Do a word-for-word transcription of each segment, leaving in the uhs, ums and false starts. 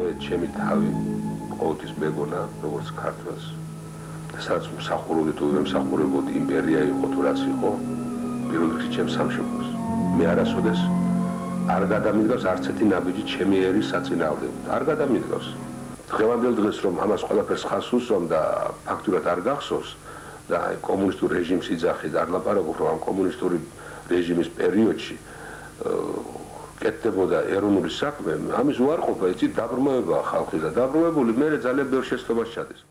ჩემი თავი ყოველთვის მეგონა როგორც ქართველს სადაც მსახურობდი თუ ვერ მსახურობდი იმპერია იყო თუ რაც იყო პირველ რიგში ჩემს სამშობლოს მე არასოდეს არ გადამიგავს არც ერთი ნაბიჯი ჩემი ერის საწინააღმდეგოდ არ გადამიგავს დღევანდელ დღეს რომ ამას ყველაფერს ხას უსვამ და ფაქტურად არ გახსოვს და კომუნისტურ რეჟიმს იძახის არ ლაპარაკობ რომ ამ კომუნისტური რეჟიმის პერიოდში კეთდებოდა ეროვნული საქმე ამის უარყოფა იცი დაბრუნებაა ხალხი და დაბრუნებული მე ძალიან ბევრ შეცდომას ჩადის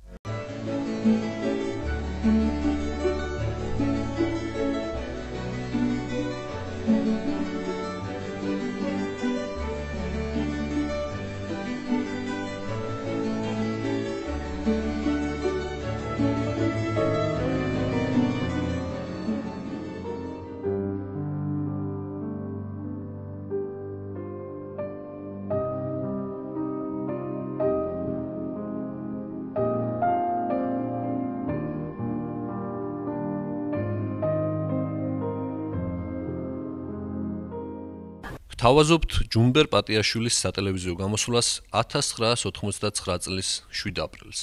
თავაზობთ ჯუმბერ პატიაშვილის სატელევიზიო გამოსვლას ათას ცხრაას ოთხმოცდაცხრა წლის შვიდ აპრილს.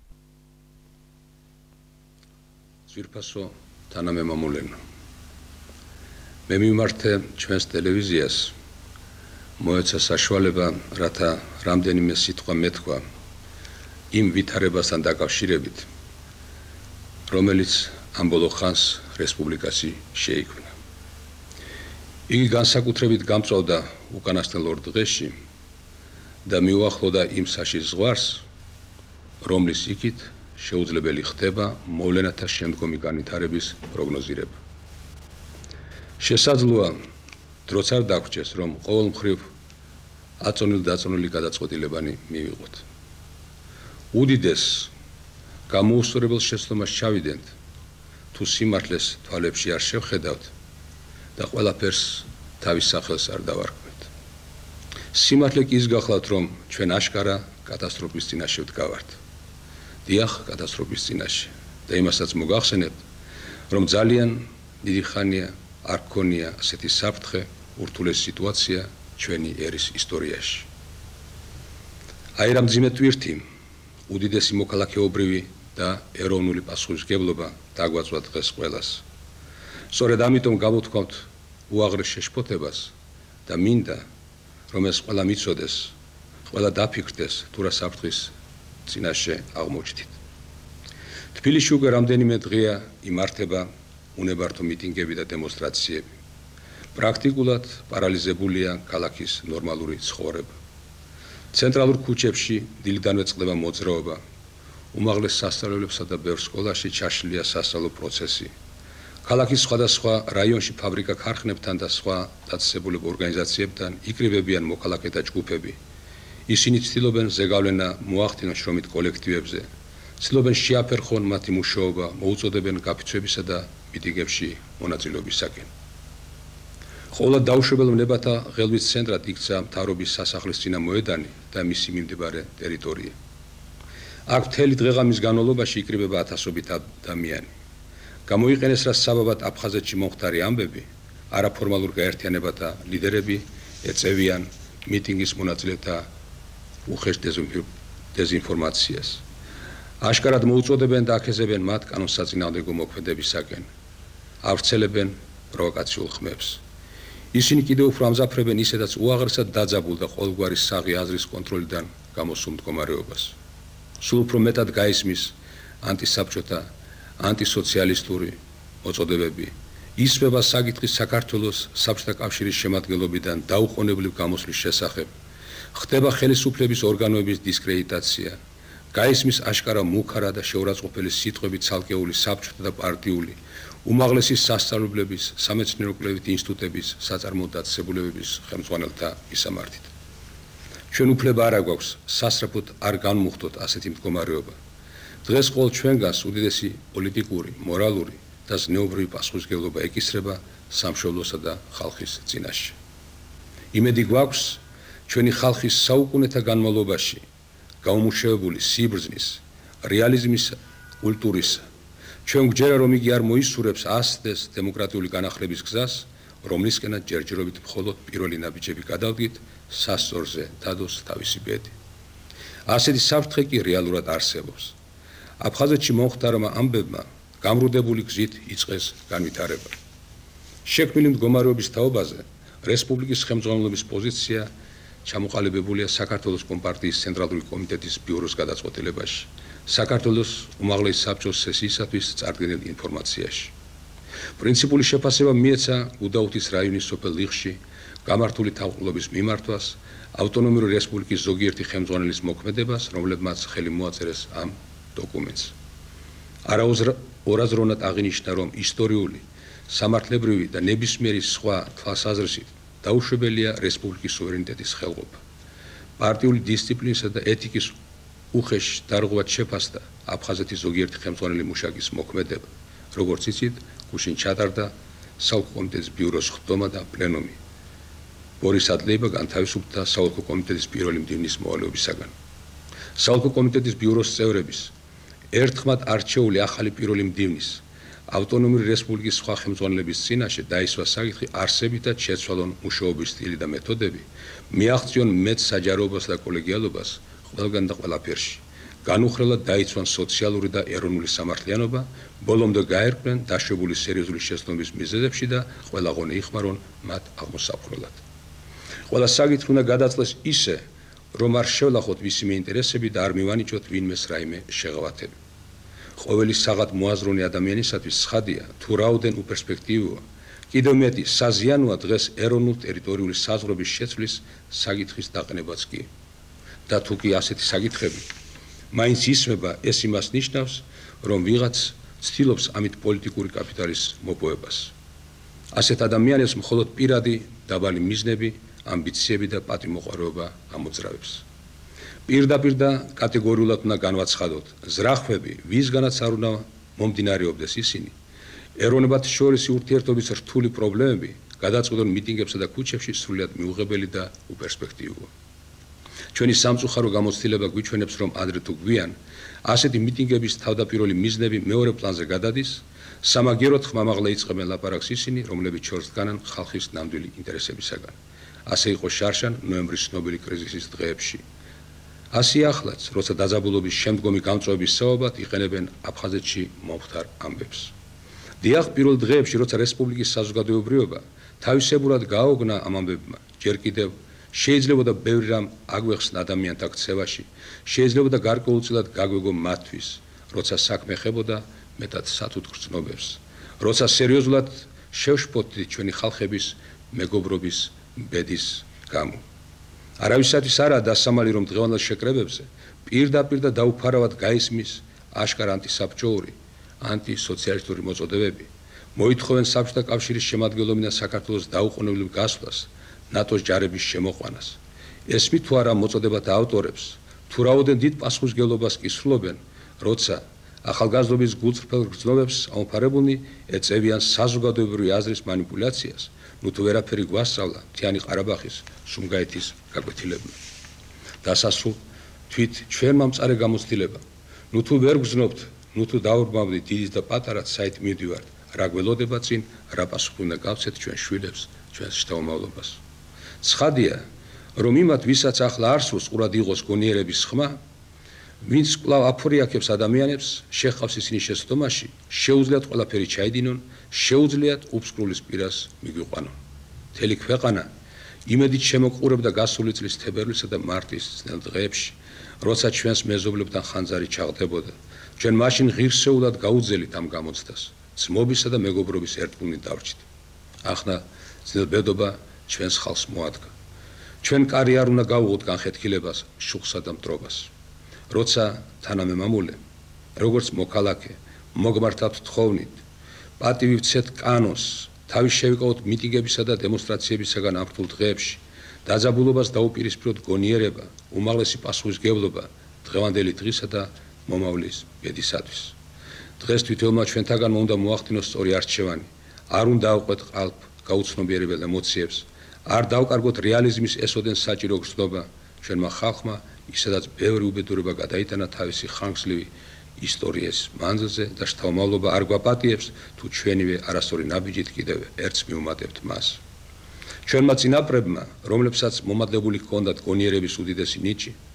ძვირფასო თანამემამულენო. მე მიმართე ჩვენს ტელევიზიას მოეცა საშუალება, რათა რამდენიმე სიტყვა მეთქვა იმ ვითარებასთან დაკავშირებით, რომელიც ამ ბოლო ხანს რესპუბლიკაში შეიქმნა. იგი განსაკუთრებით გამწვავდა უკანასკნელ ორ დღეში და მიუახლოვდა იმ საშის ზღვარს, რომლის იქით შეუძლებელი ხდება მოვლენათა შემდგომი განვითარების პროგნოზირება. შესაძლოა დროც არ დაგვრჩეს, რომ ყოველ მხრივ აწონილ-დაწონილი გადაწყვეტილებანი მივიღოთ. უდიდეს გამოუსწორებელ შეცდომას ჩავიდენთ, თუ სიმართლეს თვალებში არ შევხედავთ და ყველაფერს თავის სახელს არ დავარქმევთ. სიმართლე კი ის გახლავთ, რომ ჩვენ აშკარა კატასტროფის წინაშე ვდგავართ. დიახ, კატასტროფის წინაშე. და იმასაც მოგახსენებთ, რომ ძალიან დიდი ხანია არ გქონია ასეთი საფრთხე, ურთულესი სიტუაცია ჩვენი ერის ისტორიაში. აი რა მძიმე ტვირთი, უდიდესი მოქალაქეობრივი და ეროვნული პასუხისმგებლობა დაგვაწვა დღეს ყველას. სწორედ ამიტომ გავუთქვამთ უაღრეს შეშფოთებას და მინდა რომ ეს ყველა მიცოდეს, ყველა დაფიქრდეს თუ რა საფრთხის წინაშე აღმოჩნდით. თბილისში უკვე რამდენიმე დღეა იმართება უნებართო მიტინგები და დემონსტრაციები. პრაქტიკულად პარალიზებულია ქალაქის ნორმალური ცხოვრება. ცენტრალურ ქუჩებში დილიდანვე წყდება მოძრაობა. უმაღლეს სასწავლებლებსა და ბევრ სკოლაში ჩაშლილია სასწავლო პროცესი. ქალაქის სხვადასხვა რაიონში ფაბრიკა ქარხნებთან და სხვა დაწესებულებ ორგანიზაციებთან იკრიბებიან მოქალაქეთა ჯგუფები. ისინი ცდილობენ ზეგავლენა მოახდინონ შრომით კოლექტივებზე, ცდილობენ შეაფერხონ მათი მუშაობა, მოუწოდებენ გაფიცვებისა და მიტინგებში მონაწილეობისაკენ. ყოველ დაუშვებელ ნებათა ღელვის ცენტრად იქცა მთავრობის სასახლის წინა მოედანი და მისი მიმდებარე ტერიტორია. აქ მთელი დღეღამის განმავლობაში იკრიბება ათასობით ადამიანი. გამოიყენეს რა საბაბად აფხაზეთში მომხდარი ამბები, არაფორმალურ გაერთიანებათა ლიდერები ეწევიან მიტინგის მონაწილეთა უხეშ დეზინფორმაციას. აშკარად მოუწოდებენ და აქეზებენ მათ კანონსაწინააღმდეგო მოქმედებისაკენ. ავრცელებენ პროვოკაციულ ხმებს. ისინი კიდევ უფრო ამძაფრებენ ისედაც უაღრესად დაძაბულ და ყოველგვარი საღი აზრის კონტროლიდან გამოსულ მდგომარეობას. სულ უფრო მეტად გაისმის ანტისაბჭოთა ანტისოციალისტური მოწოდებები. ისმება საკითხი საქართველოს საბჭოთა კავშირის შემადგენლობიდან დაუყოვნებლივ გამოსვლის შესახებ. ხდება ხელისუფლების ორგანოების დისკრედიტაცია. გაისმის აშკარა მუქარა და შეურაცხყოფელი სიტყვები ცალკეული საბჭოთა და პარტიული, უმაღლესი სასწავლებლების, სამეცნიერო-კვლევით ინსტიტუტების, საწარმოო დაწესებულებების ხელმძღვანელთა მისამართით. ჩვენ უფლება არ აგვაქვს სასწრაფოდ არ განმუხტოთ ასეთი მდგომარეობა. დღეს ყოველ ჩვენგანს უდიდესი პოლიტიკური, მორალური და ზნეობრივი პასუხისმგებლობა ეკისრება სამშობლოსა და ხალხის წინაშე. იმედი გვაქვს ჩვენი ხალხის საუკუნეთა განმავლობაში გაუმუშავებული სიბრძნის, რეალიზმის კულტურისა. ჩვენ გვჯერა რომ იგი არ მოისურვებს ასდეს დემოკრატიული განახლების გზას, რომლისკენაც ჯერჯერობით მხოლოდ პირველი ნაბიჯები გადავდგით, სასწორზე დადოს თავისი ბედი. ასეთი საფრთხე კი რეალურად არსებობს. აფხაზეთში მომხდარმა ამბებმა გამრუდებული გზით იწყეს განვითარება. შექმნილი მდგომარეობის თაობაზე რესპუბლიკის ხელმძღვანელობის პოზიცია ჩამოყალიბებულია საქართველოს კომპარტიის ცენტრალური კომიტეტის ბიუროს გადაწყვეტილებაში, საქართველოს უმაღლესი საბჭოს სესიისათვის წარდგენილ ინფორმაციაში. პრინციპული შეფასება მიეცა გუდაუთის რაიონის სოფელ ლიხში გამართული თავმჯდომარების მიმართვას, ავტონომიური რესპუბლიკის ზოგიერთი ხელმძღვანელის მოქმედებას, რომლებმაც ხელი მოაწერეს ამ დოკუმენტს. არაორაზროვნად აღინიშნა, რომ ისტორიული, სამართლებრივი და ნებისმიერი სხვა თვალსაზრისით დაუშვებელია რესპუბლიკის სუვერენიტეტის ხელყოფა. პარტიული დისციპლინისა და ეთიკის უხეში დარღვევად შეფასდა აფხაზეთის ზოგიერთი ხელმძღვანელი მუშაკის მოქმედება, როგორც იცით, გუშინ ჩატარდა საოლქო კომიტეტის ბიუროს ხდომა და პლენუმი. ბორის ადლეიბა განთავისუფლდა საოლქო კომიტეტის პირველი მდივნის მოვალეობისაგან. საოლქო კომიტეტის ბიუროს წევრების ერთხმად არჩეული ახალი პირველი მდივნის ავტონომიური რესპუბლიკის სხვა ხელმძღვანელების წინაშე დაისვა საკითხი არსებითად შეცვალონ მუშაობის სტილი და მეთოდები, მიაღწიონ მეტ საჯაროობას და კოლეგიალობას ყველგან და ყველაფერში. განუხრელად დაიცვან სოციალური და ეროვნული სამართლიანობა, ბოლომდე გაერკვნენ დაშვებული სერიოზული შეცდომების მიზეზებში და ყველა ღონე იხმარონ მათ აღმოსაფხვრელად. ყველა საკითხი უნდა გადაწყვეტს ისე, რომ არ შევლახოთ ვისიმე ინტერესები და არ მივანიჭოთ ვინმეს რაიმე შეღავათები. ყოველი საღად მოაზროვნე ადამიანისათვის ცხადია, თუ რაოდენ უპერსპექტივოა, კიდევ მეტი საზიანოა დღეს ეროვნულ-ტერიტორიული საზღვრების შეცვლის საკითხის დაყენებაც კი. და თუ კი ასეთი საკითხები მაინც ისმება, ეს იმას ნიშნავს, რომ ვიღაც ცდილობს ამით პოლიტიკური კაპიტალის მოპოვებას. ასეთ ადამიანებს მხოლოდ პირადი დაბალი მიზნები, ამბიციები და პატიმოყვარეობა ამოძრავებს. პირდაპირ და კატეგორიულად უნდა განვაცხადოთ, ზრახვები, ვისგანაც არ უნდა მომდინარეობდეს ისინი, ეროვნებათა შორისი ურთიერთობის რთული პრობლემები გადაწყვეტონ მიტინგებსა და ქუჩებში სრულიად მიუღებელი და უპერსპექტივოა. ჩვენი სამწუხარო გამოცდილება გვიჩვენებს, რომ ადრე თუ გვიან, ასეთი მიტინგების თავდაპირველი მიზნები მეორე პლანზე გადადის, სამაგიეროდ ხმამაღლა იწყებენ ლაპარაკს ისინი, რომლებიც შორს დგანან ხალხის ნამდვილი ინტერესებისაგან. ასე იყო შარშან ნოემბრის ცნობილი კრიზისის დღეებში. ასე ახლაც, როცა დაძაბულობის შემდგომი გამწვავების საუბად იყენებენ აფხაზეთში მომხდარ ამბებს. დიახ, პირველ დღეებში, როცა რესპუბლიკის საზოგადოებრივობა თავისებურად გააოგნა ამ ამბებმა, ჯერ კიდევ შეიძლებოდა ბევრი რამ აგვეხსნა ადამიანთა ქცევაში, შეიძლებოდა გარკვეულწილად გაგვეგო მათთვის, როცა საქმე ხებოდა მეტად სათუთქ გრძნობებს, როცა სერიოზულად შევშფოთდით ჩვენი ხალხების მეგობრობის ბედის გამო. არავისათვის არაა დასამალი, რომ დღევანდელ შეკრებებზე პირდაპირ და დაუფარავად გაისმის აშკარა ანტისაბჭოური, ანტისოციალისტური მოწოდებები, მოითხოვენ საბჭოთა კავშირის შემადგენლობიდან საქართველოს დაუყოვნებლივ გასვლას, ნატოს ჯარების შემოყვანას. ესმით თუ არა მოწოდებათა ავტორებს, თუ რაოდენ დიდ პასუხისმგებლობას კი სრულობენ, როცა ახალგაზრდობის გულწრფელ გრძნობებს ამოფარებულნი ეწევიან საზოგადოებრივი აზრის მანიპულაციას, ნუ თუ ვერაფერი გვასწავლა მთიანი ყარაბაღის სუმგაითის გაკვეთილებმა. დასასრულ თვით ჩვენმა მწარე გამოცდილება, ნუ თუ ვერ გრძნობთ, ნუ თუ დაურბავდით დიდის და პატარად საით მივდივართ, რა გველოდება წინ, რა პასუხი უნდა გავცეთ ჩვენ შვილებს, ჩვენს შთამომავლობას. ცხადია, რომ იმათ, ვისაც ახლა არსვოს ყურად იყოს გონიერების ხმა, ვინც კვლავ აფორიაქებს ადამიანებს, შეხავს ისინი შეცდომაში, შეუძლიათ ყველაფერი ჩაიდინონ, შეუძლიათ უფსკრულის პირას მიგვიყვანონ. მთელი ქვეყანა იმედით შემოყურებდა გასული წლის თებერვლისა და მარტის ძნელ დღეებში, როცა ჩვენს მეზობლებთან ხანძარი ჩაღდებოდა. ჩვენ მაშინ ღირსეულად გაუძელით ამ გამოცდას, ძმობისა და მეგობრობის ერთგულნი დავრჩით. ახლა ძნელბედობა ჩვენს ხალხს მოადგა. ჩვენ კარი არ უნდა გავუღოთ განხეთქილებას, შუხსა და მტრობას. როცა თანამემამულე, როგორც მოქალაქე, მოგმართავთ თხოვნით, პატივი ვცეთ კანონს, თავის შევიკავოთ მიტინგებისა და დემონსტრაციებისაგან ამ რთულ დღეებში, დაძაბულობას დაუპირისპიროთ გონიერება, უმაღლესი პასუხისმგებლობა დღევანდელი დღისა და მომავლის ბედისათვის. დღეს თვითონმა ჩვენთაგან უნდა მოახდინოს სწორი არჩევანი, არ უნდა ავყვეთ ყალბ გაუცნობიერებელ ემოციებს, არ დავკარგოთ რეალიზმის ესოდენ საჭირო გრძნობა, ჩვენმა ხალხმა ისედაც ბევრი უბედურება გადაიტანა თავისი ხანგრძლივი ისტორიის მანძილზე და შთამომავლობა არ გვაპატიებს, თუ ჩვენივე არასწორი ნაბიჯით კიდევ ერთს მიუმატებთ მას. ჩვენმა წინაპრებმა, რომლებსაც მომადლებული ჰქონდათ გონიერების უდიდესი ნიჭი,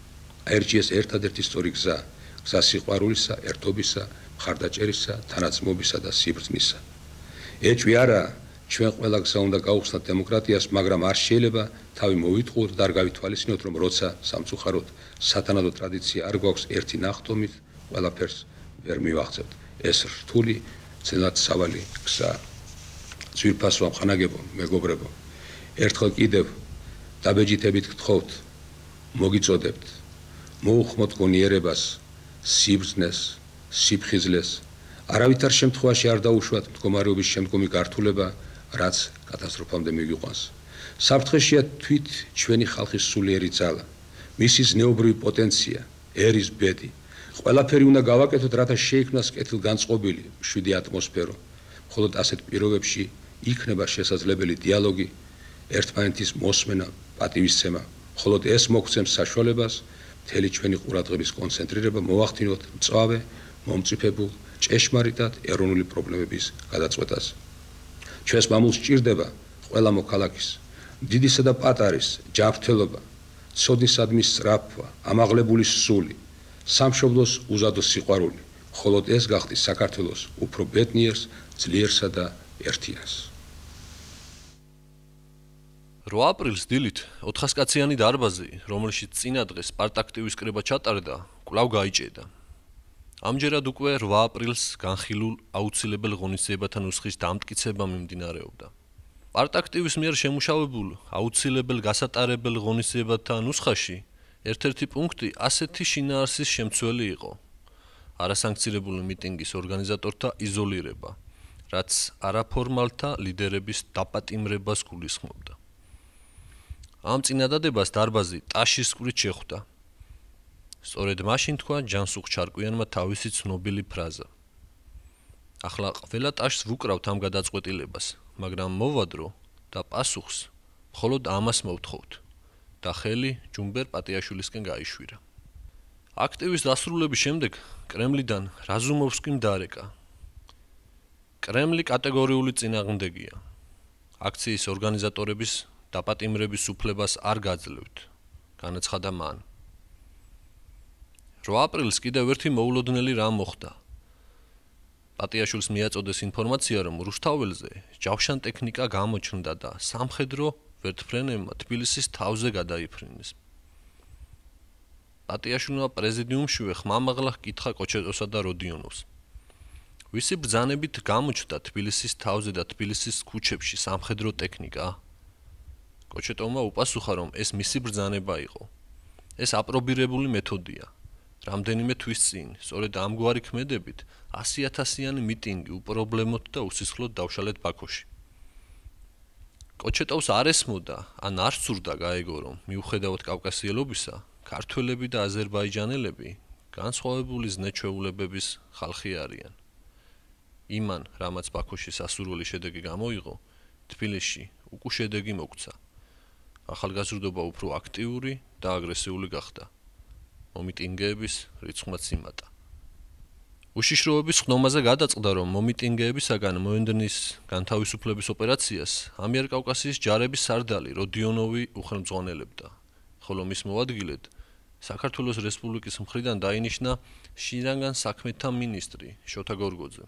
აერჩიეს ერთადერთი სწორი გზა, გზა სიყვარულისა, ერთობისა, მხარდაჭერისა, თანაცმობისა და სიბრძნისა. ეჭვი არა, ჩვენ ყველა გზა უნდა გაუხსნათ დემოკრატიას, მაგრამ არ შეიძლება თავი მოვიტყუოთ და არ გავითვალისწინოთ, რომ როცა სამწუხაროდ სათანადო ტრადიცია არ გვაქვს ერთი ნახტომით, ყველაფერს ვერ მივაღწევთ. ეს რთული, ძნელად სავალი გზა. ძვირფასო ამხანაგებო, მეგობრებო, ერთხელ კიდევ დაბეჯითებით გთხოვთ, მოგიწოდებთ, მოუხმოთ გონიერებას, სიბრძნეს, სიფხიზლეს, არავითარ შემთხვევაში არ დაუშვათ მდგომარეობის შემდგომი გართულება, რაც კატასტროფამდე მივიყვანს. საფრთხეშია თვით ჩვენი ხალხის სულიერი ძალა, მისი ზნეობრივი პოტენცია, ერის ბედი. ყველაფერი უნდა გავაკეთოთ, რათა შეიქმნას კეთილგანწყობილი, მშვიდი ატმოსფერო. მხოლოდ ასეთ პირობებში იქნება შესაძლებელი დიალოგი, ერთმანეთის მოსმენა, პატივისცემა. მხოლოდ ეს მოგცემს საშუალებას მთელი ჩვენი ყურადღების კონცენტრირება მოვახდინოთ მწვავე, მომწიფებულ, ჭეშმარიტად ეროვნული პრობლემების გადაწყვეტას. ჩვენს მამულს სჭირდება ყველა მოქალაქის, დიდისა და პატარის ჯანმრთელობა, ცოდნისადმი სწრაფვა, ამაღლებული სული, სამშობლოს უზადო სიყვარული. მხოლოდ ეს გახდის საქართველოს უფრო ბედნიერს, ძლიერსა და ერთიანს. რვა აპრილს დილით ოთხასკაციანი დარბაზი, რომელშიც წინა დღეს სპარტაქტივის კრება ჩატარდა, კვლავ გაიჭედა. ამჯერად უკვე რვა აპრილს განხილულ აუცილებელ ღონისძიებათა ნუსხის დამტკიცება მიმდინარეობდა. სპარტაქტივის მიერ შემუშავებულ აუცილებელ გასატარებელ ღონისძიებათა ნუსხაში ერთ-ერთი პუნქტი ასეთი შინაარსის შემცველი იყო: არასანქცირებული მიტინგის ორგანიზატორთა იზოლირება, რაც არაფორმალთა ლიდერების დაპატიმრებას გულისხმობდა. ამ წინადადებას დარბაზი ტაშისკვრით შეხვდა. სწორედ მაშინ თქვა ჯანსუღ ჩარკვიანმა თავისი ცნობილი ფრაზა: ახლა ყველა ტაშს ვუკრავთ ამ გადაწყვეტილებას, მაგრამ მოვადრო და პასუხს მხოლოდ ამას მოვთხოვთ და ხელი ჯუმბერ პატიაშვილისკენ გაიშვირა. აქტივის დასრულების შემდეგ კრემლიდან რაზუმოვსკიმ დაარეკა: კრემლი კატეგორიული წინააღმდეგია. აქციის ორგანიზატორების დაპატიმრების უფლებას არ გაძლევთ, განაცხადა მან. რვა აპრილს კიდევ ერთი მოულოდნელი რამ მოხდა. პატიაშვილს მიაწოდეს ინფორმაცია, რომ რუსთაველზე ჯავშან ტექნიკა გამოჩნდა და სამხედრო ვერტმფრენებმა თბილისის თავზე გადაიფრინეს. პატიაშვილმა პრეზიდიუმშივე ხმამაღლა ჰკითხა კოჩეტოსა და როდიონოვს. ვისი ბრძანებით გამოჩნდა თბილისის თავზე და თბილისის ქუჩებში სამხედრო ტექნიკა? კოჩეტოვმა უპასუხა, რომ ეს მისი ბრძანება იყო. ეს აპრობირებული მეთოდია. რამდენიმე თვის წინ, სწორედ ამგვარი ქმედებით, ასი ათასიანი მიტინგი უპრობლემოდ და უსისხლოდ დავშალეთ ბაქოში. კოჩეტოვს არ ესმოდა, ან არ სურდა გაეგო, რომ მიუხედავად კავკასიელობისა, ქართველები და აზერბაიჯანელები განსხვავებული ზნე-ჩვეულებების ხალხი არიან. იმან, რამაც ბაქოში სასურველი შედეგი გამოიღო, თბილისში უკუ შედეგი მოგცა. ახალგაზრდობა უფრო აქტიური და აგრესიული გახდა. მომიტინგეების რიცხვმაც იმატა. უშიშროების ხდომაზე გადაწყდა, რომ მომიტინგეებისაგან მოედნის განთავისუფლების ოპერაციას ამიერკავკასიის ჯარების სარდალი როდიონოვი უხელმძღვანელებდა, ხოლო მის მოადგილედ საქართველოს რესპუბლიკის მხრიდან დაინიშნა შინაგან საქმეთა მინისტრი შოთა გორგოძე.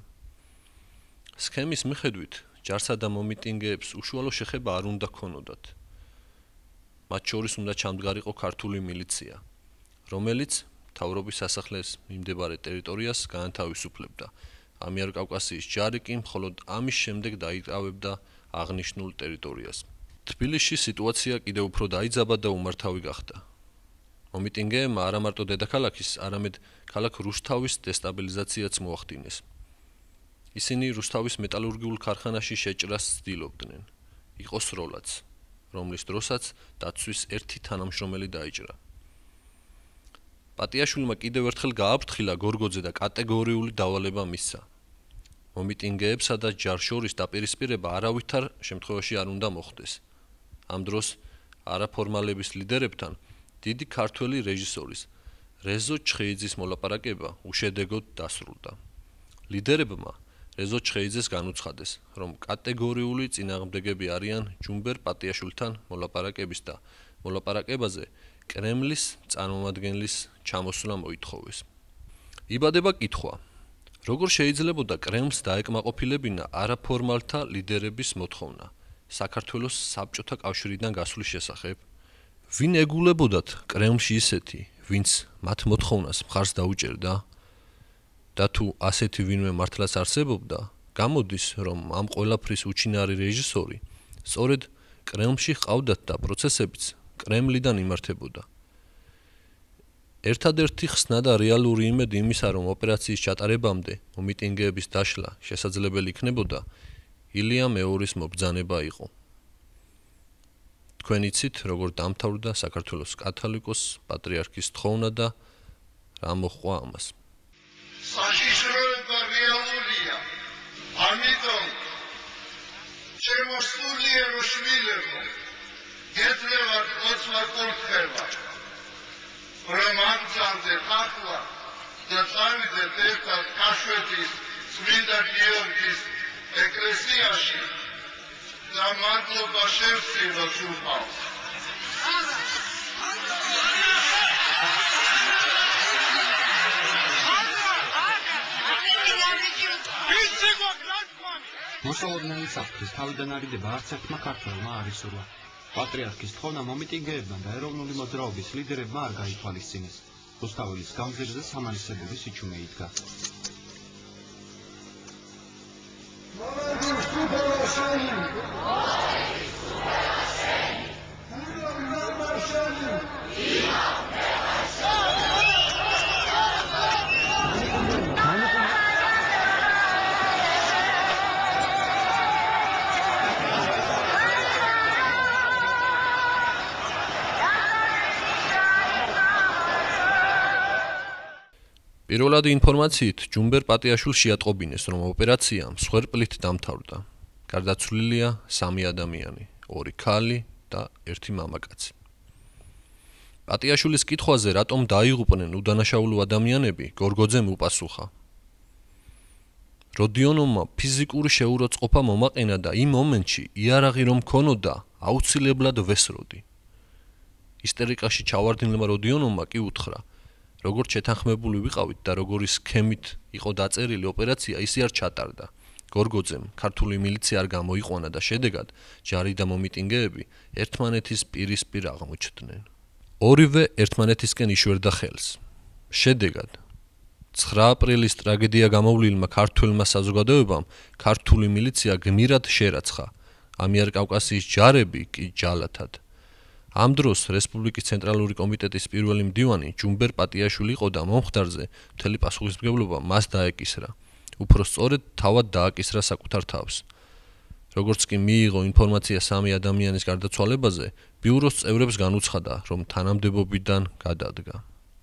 სქემის მიხედვით ჯარსა და მომიტინგეებს უშუალო შეხება არ უნდა ქონოდათ. მათ შორის უნდა ჩამდგარიყო ქართული მილიცია, რომელიც მთავრობის სასახლეს მიმდებარე ტერიტორიას გაანთავისუფლებდა. ამიერკავკასიის ჯარი კი მხოლოდ ამის შემდეგ დაიკავებდა აღნიშნულ ტერიტორიას. თბილისში სიტუაცია კიდევ უფრო დაიძაბა და უმართავი გახდა. მომიტინგეებმა არა მარტო დედაქალაქის, არამედ ქალაქ რუსთავის დესტაბილიზაციაც მოახდინეს. ისინი რუსთავის მეტალურგიულ ქარხანაში შეჭრას ცდილობდნენ. იყო სროლაც, რომლის დროსაც დაცვის ერთი თანამშრომელი დაიჭრა. პატიაშვილმა კიდევ ერთხელ გააფრთხილა გორგოძე და კატეგორიული დავალება მისცა. მომიტინგეებსა და ჯარ შორის დაპირისპირება არავითარ შემთხვევაში არ უნდა მოხდეს. ამ დროს არაფორმალების ლიდერებთან დიდი ქართველი რეჟისორის რეზო ჩხეიძის მოლაპარაკება უშედეგოდ დასრულდა. ლიდერებმა რეზო ჩხეიძეს განუცხადეს, რომ კატეგორიული წინააღმდეგები არიან ჯუმბერ პატიაშვილთან მოლაპარაკების და მოლაპარაკებაზე კრემლის წარმომადგენლის ჩამოსვლა მოითხოვეს. იბადება კითხვა: როგორ შეიძლებოდა კრემლს დაეკმაყოფილებინა არაფორმალთა ლიდერების მოთხოვნა საქართველოს საბჭოთა კავშირიდან გასვლის შესახებ? ვინ ეგულებოდათ კრემლში ისეთი, ვინც მათ მოთხოვნას მხარს დაუჭერდა? და თუ ასეთი ვინმე მართლაც არსებობდა, გამოდის, რომ ამ ყველაფრის უჩინარი რეჟისორი სწორედ კრემლში ჰყავდათ და პროცესებიც კრემლიდან იმართებოდა. ერთადერთი ხსნა და რეალური იმედი იმისა, რომ ოპერაციის ჩატარებამდე მომიტინგეების დაშლა შესაძლებელი იქნებოდა, ილია მეორის მობრძანება იყო. თქვენ იცით, როგორ დამთავრდა საქართველოს კათოლიკოს პატრიარქის თხოვნა და რა მოჰყვა ამას. საშიშროება რეალურია. ამიტომ ჩემო სულიერო შვილებო, გეძლევათ ოცვას ორთქება, რომ ამცამდე ახლა და წავიდეთ ერთად კაშვეთის წმინდა გიორგის ეკლესიაში და მადლობა შევსწიროთ უპავს. მოსალოდნელი საფრთხის თავიდან არიდება არც ერთმა ქართველმა არ ისურვა. პატრიარქის თხოვნა მომიტინგეებმა და ეროვნული მოძრაობის ლიდერებმა არ გაითვალისწინეს. რუსთაველის გამზირზე სამანისებური სიჩუმე იდგა. პირველადი ინფორმაციით ჯუმბერ პატიაშვილს შეატყობინეს, რომ ოპერაცია მსხვერპლით დამთავრდა. გარდაცვლილია სამი ადამიანი, ორი ქალი და ერთი მამაკაცი. პატიაშვილის კითხვაზე, რატომ დაიღუპნენ უდანაშაულო ადამიანები, გორგოძემ უპასუხა: როდიონოვმა ფიზიკური შეურაცხყოფა მომაყენა და იმ მომენტში იარაღი რომ ქონოდა, აუცილებლად ვესროდი. ისტერიკაში ჩავარდნილმა როდიონოვმა კი უთხრა: როგორც შეთანხმებული ვიყავით და როგორი სქემით იყო დაწერილი ოპერაცია, ისე არ ჩატარდა. გორგოძემ ქართული მილიცია არ გამოიყვანა და შედეგად ჯარი და მომიტინგეები ერთმანეთის პირისპირ აღმოჩნდნენ. ორივე ერთმანეთისკენ იშვერდა ხელს. შედეგად ცხრა აპრილის ტრაგედია გამოვლილმა ქართველმა საზოგადოებამ ქართული მილიცია გმირად შერაცხა, ამიერკავკასიის ჯარები კი ჯალათად. ამ დროს რესპუბლიკის ცენტრალური კომიტეტის პირველი მდივანი ჯუმბერ პატიაშვილი იყო და მომხდარზე მთელი პასუხისმგებლობა მას დაეკისრა. უფრო სწორედ თავად დააკისრა საკუთარ თავს. როგორც კი მიიღო ინფორმაცია სამი ადამიანის გარდაცვალებაზე, ბიუროს წევრებს განუცხადა, რომ თანამდებობიდან გადადგა.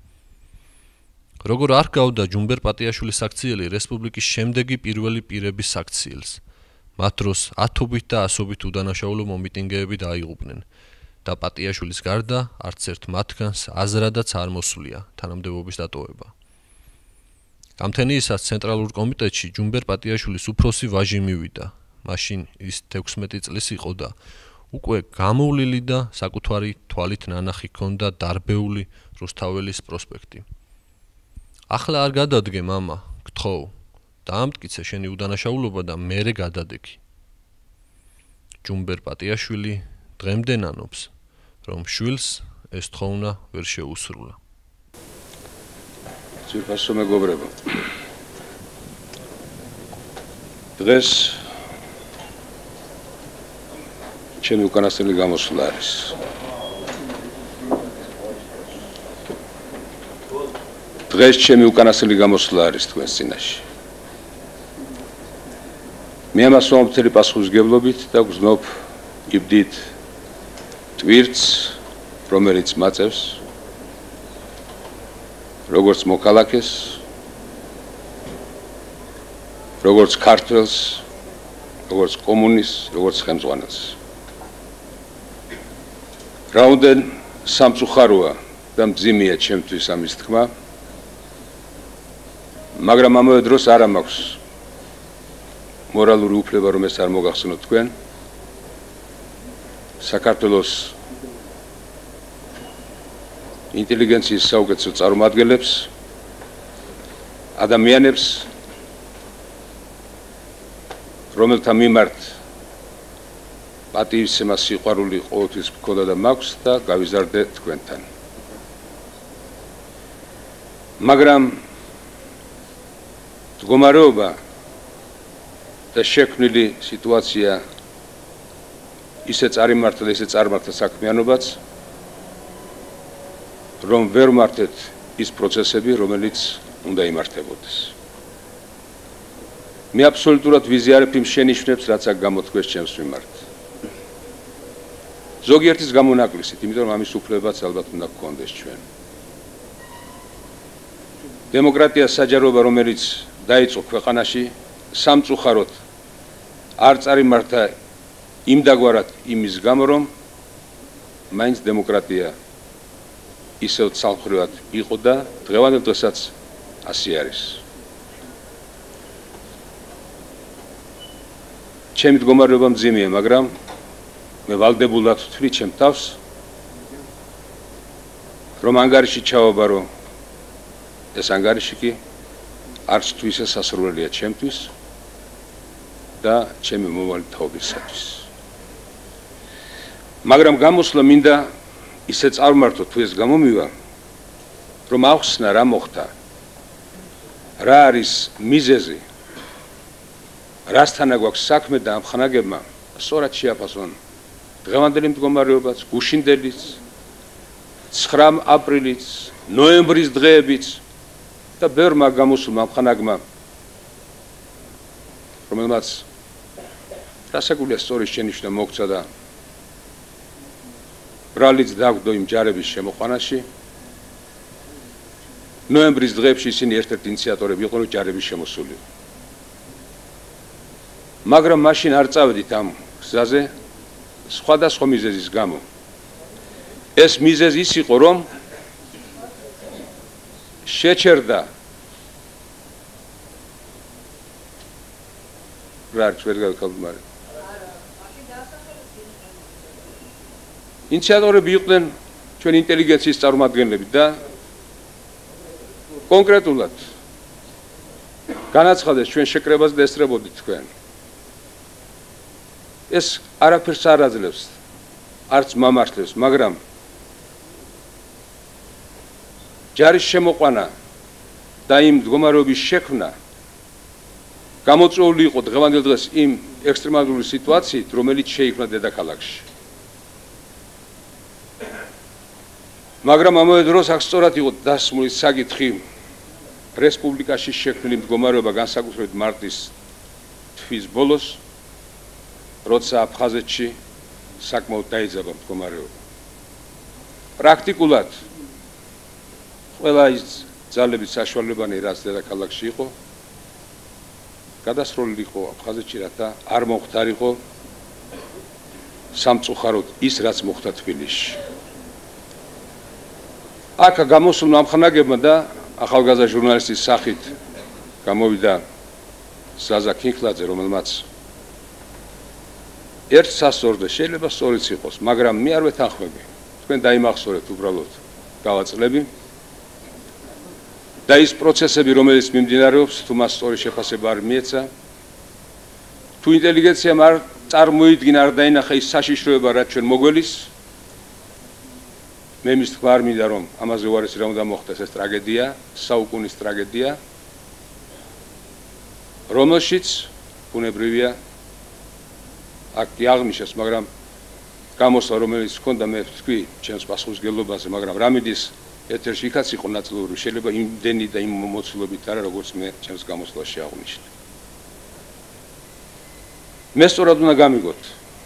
როგორ არ გავდა ჯუმბერ პატიაშვილის საქციელი რესპუბლიკის შემდეგი პირველი პირების საქციელს. მათ დროს ათობით და ასობით უდანაშაულო მომიტინგეები დაიღუპნენ. და პატიაშვილის გარდა არც ერთ მათგანს აზრადაც არ მოსვლია თანამდებობის დატოვება. გამთენიისას ცენტრალურ კომიტეტში ჯუმბერ პატიაშვილის უფროსი ვაჟი მივიდა. მაშინ ის თექვსმეტი წლის იყო და უკვე გამოვლილი და საკუთარი თვალით ნანახი ჰქონდა დარბეული რუსთაველის პროსპექტი. ახლა არ გადადგე, მამა, გთხოვ, დაამტკიცე შენი უდანაშაულობა და მერე გადადექი. ჯუმბერ პატიაშვილი დღემდე ნანობს, რომ შვილს ეს თხოვნა ვერ შეუსრულა. ძვირფასო მეგობრებო, დღეს ჩემი უკანასკნელი გამოსვლა არის. დღეს ჩემი უკანასკნელი გამოსვლა არის თქვენს წინაშე. მე ამას ვამბობ მთელი პასუხისმგებლობით და გრძნობ იბდით ტვირთს, რომელიც მაწევს როგორც მოქალაქეს, როგორც ქართველს, როგორც კომუნისტს, როგორც ხელმძღვანელს. რაუნდენ სამწუხაროა და მძიმეა ჩემთვის ამის თქმა, მაგრამ ამავე დროს არ მაქვს მორალური უფლება, რომ ეს არ მოგახსენოთ თქვენ. საქართველოს ინტელიგენციის საუკეთესო წარმომადგენლებს, ადამიანებს, რომელთა მიმართ პატივისცემა სიყვარული ყოველთვის მქონდა და მაქვს და გავიზარდე თქვენთან. მაგრამ მდგომარეობა და შექმნილი სიტუაცია ისე წარიმართა და ისე წარმართა საქმიანობაც, რომ ვერ მართეთ ის პროცესები, რომელიც უნდა იმართებოდეს. მე აბსოლუტურად ვიზიარებ იმ შენიშვნებს, რაც აქ გამოთქვეს ჩემს მიმართ. ზოგიერთის გამონაკლისით, იმიტომ რომ ამის უფლებაც ალბათ უნდა გქონდეს ჩვენ. დემოკრატია საჯაროება, რომელიც დაიწყო ქვეყანაში, სამწუხაროდ არ წარიმართა იმდაგვარად იმის გამო, რომ მაინც დემოკრატია ისევ ცალმხრივად იყო და დღევანდელ დღესაც ასე არის. ჩემი მდგომარეობა მძიმეა, მაგრამ მე ვალდებულად ვთვლი ჩემ თავს, რომ ანგარიში ჩავაბარო. ეს ანგარიში კი არც თუ ისე სასურველია ჩემთვის და ჩემი მომავალი თაობისათვის. მაგრამ გამოსვლა მინდა ისე წარმართო თუ ეს გამომივა, რომ ახსნა რა მოხდა, რა არის მიზეზი, რასთან გვაქვს საქმე და ამ ხანაგებმა სწორად შეაფასონ დღევანდელი მდგომარეობაც, გუშინდელიც, ცხრა აპრილიც, ნოემბრის დღეებიც და ბევრმა გამოსულმა ხანაგმა, რომელმაც რასაკვირველია სწორი შენიშვნა მოგცა და ბრალიც დაგვდო იმ ჯარების შემოყვანაში. ნოემბრის დღეებში ისინი ერთ-ერთი ინიციატორები იყვნენ ჯარების შემოსული. მაგრამ მაშინ არ წავედით ამ გზაზე სხვადასხვა მიზეზის გამო. ეს მიზეზი ის იყო, რომ შეჩერდა რა არის ვერ გავიქალთ მაგრამ ინიციატორები იყვნენ ჩვენ ინტელიგენციის წარმომადგენლები და კონკრეტულად განაცხადეს ჩვენ შეკრებას და ესწრებოდით თქვენ. ეს არაფერს არ აძლევს, არც მომართლებს, მაგრამ ჯარის შემოყვანა და იმ მდგომარეობის შექმნა გამოწვეული იყო დღევანდელ დღეს იმ ექსტრემალური სიტუაციით, რომელიც შეიქმნა დედაქალაქში. მაგრამ ამავე დროს აქ სწორად იყო დასმული საკითხი რესპუბლიკაში შექმნილი მდგომარეობა, განსაკუთრებით მარტის თვის ბოლოს, როცა აფხაზეთში საკმაოდ დაიძაბა მდგომარეობა. პრაქტიკულად ყველა ის ძალების საშუალებანი, რაც დედაქალაქში იყო, გადასროლილი იყო აფხაზეთში, რათა არ მოხდარიყო სამწუხაროდ ის, რაც მოხდა თბილისში. აქ გამოსულმა ამხანაგებმა და ახალგაზრდა ჟურნალისტის სახით გამოვიდა ზაზა ქინქლაძე, რომელმაც ერთ სასწორდა შეიძლება სწორიც იყოს, მაგრამ მე არ ვეთანხმები. თქვენ დაიმახსოვრეთ უბრალოდ გავაწყლები და ის პროცესები, რომელიც მიმდინარეობს, თუ მას სწორი შეფასება არ მიეცა, თუ ინტელიგენციამ არ წარმოიდგინა, არ დაინახა ის საშიშროება, რაც ჩვენ მოგველის, მე მის თქვა არ მინდა, რომ ამაზე უარესი რა უნდა მოხდეს, ეს ტრაგედია, საუკუნის ტრაგედია, რომელშიც ბუნებრივია აქ აღნიშნეს, მაგრამ გამოსვლა, რომელიც ჰქონდა, მე ვთქვი ჩემს პასუხისმგებლობაზე, მაგრამ რამიდის ეთერში იქაც იყო ნაწილობრივ, შეიძლება იმდენი და იმ მოცულობით არა, როგორც მე ჩემს გამოსვლაში აღნიშნე. მე სწორად უნდა გამიგოთ,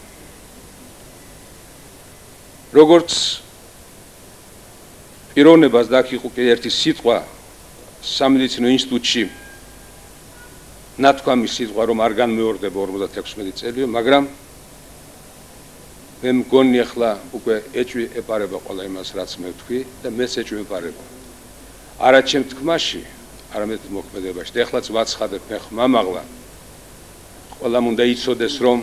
როგორც პიროვნებას და აქ იყო კიდევ ერთი სიტყვა სამედიცინო ინსტიტუტში ნათქვამი სიტყვა, რომ არ განმეორდება ორმოცდათექვსმეტი წელი, მაგრამ მე მგონი ახლა უკვე ეჭვი ეპარება ყველა იმას, რაც მე ვთქვი და მეც ეჭვი ეპარება. არა ჩემ თქმაში, არამედ მოქმედებაში. და ახლაც ვაცხადებ მე ხმამაღლა. ყველამ უნდა იცოდეს, რომ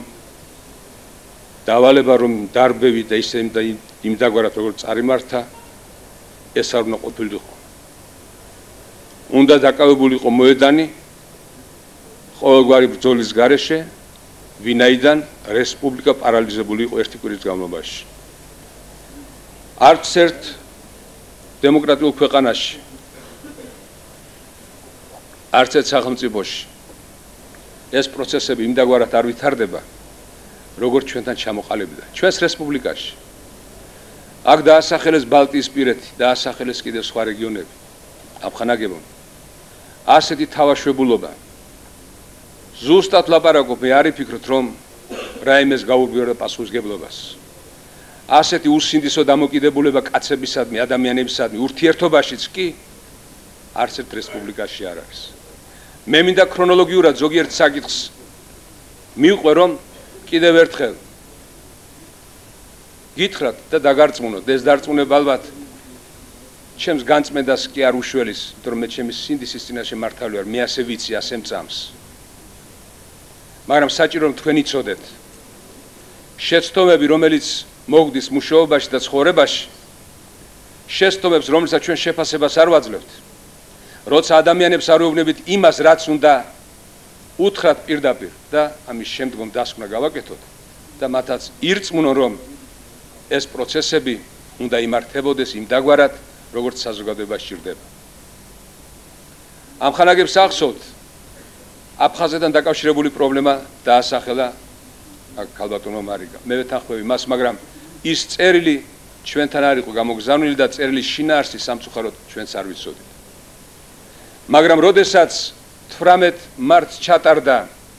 დავალება, რომ დარბევი და ისე იმდაგვარად როგორც წარიმართა, ეს არ უნდა ყოფილიყო. უნდა დაკავებულიყო მოედანი ყოველგვარი ბრძოლის გარეშე, ვინაიდან რესპუბლიკა პარალიზებული იყო ერთი კვირის განმავლობაში. არც ერთ დემოკრატიულ ქვეყანაში, არც ერთ სახელმწიფოში ეს პროცესები იმდაგვარად არ ვითარდება, როგორც ჩვენთან ჩამოყალიბდა. ჩვენს რესპუბლიკაში აქ დაასახელეს ბალტიისპირეთი, დაასახელეს კიდევ სხვა რეგიონები, ამხანაგებონ. ასეთი თავაშვებულობა. ზუსტად ლაპარაკობ, მე არ ვფიქრობ, რომ რაიმეს გაუგვიორდა პასუხისგებლობას. ასეთი უსინდისო დამოკიდებულება კაცებისადმი, ადამიანებისადმი ურთიერთობაშიც კი არც ერთ რესპუბლიკაში არ არის. მე მინდა ქრონოლოგიურად ზოგიერთ საკითხს მივყვე, რომ კიდევ ერთხელ გითხრათ და დაგარწმუნოთ, ეს დარწმუნება ალბათ ჩემს განწმენდას კი არ უშველის, იმიტომ რომ მე ჩემი სინდისის წინაშე მართალი ვარ, მე ასე ვიცი, ასე მწამს. მაგრამ საჭირო რომ თქვენ იცოდეთ, შეცდომები, რომელიც მოგდის მუშაობაში და ცხოვრებაში, შეცდომებს, რომელსაც ჩვენ შეფასებას არ ვაძლევთ, როცა ადამიანებს არ ვეუბნებით იმას, რაც უნდა უთხრათ პირდაპირ და ამის შემდგომ დასკვნა გავაკეთოთ და მათაც ირწმუნონ, რომ ეს პროცესები უნდა იმართებოდეს იმდაგვარად, როგორც საზოგადოებაში ჭირდება. ამ ხანაგებს ახსოვთ, აფხაზეთთან დაკავშირებული პრობლემა დაასახელა ქალბატონმა მარიგამ. მე ვეთანხმები მას, მაგრამ ის წერილი ჩვენთან არ იყო გამოგზავნილი და წერილის შინაარსი სამწუხაროდ ჩვენც არ ვიცოდით. მაგრამ როდესაც თვრამეტ მარტს ჩატარდა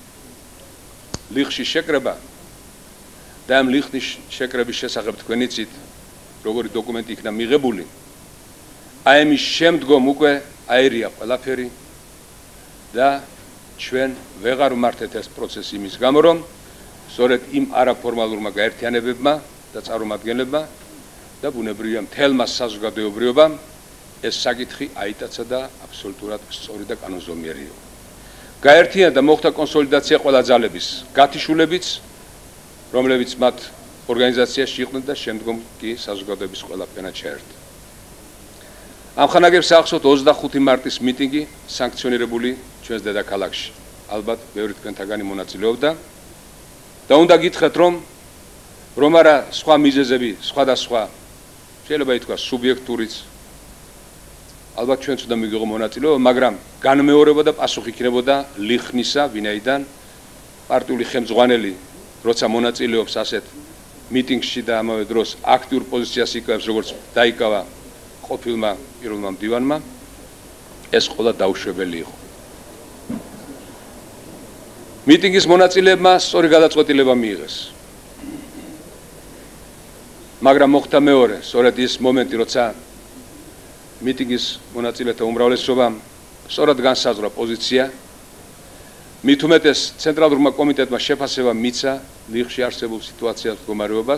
ლიხში შეკრება და ამ ლიხის შეკრების შესახებ თქვენ იცით, როგორი დოკუმენტი იქნა მიღებული, აი ამის შემდგომ უკვე აერია ყველაფერი და ჩვენ ვეღარ ვმართეთ ეს პროცესი იმის გამო, რომ სწორედ იმ არაფორმალურმა გაერთიანებებმა და წარმომადგენლებმა და ბუნებრივია მთელმა საზოგადოებრიობამ ეს საკითხი აიტაცა და აბსოლუტურად სწორი და კანონზომიერი იყო. გაერთიანა და მოხდა კონსოლიდაცია ყველა ძალების, გათიშულებიც, რომლებიც მათ ორგანიზაციაში იყვნენ და შემდგომ კი საზოგადოების ყველა ფენა ჩაერთო. ამ ხანაგებს ახსოვთ ოცდახუთი მარტის მიტინგი სანქციონირებული ჩვენს დედაქალაქში. ალბათ ბევრი თქვენთაგანი მონაწილეობდა და უნდა გითხრათ, რომ რომ არა სხვა მიზეზები, სხვადასხვა შეიძლება ითქვას სუბიექტურიც, ალბათ ჩვენც უნდა მივიღო მონაწილეობა, მაგრამ განმეორება და პასუხი იქნებოდა ლიხნისა, ვინაიდან პარტიული ხელმძღვანელი როცა მონაწილეობს ასეთ მიტინგში და ამავე დროს აქტიურ პოზიციას იკავებს, როგორც დაიკავა ყოფილმა პირველმა მდივანმა, ეს ყველა დაუშვებელი იყო. მიტინგის მონაწილეებმა სწორი გადაწყვეტილება მიიღეს. მაგრამ მოხდა მეორე, სწორედ ის მომენტი, როცა მიტინგის მონაწილეთა უმრავლესობამ სწორად განსაზღვრა პოზიცია, მით უმეტეს ცენტრალურმა კომიტეტმა შეფასება მიცა ლიხში არსებულ სიტუაციას მდგომარეობას.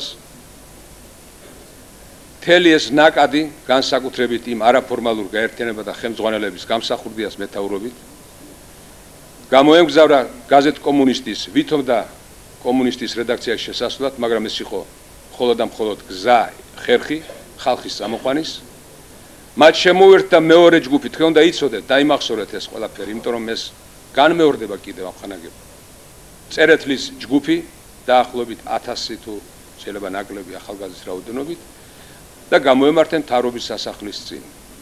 მთელი ეს ნაკადი განსაკუთრებით იმ არაფორმალურ გაერთიანებათა ხელმძღვანელების გამსახურდიას მეთაურობით გამოემგზავრა გაზეთ კომუნისტის ვითომ და კომუნისტის რედაქციაში შესასვლელად, მაგრამ ეს იყო მხოლოდ და მხოლოდ გზა, ხერხი ხალხის წამოყვანის. მათ შემოუერთდა მეორე ჯგუფი, თქვენ უნდა იცოდეთ, დაიმახსოვრეთ ეს ყველაფერი, იმიტომ რომ ეს განმეორდება კიდევ ამ ხანაგებად. წერეთლის ჯგუფი დაახლოებით ათასი თუ შეიძლება ნაკლები ახალგაზრდის რაოდენობით და გამოემართნენ მთავრობის სასახლის წინ.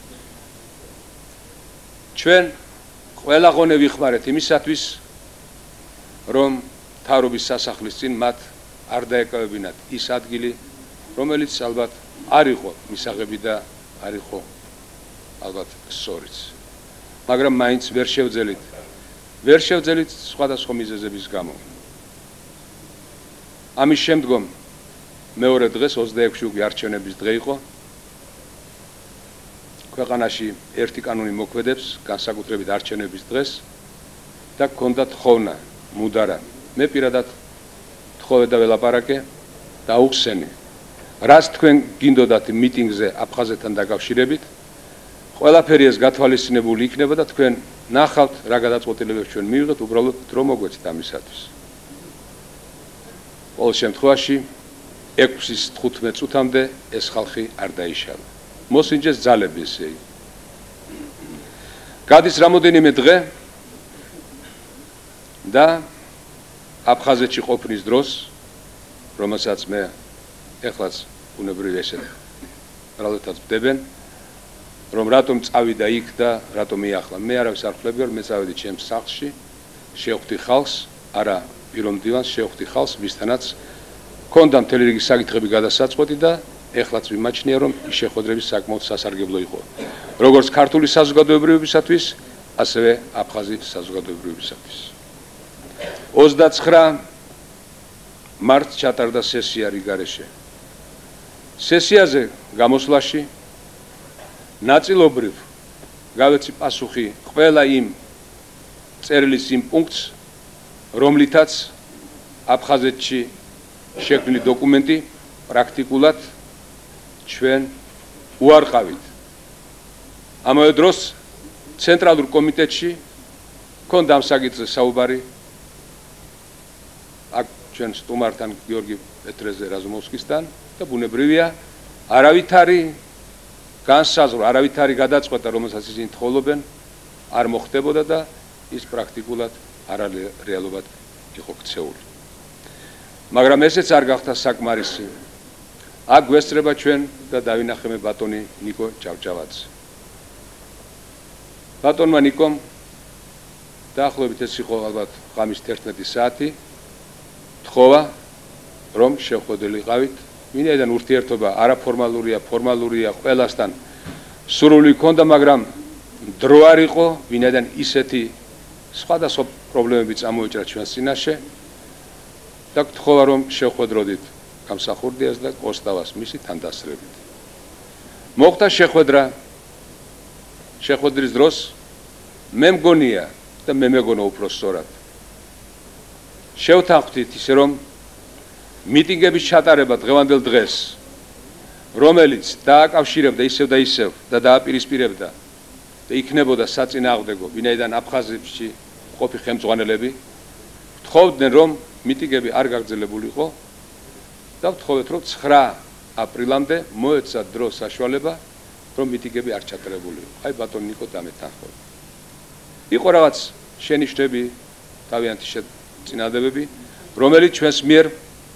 ჩვენ ყველა ღონე ვიხმარეთ იმისათვის, რომ მთავრობის სასახლის წინ მათ არ დაეკავებინათ ის ადგილი, რომელიც ალბათ არ იყო მისაღები და არ იყო ალბათ სწორიც. მაგრამ მაინც ვერ შევძელით. ვერ შევძელით სხვადასხვა მიზეზების გამო. ამის შემდგომ მეორე დღეს ოცდაექვსი უკვე არჩევნების დღე იყო. ქვეყანაში ერთი კანონი მოქმედებს, განსაკუთრებით არჩევნების დღეს და გქონდა თხოვნა, მუდარა. მე პირადად თხოვე და ველაპარაკე და აუხსენე. რას თქვენ გინდოდათ მიტინგზე აფხაზეთთან დაკავშირებით, ყველაფერი ეს გათვალისწინებული იქნება და თქვენ ნახავთ რა გადაწყვეტილებებს ჩვენ მივიღეთ, უბრალოდ დრო მოგვეცით ამისათვის. ყოველ შემთხვევაში ექვსის თხუთმეტ წუთამდე ეს ხალხი არ დაიშალა. მოსინჯეს ძალები ესე იგი. გადის რამოდენიმე დღე და აფხაზეთში ყოფნის დროს, რომელსაც მე ეხლაც უნებრივი ესეთ რალოთაც ვდებენ, რომ რატომ წავიდა იქ და რატომ მიახლა. მე არავის არ ხვდები, რომ მე წავედი ჩემს სახლში, შევხვდი ხალხს, არა პიროვნ დივანს, შევხვდი ხალხს, ვისთანაც ჰქონდა მთელი რიგი საკითხები გადასაწყვეტი და ეხლაც ვიმაჩნია, რომ ის შეხვედრები საკმაოდ სასარგებლო იყო. როგორც ქართული საზოგადოებრივებისათვის, ასევე აფხაზეთის საზოგადოებრივებისათვის. ოცდაცხრა მარტს ჩატარდა სესია რიგარეშე. სესიაზე გამოსვლაში ნაწილობრივ გავეცი პასუხი ყველა იმ წერილის იმ პუნქტს, რომლითაც აფხაზეთში შექმნილი დოკუმენტი პრაქტიკულად ჩვენ უარყავით. ამავე დროს ცენტრალურ კომიტეტში ჰქონდა ამ საკითხზე საუბარი აქ ჩვენ სტუმართან გიორგი პეტრეზე რაზუმოვსკისთან და ბუნებრივია არავითარი განსაზღვრა, არავითარი გადაწყვეტა, რომელსაც ისინი თხოვობენ, არ მოხდებოდა და ის პრაქტიკულად არარეალობად იყო ქცეული. მაგრამ ესეც არ გახდა საკმარისი. აქ გვესწრება ჩვენ და დავინახემე ბატონი ნიკო ჭავჭავაძე. ბატონმა ნიკომ დაახლოებით ეს იყო ალბათ ღამის თერთმეტი საათი თხოვა, რომ შევხვდრილიყავით. ვინაიდან ურთიერთობა არაფორმალურია, ფორმალურია, ყველასთან სურვილი ჰქონდა, მაგრამ დრო არ იყო, ვინაიდან ისეთი სხვადასხვა პრობლემები წამოიჭრა ჩვენს წინაშე და გთხოვა, რომ შევხვდროდით გამსახურდიას და კოსტავას მისი თანდასწრებით. მოხდა შეხვედრა. შეხვედრის დროს მე მგონია და მე მეგონა უფრო სწორად. შევთანხმდით ისე, რომ მიტინგების ჩატარება დღევანდელ დღეს, რომელიც დააკავშირებდა ისევ და ისევ და დააპირისპირებდა და იქნებოდა საწინააღმდეგო, ვინაიდან აფხაზეთში ყოფი ხელმძღვანელები თხოვდნენ, რომ მიტინგები არ გაგრძელებულიყო და თხოვეთ, რომ ცხრა აპრილამდე მოეცა დრო საშუალება, რომ მიტინგები არ ჩატარებულიყო. აი ბატონი ნიკო დამეთანხმდა. იყო რაღაც შენიშვნები, თავიანთი წინადადებები, რომელიც ჩვენს მიერ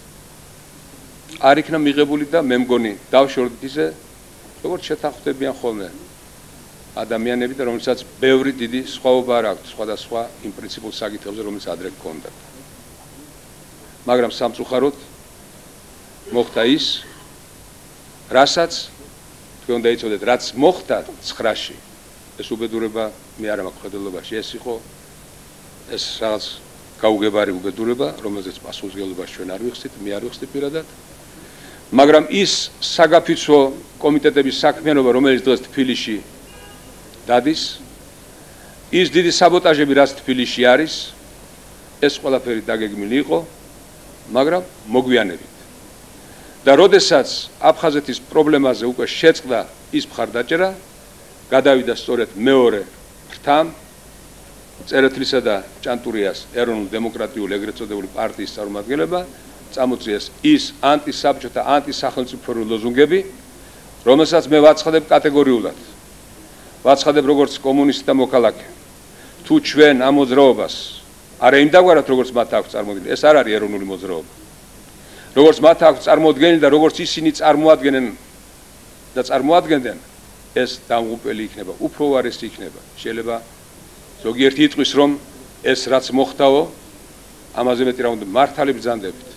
არ იქნა მიღებული და მე მგონი დავშორდით ისე, როგორც შეთანხმდებიან ხოლმე ადამიანები და რომელსაც ბევრი დიდი სხვაობა არ აქვს სხვადასხვა იმ პრინციპულ საკითხებზე, რომელიც ადრე ჰქონდა. მაგრამ სამწუხაროდ მოხდა ის, რასაც თქვენ უნდა იცოდეთ, რაც მოხდა ცხრაში, ეს უბედურება მე არ მაქვს ხედელობაში, ეს იყო ეს რაღაც გაუგებარი უბედურება, რომელზეც პასუხისმგებლობას ჩვენ არ ვიხსნით, მე არ ვიხსნი პირადად. მაგრამ ის საგაფიცვო კომიტეტების საქმიანობა, რომელიც დღეს თბილისში დადის, ის დიდი საბოტაჟები, რაც თბილისში არის, ეს ყველაფერი დაგეგმილი იყო, მაგრამ მოგვიანებით. და როდესაც აფხაზეთის პრობლემაზე უკვე შეწყდა ის მხარდაჭერა, გადავიდა სწორედ მეორე ფრთამ წერეთლისა და ჭანტურიას ეროვნულ დემოკრატიული ეგრეთ წოდებული პარტიის წარმომადგენლება წამოწიეს ის ანტისაბჭოთა, ანტისახელმწიფო ლოზუნგები, რომელსაც მე ვაცხადებ კატეგორიულად. ვაცხადებ როგორც კომუნისტი და მოქალაქე. თუ ჩვენ ამ მოძრაობას არა იმ დაგვარად, როგორც მათ აქვს წარმოდგენილი, ეს არ არის ეროვნული მოძრაობა. როგორც მათ აქვს წარმოდგენილი და როგორც ისინი წარმოადგენენ და წარმოადგენდნენ, ეს დამღუპელი იქნება, უფრო უარესი იქნება. შეიძლება ზოგიერთი იტყვის, რომ ეს რაც მოხდაო, ამაზე მეტი რა უნდა მართალი ბრძანდებით.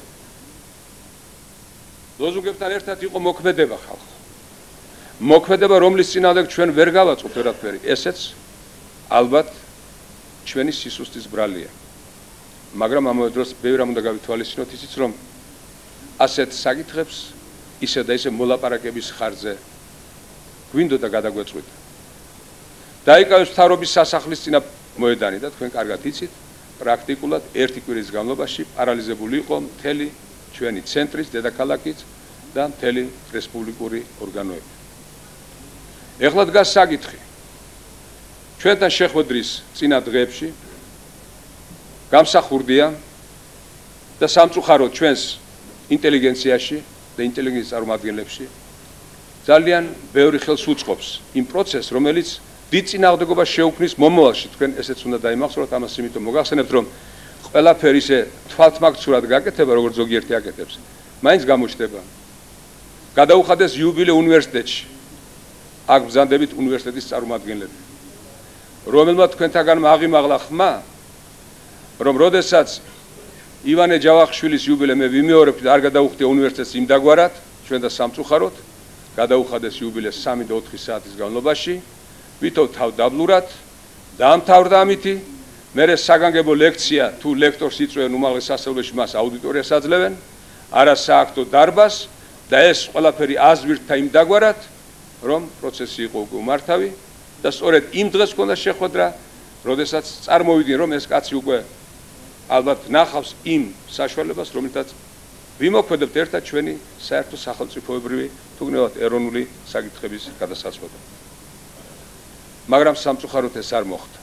ლოზუნგებთან ერთად იყო მოქმედება ხალხო. მოქმედება, რომლის წინააღმდეგ ჩვენ ვერ გავაწყობთ ვერაფერი, ესეც ალბათ ჩვენი სისუსტის ბრალია. მაგრამ ამავე დროს ბევრი რამ უნდა გავითვალისწინოთ ისიც, რომ ასეთ საკითხებს ისე და ისე მოლაპარაკების ხარჯზე გვინდოდა გადაგვეწყვიტა. დაიკავეს მთავრობის სასახლის წინა მოედანი და თქვენ კარგად იცით, პრაქტიკულად ერთი კვირის განმავლობაში პარალიზებული იყო მთელი ჩვენი ცენტრის, დედაქალაქიც და მთელი რესპუბლიკური ორგანოები. ეხლა დგას საკითხი. ჩვენთან შეხვედრის წინა დღეებში გამსახურდია და სამწუხაროდ ჩვენს ინტელიგენციაში და ინტელიგენციის წარმომადგენლებში ძალიან ბევრი ხელს უწყობს იმ პროცესს, რომელიც დიდ წინააღმდეგობას შეუქმნის მომავალში. თქვენ ესეც უნდა დაიმახსოვროთ, ამას იმიტომ მოგახსენებთ, რომ ყველაფერი ისე თვალთმაგცურად გაკეთება, როგორც ზოგიერთი აკეთებს. მაინც გამოჩნდება. გადაუხადეს იუბილე უნივერსიტეტში. აქ ბრძანდებით უნივერსიტეტის წარმომადგენლები. რომელმაც თქვენთაგან აღიმაღლა ხმა, რომ როდესაც ივანე ჯავახიშვილის იუბილე მე ვიმეორებთ და არ გადაუხდია უნივერსიტეტს იმდაგვარად, ჩვენ და სამწუხაროდ, გადაუხადეს იუბილე სამი და ოთხი საათის განმავლობაში, ვითომ თავდაბლურად დაამთავრდა ამითი, მერე საგანგებო ლექცია თუ ლექტორს იწვევენ უმაღლეს სასწავლებელში, მას აუდიტორიას აძლევენ, არა სააქტო დარბაზს და ეს ყველაფერი აზვირთთა იმდაგვარად, რომ პროცესი იყო უკვე უმართავი და სწორედ იმ დღეს ჰქონდა შეხვედრა, როდესაც წარმოვიდნენ, რომ ეს კაცი უკვე ალბათ ნახავს იმ საშუალებას, რომელთაც ვიმოქმედებთ ერთად ჩვენი საერთო სახელმწიფოებრივი თუ გნებავთ ეროვნული საკითხების გადასაცვლელად. მაგრამ სამწუხაროდ ეს არ მოხდა.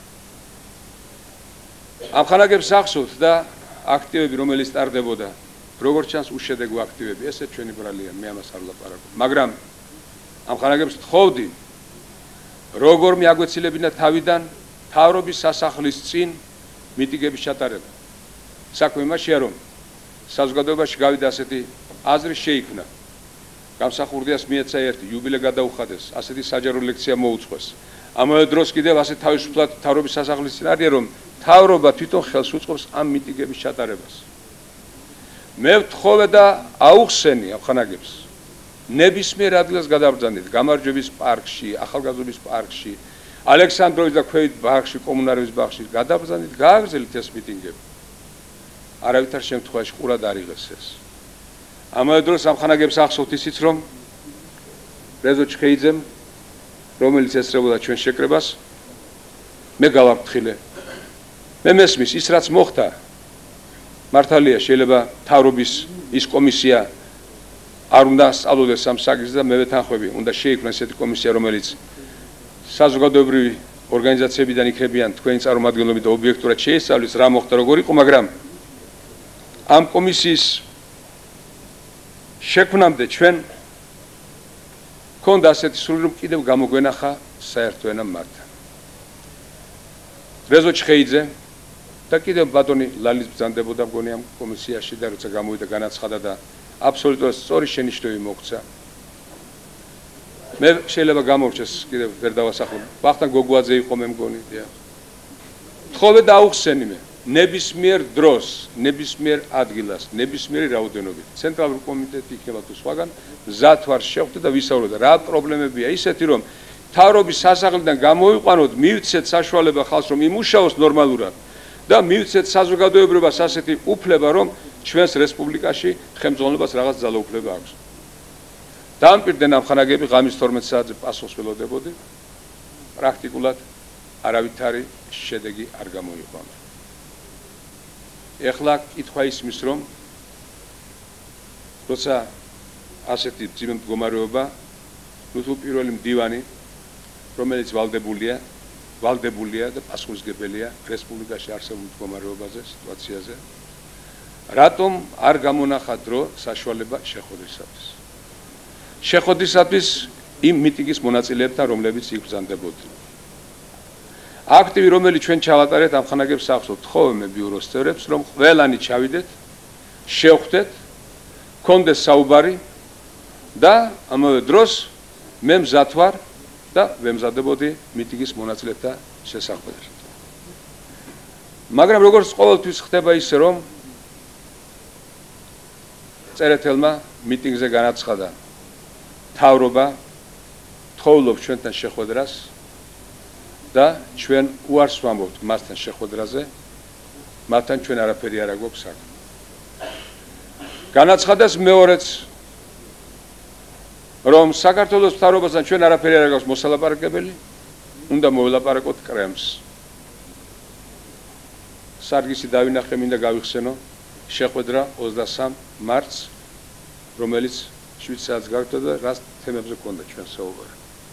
ამ ხანაგებს ახსოვთ და აქტივები, რომელიც ტარდებოდა, როგორც ჩანს უშედეგო აქტივები, ესე ჩვენი ბრალია, მე ამას არ ვლაპარაკობ. მაგრამ ამ ხანაგებს თხოვდი, როგორ მიაგვეცილებინა თავიდან მთავრობის სასახლის წინ მიტინგების ჩატარება. საქმე იმაშია, რომ საზოგადოებაში გავიდა ასეთი აზრი შეიქმნა. გამსახურდიას მიეცა ერთი, იუბილე გადაუხადეს, ასეთი საჯარო ლექცია მოუწყვეს. ამავე დროს კიდევ ასე თავისუფლად მთავრობის სასახლის წინ არიან, რომ მთავრობა თვითონ ხელს უწყობს ამ მიტინგების ჩატარებას. მე ვთხოვე და აუხსენი ამ ხანაგებს. ნებისმიერ ადგილას გადაბრძანდით, გამარჯვების პარკში, ახალგაზრდობის პარკში, ალექსანდროვის და ქვეით ბაღში, კომუნარების ბაღში გადაბრძანდით, გააგრძელეთ ეს მიტინგები. არავითარ შემთხვევაში ყურად არ იღეს ეს. ამავე დროს ამ ხანაგებს ახსოვთ ისიც, რომ რეზო ჩხეიძემ, რომელიც ესწრებოდა ჩვენ შეკრებას, მე გავაფრთხილე. მე მესმის ის რაც მოხდა, მართალია შეიძლება მთავრობის ის კომისია არ უნდა სწავლოდეს ამ საკითხს და მე ვეთანხმები, უნდა შეიქმნას ესეთი კომისია, რომელიც საზოგადოებრივი ორგანიზაციებიდან იქნებიან თქვენი წარმომადგენლები და ობიექტურად შეესწავლის რა მოხდა, როგორ იყო, მაგრამ ამ კომისიის შექმნამდე ჩვენ ქონდა ასეთი სურვილი, რომ კიდევ გამოგვენახა საერთო ენა მართა. რეზო ჩხეიძე და კიდევ ბატონი ლალის ბრძანდებოდა მგონი ამ კომისიაში და როცა გამოვიდა განაცხადა და აბსოლუტურად სწორი შენიშვნები მოგვცა. მე შეიძლება გამორჩეს კიდევ ვერ დავასახლებ. ვახტანგ გოგუაძე იყო მე მგონი, დიახ. თხოვე და აუხსენი მე ნებისმიერ დროს, ნებისმიერ ადგილას, ნებისმიერი რაოდენობით. ცენტრალური კომიტეტი იქნება თუ სხვაგან, მზად ვარ შევხვდე და ვისაუბროთ რა პრობლემებია ისეთი, რომ მთავრობის სასახლიდან გამოვიყვანოთ, მივცეთ საშუალება ხალხს, რომ იმუშაოს ნორმალურად და მივცეთ საზოგადოებრივას ასეთი უფლება, რომ ჩვენს რესპუბლიკაში ხელმძღვანელობას რაღაც ძალაუფლება აქვს. დაამკვირდნენ ამ ხანაგები ღამის თორმეტ საათზე პასუხს ველოდებოდი. პრაქტიკულად არავითარი შედეგი არ გამოიყვანა. ეხლა კითხვა ისმის, რომ როცა ასეთი ძიმე მდგომარეობა, ნუ თუ პირველი მდივანი, რომელიც ვალდებულია, ვალდებულია და პასუხისმგებელია რესპუბლიკაში არსებულ მდგომარეობაზე, სიტუაციაზე, რატომ არ გამონახა დრო საშუალება შეხვედრისათვის. შეხვედრისათვის იმ მიტინგის მონაწილეებთან, რომლებიც იქ ბრძანდებოდნენ. აქტივი, რომელიც ჩვენ ჩავატარეთ, ამ ხანაგებს ახსოვთ, თხოვე მე ბიუროს წევრებს, რომ ყველანი ჩავიდეთ, შევხვდეთ, გქონდეს საუბარი და ამავე დროს მე მზად ვარ და ვემზადებოდი მიტინგის მონაწილეთა შესახვედრად. მაგრამ როგორც ყოველთვის ხდება ისე, რომ წერეთელმა მიტინგზე განაცხადა მთავრობა თხოვლობს ჩვენთან შეხვედრას და ჩვენ უარს ვამბობთ მასთან შეხვედრაზე, მათთან ჩვენ არაფერი არ აგვაქვს საქმე. განაცხადეს მეორეც, რომ საქართველოს მთავრობასთან ჩვენ არაფერი არ აგვაქვს მოსალაპარაკებელი, უნდა მოველაპარაკოთ კრემლს. სარგისი დავინახე, მინდა გავიხსენო შეხვედრა ოცდასამ მარტს, რომელიც შვიდ საათს გაგრძელდა და რას თემებზე ჰქონდა ჩვენ საუბარი.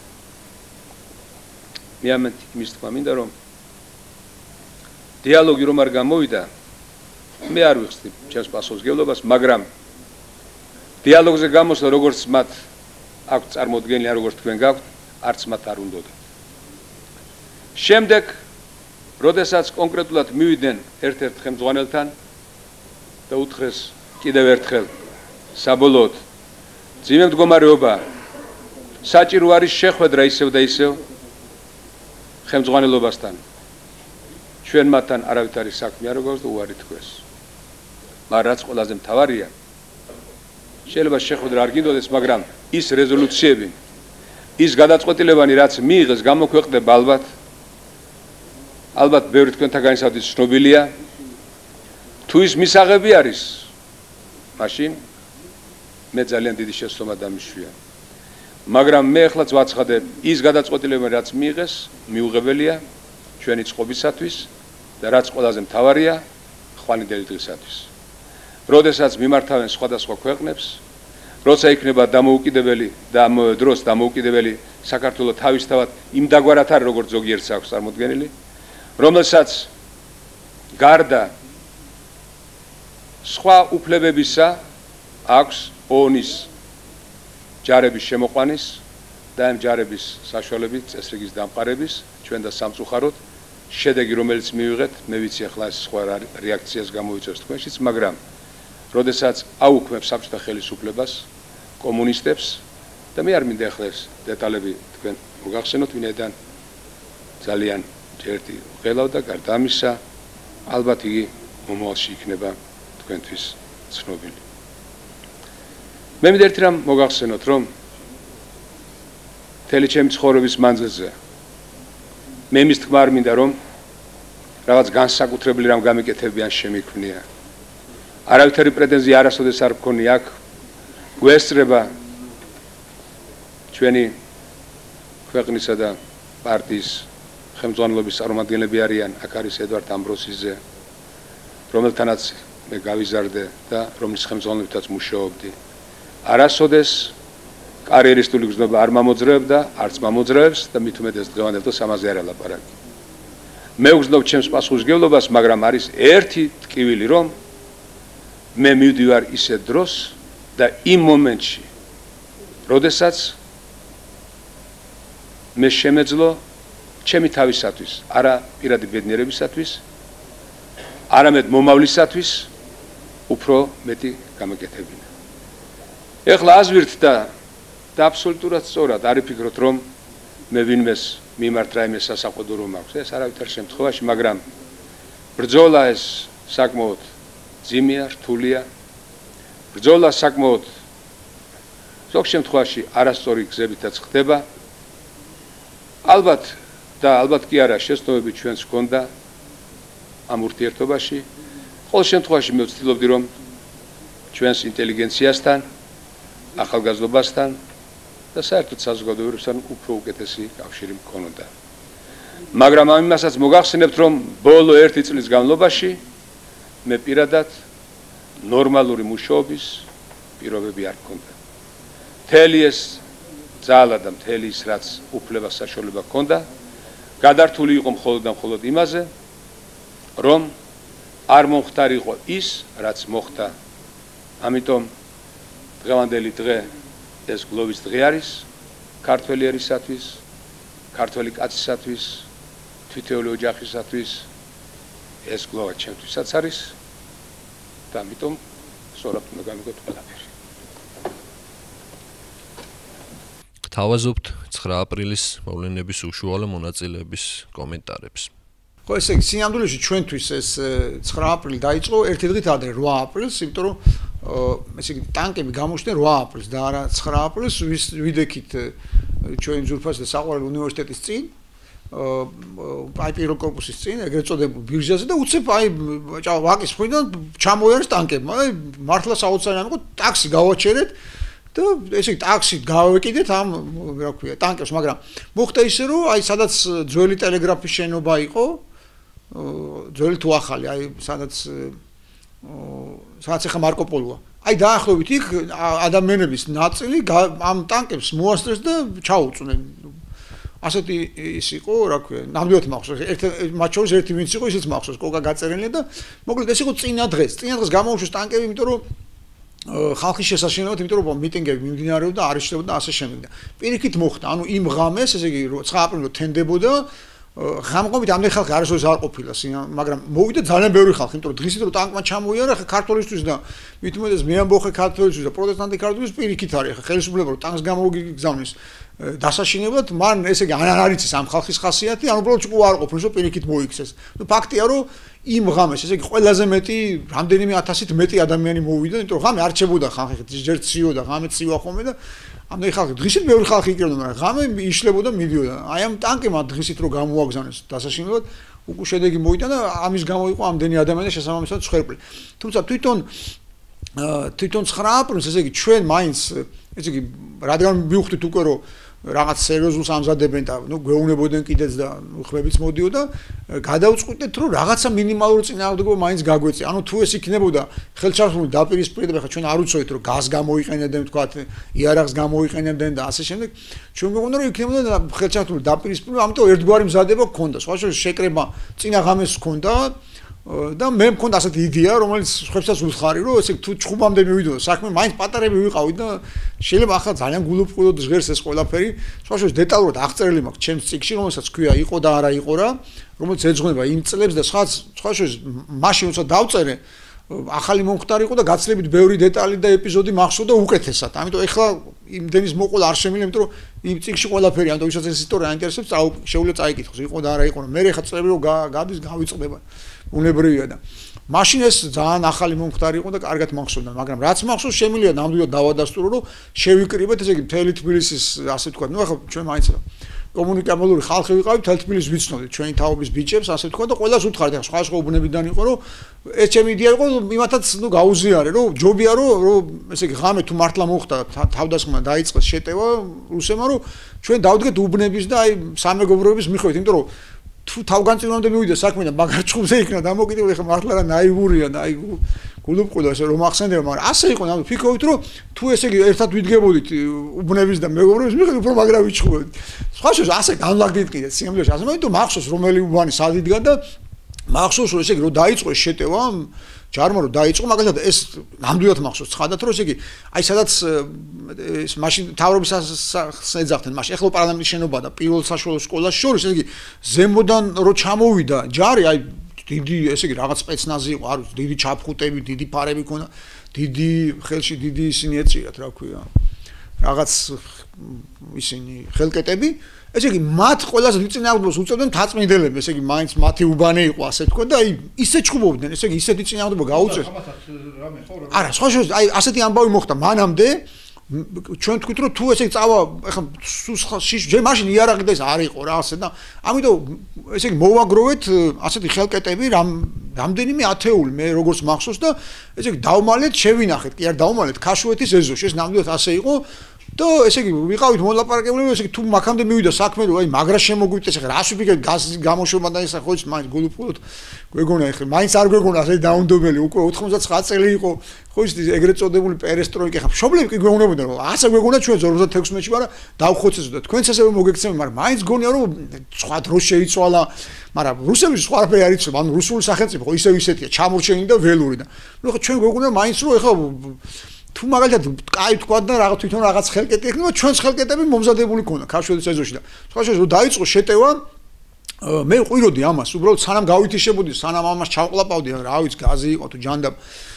მე ამით იმის თქვა მინდა, რომ დიალოგი რომ არ გამოვიდა, მე არ ვიხსნი ჩემს პასუხისმგებლობას, მაგრამ დიალოგზე გამოსვლა, როგორც მათ აქვს წარმოდგენილი როგორც თქვენ გაქვთ, არც მათ არ უნდათ. შემდეგ, როდესაც კონკრეტულად მივიდნენ ერთ-ერთ ხელმძღვანელთან და უთხრეს კიდევ ერთხელ საბოლოოდ ძიმე მდგომარეობა საჭირო არის შეხვედრა ისევ და ისევ ხელმძღვანელობასთან. ჩვენ მათთან არავითარი საქმე არ გვაქვს და უარი თქვეს. მაგრამ რაც ყველაზე მთავარია, შეიძლება შეხვედრა არ გინდოდეს, მაგრამ ის რეზოლუციები, ის გადაწყვეტილებანი, რაც მიიღეს, გამოქვეყნდება ალბათ. ალბათ ბევრი თქვენთაგანისათვის ცნობილია. თუ ის მისაღები არის, მაშინ მე ძალიან დიდი შეცდომა დამიშვია. მაგრამ მე ახლა ვაცხადებ, ის გადაწყვეტილებანი, რაც მიიღეს, მიუღებელია ჩვენი წყობისათვის და რაც ყველაზე მთავარია, ხვალინდელი დღისათვის. როდესაც მიმართავენ სხვადასხვა ქვეყნებს, როცა იქნება დამოუკიდებელი და ამ დროს დამოუკიდებელი საქართველოს თავისთავად იმ დაგვარად არ როგორც ზოგიერთს აქვს წარმოდგენილი, რომელსაც გარდა სხვა უფლებებისა აქვს ООΝ-ის ჯარების შემოყვანის და ამ ჯარების საშუალებით წესრიგის დამყარების ჩვენ და სამწუხაროდ შედეგი რომელიც მივიღეთ, მე ვიცი ახლა ეს სხვა რეაქციას გამოიწვევს თქვენშიც, მაგრამ როდესაც აუქმებს საბჭოთა ხელისუფლებას, კომუნისტებს და მე არ მინდა ახლა ეს დეტალები თქვენ მოგახსენოთ, ვინაიდან ძალიან ერთი ღელავდა, გარდა ამისა, ალბათ იგი მომავალში იქნება თქვენთვის ცნობილი. მე მინდა ერთი რამ მოგახსენოთ, რომ მთელი ჩემი ცხოვრების მანძილზე მე მის თქმა არ მინდა, რომ რაღაც განსაკუთრებული რამ გამიკეთებიან შემიქმნია. არავითარი პრეტენზია არასოდეს არ მქონია აქ. გვესწრება ჩვენი ქვეყნისა და პარტიის ხელმძღვანელობის წარმომადგენლები არიან, აქ არის ედვარდ ამბროსიძე, რომელთანაც მე გავიზარდე და რომლის ხელმძღვანელობითაც მუშაობდი. არასოდეს კარიერისტული გზნობა არ მომოძრაებდა, არც მომოძრაებს და მით უმეტეს დღევანდელ დროს ამაზე არ ელაპარაკი. მე ვგზნობ ჩემს პასუხისმგებლობას, მაგრამ არის ერთი ტკივილი, რომ მე მივდივარ ისეთ დროს და იმ მომენტში, როდესაც მე შემეძლო ჩემი თავისათვის, არა პირადი ბედნიერებისათვის, არამედ მომავლისათვის უფრო მეტი გამეკეთებინა. ეხლა აზვირთ და და აბსოლუტურად სწორად არ იფიქროთ, რომ მე ვინმეს მიმართ რაიმე სასაყოდო რომ აქვს, ეს არავითარ შემთხვევაში, მაგრამ ბრძოლა ეს საკმაოდ ძიმეა, რთულია. ბრძოლა საკმაოდ ზოგ შემთხვევაში არასწორი გზებითაც ხდება. ალბათ და ალბათ კი არა შეცდომები ჩვენს ჰქონდა ამ ურთიერთობაში. ყოველ შემთხვევაში მე ვცდილობდი, რომ ჩვენს ინტელიგენციასთან, ახალგაზრდობასთან და საერთოდ საზოგადოებასთან უფრო უკეთესი კავშირი მქონოდა. მაგრამ ამ იმასაც მოგახსენებთ, რომ ბოლო ერთი წლის განმავლობაში მე პირადად ნორმალური მუშაობის პირობები არ მქონდა. მთელი ეს ძალა და მთელი ის რაც უფლება საშუალება ჰქონდა, გადართული იყო მხოლოდ და მხოლოდ იმაზე, რომ არ მომხდარიყო ის, რაც მოხდა. ამიტომ დღევანდელი დღე ეს გლოვის დღე არის ქართველი ერისათვის, ქართველი კაცისათვის, თითოეული ოჯახისათვის ეს გლოვა ჩემთვისაც არის და ამიტომ სწორად უნდა გამიგოთ ყველაფერი. გთავაზობთ ცხრა აპრილის მოვლენების უშუალო მონაწილეების კომენტარებს. ხო, ესე იგი, სინამდვილეში ჩვენთვის ეს ცხრა აპრილი დაიწყო ერთი დღით ადრე, რვა აპრილს, იმიტომ რომ ესე იგი ტანკები გამოჩნდნენ რვა აპრილს და არა ცხრა აპრილს, ვიდექით ჩვენი ძვირფასი და საყვარელი უნივერსიტეტის წინ, აი პირველ კორპუსის წინ, ეგრეთ წოდებულ ბირჟაზე და უცებ აი ვაკის მხრიდან ჩამოიარეს ტანკებმა. აი მართლა საოცარი ამიყო, ტაქსი გავაჩერეთ და ესე იგი ტაქსით გავეკიდეთ ამ რა ქვია ტანკებს, მაგრამ მოხდა ისე რომ აი სადაც ძველი ტელეგრაფის შენობა იყო, ძველი თუ ახალი, აი სადაც სადაც ახლა მარკო პოლოა. აი დაახლოებით იქ ადამიანების ნაწილი ამ ტანკებს მოასწრეს და ჩაუწვნენ. ასეთი ის იყო, რა ქვია, ნამდვილად მახსოვს. ერთ მათ შორის ერთი ვინც იყო, ისიც მახსოვს, კოკა გაწერილი და მოკლედ ეს იყო წინა დღეს. წინა დღეს გამოუშვეს ტანკები, იმიტომ რომ ხალხის შესაშინებლად, იმიტომ რომ მიტინგები მიმდინარეობდა, არიშლებოდა და ასე შემდეგ. პირიქით მოხდა, ანუ იმ ღამეს, ესე იგი ცხრა აპრილს თენდებოდა ღამყოფით ამდენი ხალხი არასოდეს არ ყოფილა, მაგრამ მოვიდა ძალიან ბევრი ხალხი, იმიტომ რომ დღისით რომ ტანკმა ჩამოიარა, ხა ქართველისთვის და მით უმეტეს მეამბოხე ქართველისთვის და პროტესტანტი ქართველისთვის პირიქით არის, ხა ხელისუფლება რომ ტანკს გამოგიგზავნის დასაშინებლად, მან ესე იგი არ არ იცის ამ ხალხის ხასიათი, ან უბრალოდ ჭკუა არ ყოფილს, რომ პირიქით მოიქცეს. ნუ ფაქტია რომ იმ ღამეს, ესე იგი ყველაზე მეტი რამდენიმე ათასით მეტი ადამიანი მოვიდა, იმიტომ რომ ღამე არჩებოდა ხალხი, ჯერ ციოდა, ღამე ცივა ხოლმე და ამდენი ხალხი, დღისით ბევრი ხალხი იყრებდა, მაგრამ ღამე იშლებოდა, მიდიოდა. აი ამ ტანკებმა დღისით რომ გამოაგზავნეს დასაშინებლად, უკვე შედეგი მოვიდა და ამის გამო იყო ამდენი ადამიანი და შესაბამისად ცხვერპლი. თუმცა თვითონ თვითონ ცხრა აპრილს, ესე იგი ჩვენ მაინც, ესე იგი რადგან მივხვდით უკვე რომ რაღაც სერიოზულს ამზადებენ და ნუ გვეუბნებოდნენ კიდეც და ხმებიც მოდიოდა, გადავწყვიტეთ რომ რაღაცა მინიმალური წინააღმდეგობა მაინც გაგვეწია. ანუ თუ ეს იქნებოდა ხელშეუხლებული დაპირისპირება, ხა ჩვენ არ უცოდით რომ გაზ გამოიყენებდნენ, თქვათ, იარაღს გამოიყენებდნენ და ასე შემდეგ. ჩვენ გვეუბნა რომ იქნებოდა ხელშეუხლებული დაპირისპირება, ამიტომ ერთგვარი მზადება გქონდა. სხვა შორის შეკრება წინა ღამეს გქონდა და მე მქონდა ასეთი იდეა, რომელიც ხებსაც უთხარი, რომ ესე თუ ჭხუბამდე მივიდოდა საქმე, მაინც პატარები ვიყავით და შეიძლება ახლა ძალიან გულუბრყვილოდ ჟღერს ეს ყველაფერი. სხვა შორის დეტალურად აღწერილი მაქვს ჩემს წიგნში, რომელსაც ქვია იყო და არა იყო რა, რომელიც ეძღვნება იმ წლებს და სხვა სხვა შორის მაშინ როცა დავწერე, ახალი მომხდარი იყო და გაცილებით ბევრი დეტალი და ეპიზოდი მახსოვდა უკეთესად. ამიტომ ეხლა იმდენის მოყოლა არ შემიძლია, იმიტომ რომ იმ წიგნში ყველაფერი, ანუ ვისაც ეს ისტორია აინტერესებს, შეუძლია წაიკითხოს, იყო და არა იყო. მე ეხლა წლები რომ გადის გავიწყდება. უნებრივია და მაშინ ეს ძალიან ახალი მომხდარი იყო და კარგად მახსოვდა, მაგრამ რაც მახსოვს შემიძლია ნამდვილად დავადასტურო, რომ შევიკრიბეთ, ესე იგი მთელი თბილისის, ასე ვთქვათ, ნუ ახლა ჩვენ მაინც კომუნიკაბელური ხალხი ვიყავით, მთელი თბილისს ვიცნოდით ჩვენი თაობის ბიჭებს, ასე ვთქვათ და ყველას უთხრათ, ახლა სხვა სხვა უბნებიდან იყო, რომ ეს ჩემი იდეა იყო, იმათაც ნუ გაუზიარე, რომ ჯობია რომ რომ ესე იგი ღამე თუ მართლა მოხდა თავდასხმა დაიწყეს შეტევა რუსებმა, რომ ჩვენ დავდგეთ უბნების და აი სამეგობროების მიხედვით, იმიტომ რომ თუ თავგანწირვამდე მივიდა საქმე და მაგარ ჭუბზე იქნა დამოკიდებული, ხა მართლა რა ნაივურია და აი გულუბრყვილო ესე რომ ახსენდება, მაგრამ ასე იყო, ნამდვილად ფიქრობთ რომ თუ ესე იგი ერთად ვიდგებოდით უბნების და მეგობრების მიხედვით, უფრო მაგრა ვიჩხუბებთ. სხვა შორის ასე განლაგდით კიდე სიამბლეში, ასე მაგრამ თუ მახსოვს რომელი უბანი სად იდგა და მახსოვს რომ ესე იგი რომ დაიწყო შეტევა ჯარმა რომ დაიწყო, მაგალითად ეს ნამდვილად მახსოვს ცხადად რომ ესე იგი აი სადაც ეს მაშინ თავრობის ეძახდნენ მაშინ ეხლა პარლამენტის შენობა და პირველ საშუალო სკოლას შორის ესე იგი ზემოდან რო ჩამოვიდა ჯარი აი დიდი ესე იგი რაღაც სპეცნაზი იყო არ ვიცი დიდი ჩაფხუტები დიდი ფარები ქონა დიდი ხელში დიდი ისინი ეწიათ რა ქვია რაღაც ისინი ხელკეტები ესე იგი მათ ყველაზე წინააღმდეგობას უწევდნენ თაწმინდელები ესე იგი მაინც მათი უბანი იყო ასე თქო და აი ისე ჭუბობდნენ ესე იგი ისეთი წინააღმდეგობა გაუწეს არა სხვა შორის აი ასეთი ამბავი მოხდა მანამდე ჩვენ თქვით რომ თუ ესე წავა ახლა ჯერ მაშინ იარაღი და ეს არ იყო რა ასე და ამიტომ ესე იგი მოვაგროვეთ ასეთი ხელკეტები რამ რამდენიმე ათეული მე როგორც მახსოვს და ესე იგი დავმალეთ შევინახეთ კი არ დავმალეთ ქაშვეთის ეზოში ეს ნამდვილად ასე იყო და ესე იგი ვიყავით მოლაპარაკებლები ესე იგი თუ მაგამდე მივიდა საქმე რომ აი მაგრა შემოგვიწეს ახლა რას ვიფიქრეთ გაზის გამოშვება და ისა ხო ის მაინც გულუბრყვილოდ გვეგონა ახლა მაინც არ გვეგონა ასე დაუნდობელი უკვე ოთხმოცდაცხრა წელი იყო ხო ის ეგრეთ წოდებული პერესტროიკა ხა მშობლები კი გვეუბნებოდნენ რომ ასე გვეგონა ჩვენ ორმოცდათექვსმეტში მაგრამ დავხოცეს და თქვენც ესე მოგექცევენ მაგრამ მაინც გონია რომ სხვა დრო შეიცვალა მაგრამ რუსების სხვა რაფერი არ იცოდნენ ანუ რუსული სახელმწიფო ხო ისევ ისეთია ჩამორჩენილი და ველური და ნუ ხა ჩვენ გვეგონა მაინც რომ ეხლა თუ მაგალითად კაი თქვა და რაღაც თვითონ რაღაც ხელკეტი ექნება ჩვენს ხელკეტები მომზადებული ქონა ქაშვეთის ეზოში და სხვა შორის რომ დაიწყო შეტევა მე ყვიროდი ამას უბრალოდ სანამ გავითიშებოდი სანამ ამას ჩავყლაპავდი რა ვიცი გაზი იყო თუ ჯანდაბ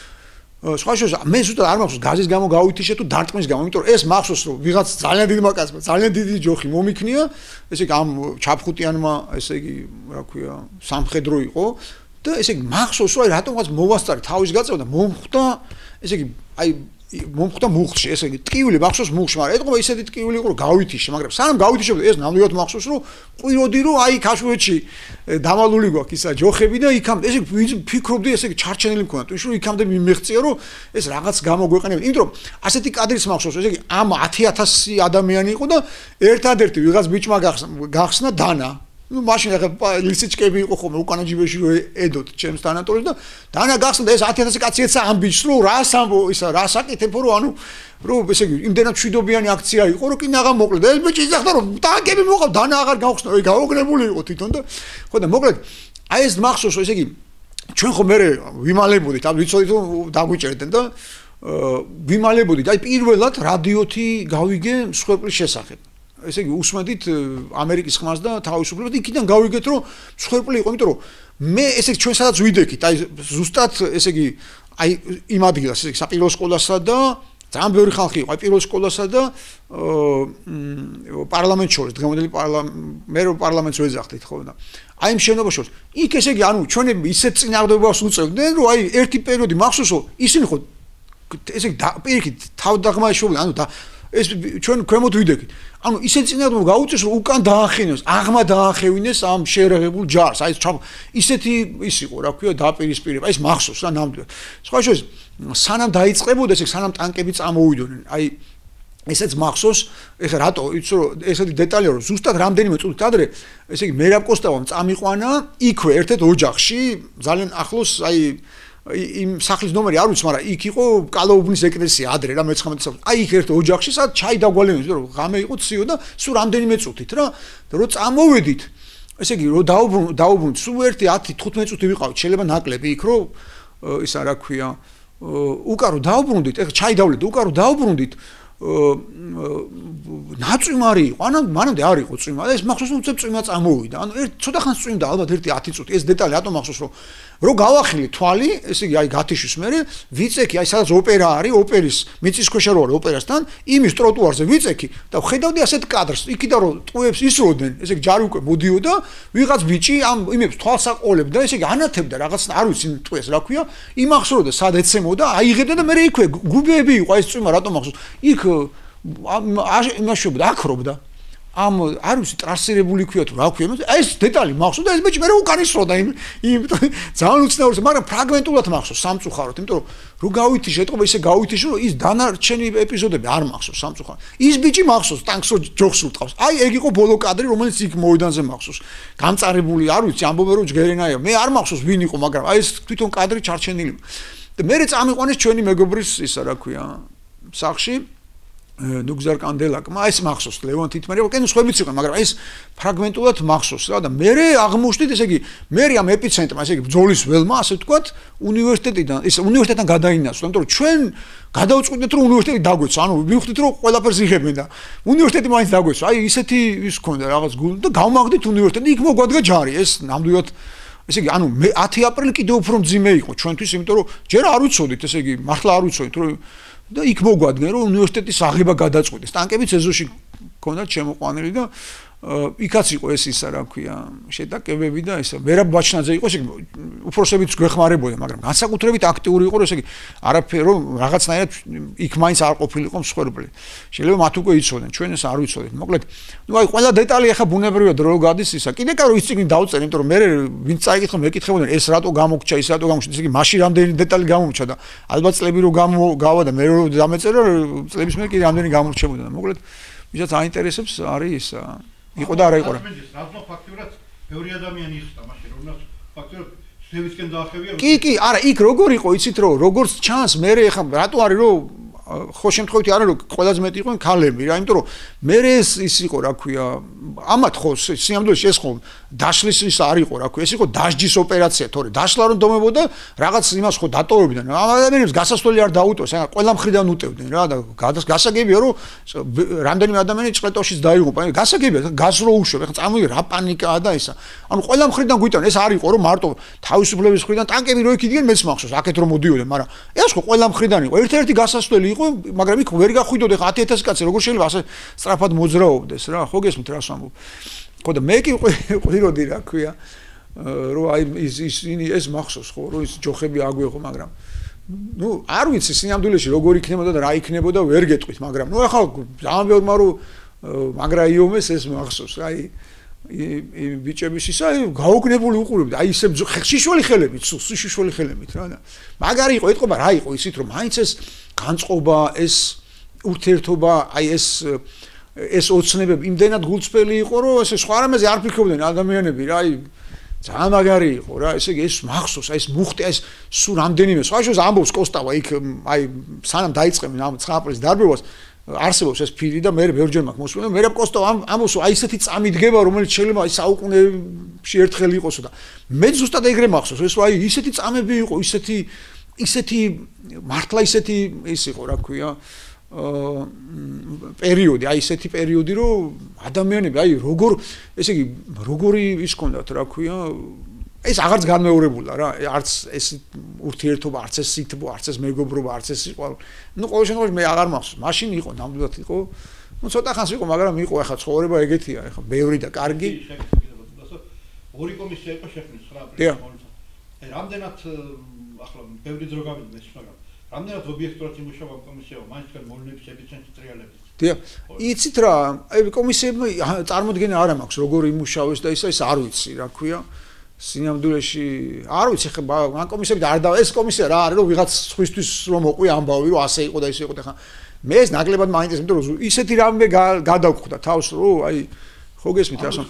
სხვა შორის მე ზუსტად არ მახსოვს გაზის გამო გავითიშე თუ დარტყმის გამო იმიტომ რომ ეს მახსოვს რომ ვიღაც ძალიან დიდი მაკაცმა ძალიან დიდი ჯოხი მომიქნია ესე იგი ამ ჩაფხუტიანმა ესე იგი რა ქვია სამხედრო იყო და ესე იგი მახსოვს რომ აი რატომღაც მოვასწარი თავის გაწევა და მომხვდა ესე იგი აი მომხდა მუხში, ესე იგი ტკივილი მახსოვს მუხში, მაგრამ ეთქობა ისეთი ტკივილი იყო რომ გავითიშე, მაგრამ სანამ გავითიშებდი ეს ნამდვილად მახსოვს რომ ყვიროდი რომ აი ქაშვეთში დამალული გვაქვს ისა ჯოხები და იქამდე ესე ფიქრობდი ესე იგი ჩარჩენილი მქონდა, თუმცა რომ იქამდე მიმეღწია რომ ეს რაღაც გამოგვეყენებინა, იმიტომ რომ ასეთი კადრიც მახსოვს, ესე იგი ამ ათი ათასი ადამიანი იყო და ერთადერთი ვიღაც ბიჭმა გახსნა დანა ну машина ხა ლისიჩკები იყო ხოლმე უკანა ჯიბეში რომ ედოთ ჩემს თანატორებს და დანა გახსნა და ეს ათი ათასი კაცი ეცა ამ ბიჭს რომ რას ამბო ისა რას აკეთებ რომ ანუ რომ ესე იგი იმდენად მშვიდობიანი აქცია იყო რომ კი ნაღა მოკლედ ეს ბიჭი იზახდა რომ ტანკები მოყავ დანა აღარ გავხსნა რომ გაოგნებული იყო თვითონ და ხო და მოკლედ აი ეს მახსოვს ესე იგი ჩვენ ხო მე ვიმალებოდით ამ ვიცოდით რომ დაგვიჭერდნენ და ვიმალებოდით, აი პირველად რადიოთი გავიგე მსხვერპლის შესახებ. ესე იგი უსმედით ამერიკის ხმას და თავისუფლებას იქიდან გავიგეთ რომ მსხვერპლი იყო, იმიტომ რომ მე ესე იგი ჩვენ სადაც ვიდექით, აი ზუსტად ესე იგი აი იმ ადგილას, ესე იგი საპირისპირო სკოლასა და ძალიან ბევრი ხალხი იყო, აი პირველ სკოლასა და პარლამენტს შორის, დღევანდელი პარლამენტ მე რომ პარლამენტს ვეძახდით ხო და აი იმ შენობას შორის. იქ ესე იგი ანუ ჩვენები ისეთ წინააღმდეგობას უწევდნენ, რომ აი ერთი პერიოდი მახსოვს რომ ისინი ხო ესე იგი პირიქით თავდაღმაშობილი, ანუ და ეს ჩვენ ქვემოთ ვიდექით. ანუ ისეთ წინააღმდეგობა გაუწეს რომ უკან დაახინოს, აღმა დაახევინეს ამ შეერაღებულ ჯარს. აი ისეთი ის იყო, რა ქვია, დაპირისპირება. აი ეს მახსოვს რა ნამდვილად. სხვა შორის სანამ დაიწყებოდა ესე სანამ ტანკები წამოვიდოდნენ, აი ესეც მახსოვს, ეხლა რატო იცი რომ ესეთი დეტალია რომ ზუსტად რამდენიმე წუთით ადრე, ესე იგი მერაბ კოსტავამ წამიყვანა იქვე ერთ-ერთ ოჯახში, ძალიან ახლოს, აი იმ სახლის ნომერი არ ვიცი, მაგრამ იქ იყო კალაუბნის ეკლესია ადრე რა მეცხრამეტე საუკუნეში. აი იქ ერთ ოჯახში სადაც ჩაი დაგვალენეს, რომ ღამე იყო ციო და სულ რამდენიმე წუთით რა. და რომ წამოვედით, ესე იგი რომ დაუბრუნდით, სულ ერთი ათი თხუთმეტი წუთი ვიყავით, შეიძლება ნაკლები იქ რომ ისა რა ქვია, უკან რომ დაუბრუნდით, ეხლა ჩაი დავლეთ, უკან რომ დაუბრუნდით, ნაწვიმარი იყო, ანუ მანამდე არ იყო წვიმა და ეს მახსოვს რომ წვიმა წამოვიდა. ანუ ერთ ცოტა ხანს წვიმდა, ალბათ ერთი ათი წუთი. ეს დეტალი რატომ მახსოვს რომ რო გავახილე თვალი, ესე იგი აი გათიშვის მერე ვიწექი, აი სადაც ოპერა არის, ოპერის მიწისქვეშა რო არის ოპერასთან, იმის ტროტუარზე ვიწექი და ხედავდი ასეთ კადრს, იქიდან რომ ტყუებს ისროდნენ, ესე იგი ჯარი უკვე მოდიოდა, ვიღაც ბიჭი ამ იმებს თვალს აყოლებდა, ესე იგი ანათებდა რაღაც, არ ვიცი ტყუეს რა ქვია, იმახსოვდა სად ეცემოდა, აიღებდა და მერე იქვე გუბეები იყო, აი ეს წვიმა რატომ მახსოვს. იქ იმაშობდა, აკრობდა. ამ არ ვიცი ტრასირებული ქვია თუ რა ქვია, აი ეს დეტალი მახსოვს და ეს ბიჭი მერე უკან ისროდა იმ იმ ძალიან უცნაურს, მაგრამ ფრაგმენტულად მახსოვს სამწუხაროდ, იმიტომ რომ რო გავითი შეტყობა ისე გავითიში რომ ის დანარჩენი ეპიზოდები არ მახსოვს სამწუხაროდ. ის ბიჭი მახსოვს ტანკს ჯოხს უტყავს. აი ეგ იყო ბოლო კადრი, რომელიც იქ მოედანზე მახსოვს. გამწარებული არ ვიცი, ამბობენ რომ ჯგერენაია. მე არ მახსოვს ვინ იყო, მაგრამ აი ეს თვითონ კადრი ჩარჩენილი. და მერე წამიყვანეს ჩვენი მეგობრის ისა რა ქვია, სახლში ნუგზარ კანდელაკმა, ეს მახსოვს ლევონ თითმარია, კენ სხვაებიც იყვნენ, მაგრამ ეს ფრაგმენტულად მახსოვს რა და მერე აღმოჩნდით, ესე იგი, მერე ამ ეპიცენტრმა, ესე იგი, ბრძოლის ველმა, ასე ვთქვათ, უნივერსიტეტიდან, ეს უნივერსიტეტიდან გადაინაცვლა, იმიტომ რომ ჩვენ გადავწყვიტეთ, რომ უნივერსიტეტი დაგვეცვა, ანუ მივხვდით, რომ ყველაფერს იღებენ და უნივერსიტეტი მაინც დაგვეცვა. აი, ისეთი ის ქონდა რაღაც გული და გავმაგდით უნივერსიტეტი, იქ მოგვადგა ჯარი, ეს ნამდვილად ესე იგი, ანუ ათი აპრილი კიდევ უფრო მძიმე იყო ჩვენთვის, იმიტომ რომ ჯერ არ ვიცოდით, ესე იგი, მართლა არ ვიცოდით, რომ და იქ მოგვადგენ რომ უნივერსიტეტის აღება გადაწყვიტეს. ტანკებიც ეზოში ქონდათ შემოყვანილი და იქაც იყო ეს ისა რა ქვია, შეტაკებები და ესა. მერაბ ბაჩნაძე იყო, ესე იგი, უფროსებიც გვეხმარებოდა, მაგრამ განსაკუთრებით აქტიური იყო, ესე იგი, არაფერი რომ რაღაცნაირად იქ მაინც არ ყოფილიყო მსხვერპლი. შეიძლება მათ უკვე იცოდნენ, ჩვენ ეს არ ვიცოდით. მოკლედ, ნუ აი ყველა დეტალი ახლა ბუნებრივად რო გადის ისა. კიდე კარო ის წიგნი დავწერე, იმიტომ რომ მე ვინც წაიკითხა, მეკითხებოდნენ ეს რატო გამოგჩა, ის რატო გამოგჩა, ესე იგი, მაშინ რამდენი დეტალი გამომჩა და ალბათ წლები რო გავა და მე რო დამეწერა, წლების მე კიდე რამდენი გამორჩებოდა და მოკლედ, ვისაც აინტერესებს არის ისა. იყო და არა იყო რა. რაზმო ფაქტურად ბევრი ადამიანი იხსნა მაშინ რომ ფაქტურად სევისკენ დაახევია. კი, კი, არა, იქ როგორ იყო, იცით რომ როგორც ჩანს, მე ხა რატო არის რომ ხო შემთხვევითი არა რომ ყველაზე მეტი იყვნენ ქალები რა, იმიტომ რომ მე ეს ის იყო რა ქვია, ამათ ხო სიამბლეში ეს ხო დაშლის ის არ იყო რა ქვია, ეს იყო დასჯის ოპერაცია, თორე დაშლა რომ დომებოდა რაღაც იმას ხო დატოვებდნენ. ამ ადამიანებს გასასვლელი არ დაუტოვეს, აი ყველა მხრიდან უტევდნენ რა და გასაგებია რომ რამდენიმე ადამიანი ჭყეტოშიც დაიღუპა, გასაგებია გას რო უშვებ, ეხლა წამოვიდა რა პანიკაა და ისა. ანუ ყველა მხრიდან გვიტან, ეს არ იყო რომ მარტო თავისუფლების მხრიდან ტანკები რო იქ იდგნენ, მეც მახსოვს, აქეთ რომ მოდიოდნენ, მაგრამ ეს ხო ყველა მხრიდან იყო, ერთ-ერთი გასასვლელი იყო, მაგრამ იქ ვერ გახույდოდ, ეხლა ათი ათასი კაცი როგორ შეიძლება ასე სწრაფად მოძრაობდეს რა, ხო გესმით რას ვამბობ. ხო და მე კი ყვიროდი რა ქვია, რომ აი ის ისინი ეს მახსოვს ხო, რომ ის ჯოხები აგვეღო, მაგრამ ნუ არ ვიცი სინამდვილეში როგორ იქნებოდა და რა იქნებოდა ვერ გეტყვით, მაგრამ ნუ ახლა ძალიან ბევრმა რომ მაგრა იომეს ეს მახსოვს, აი იმ ბიჭების ისა გაოგნებული უყურებდა, აი ისე შიშველი ხელებით, სულ შიშველი ხელებით რა და მაგარი იყო, ეთყობა რა იყო ისიც რომ მაინც ეს განწყობა, ეს ურთიერთობა, აი ეს ეს ოცნებები იმდენად გულწრფელი იყო, რომ ესე სხვა რამეზე არ ფიქრობდნენ ადამიანები რა, აი ძალიან მაგარი იყო რა, ესე იგი ეს მახსოვს, აი ეს მუხტი, ეს სულ რამდენიმე სხვა შორის ამბობს კოსტავა იქ, აი სანამ დაიწყებენ ამ ცხრა აპრილის დარბევას არსებობს ეს ფილი და მე ბევრჯერ მაქვს მოსული, მე კოსტავა ამბობს, აი ესეთი წამიდგება, რომელიც შეიძლება აი საუკუნეებში ერთხელ იყოსო და მე ზუსტად ეგრე მახსოვს, ეს რომ აი ისეთი წამები იყო, ისეთი ისეთი მართლა ისეთი ის იყო, რა ქვია, პერიოდი, აი ესეთი პერიოდი, რომ ადამიანები, აი როგორ, ესე იგი, როგორი ის ქონდათ, რა ქვია, ეს აღარც განმეორებულა რა, არც ეს ურთიერთობა, არც ეს სითბო, არც ეს მეგობრობა, არც ეს სიყვარული. ნუ ყოველ შემთხვევაში მე აღარ მახსოვს. მაშინ იყო, ნამდვილად იყო. ნუ ცოტა ხანს იყო, მაგრამ იყო ახლა ცხოვრება ეგეთია, ახლა ბევრი და კარგი. ორი კომისია იყო შექმნილი ცხრა აპრილის. აი რამდენად ახლა ბევრი დრო გავიდნენ ეს მაგრამ რამდენად ობიექტურად იმუშავა კომისიაო, მაინც თქვენ მოვლენების ეფიციენტი ტრიალებით. დიახ. იცით რა, აი კომისიები წარმოდგენა არ მაქვს, როგორ იმუშავეს და ისა ის არ ვიცი, რა ქვია. სინამდვილეში არ ვიცი ხა მან კომისიები არ და ეს კომისია რა არის რომ ვიღაც სხვისთვის რომ მოყვი ამბავი რომ ასე იყო და ისე იყო და ხა მე ეს ნაკლებად მაინტერესებს იმიტომ რომ ისეთი რამე გადავხვდა თავს რომ აი ხო გესმით რა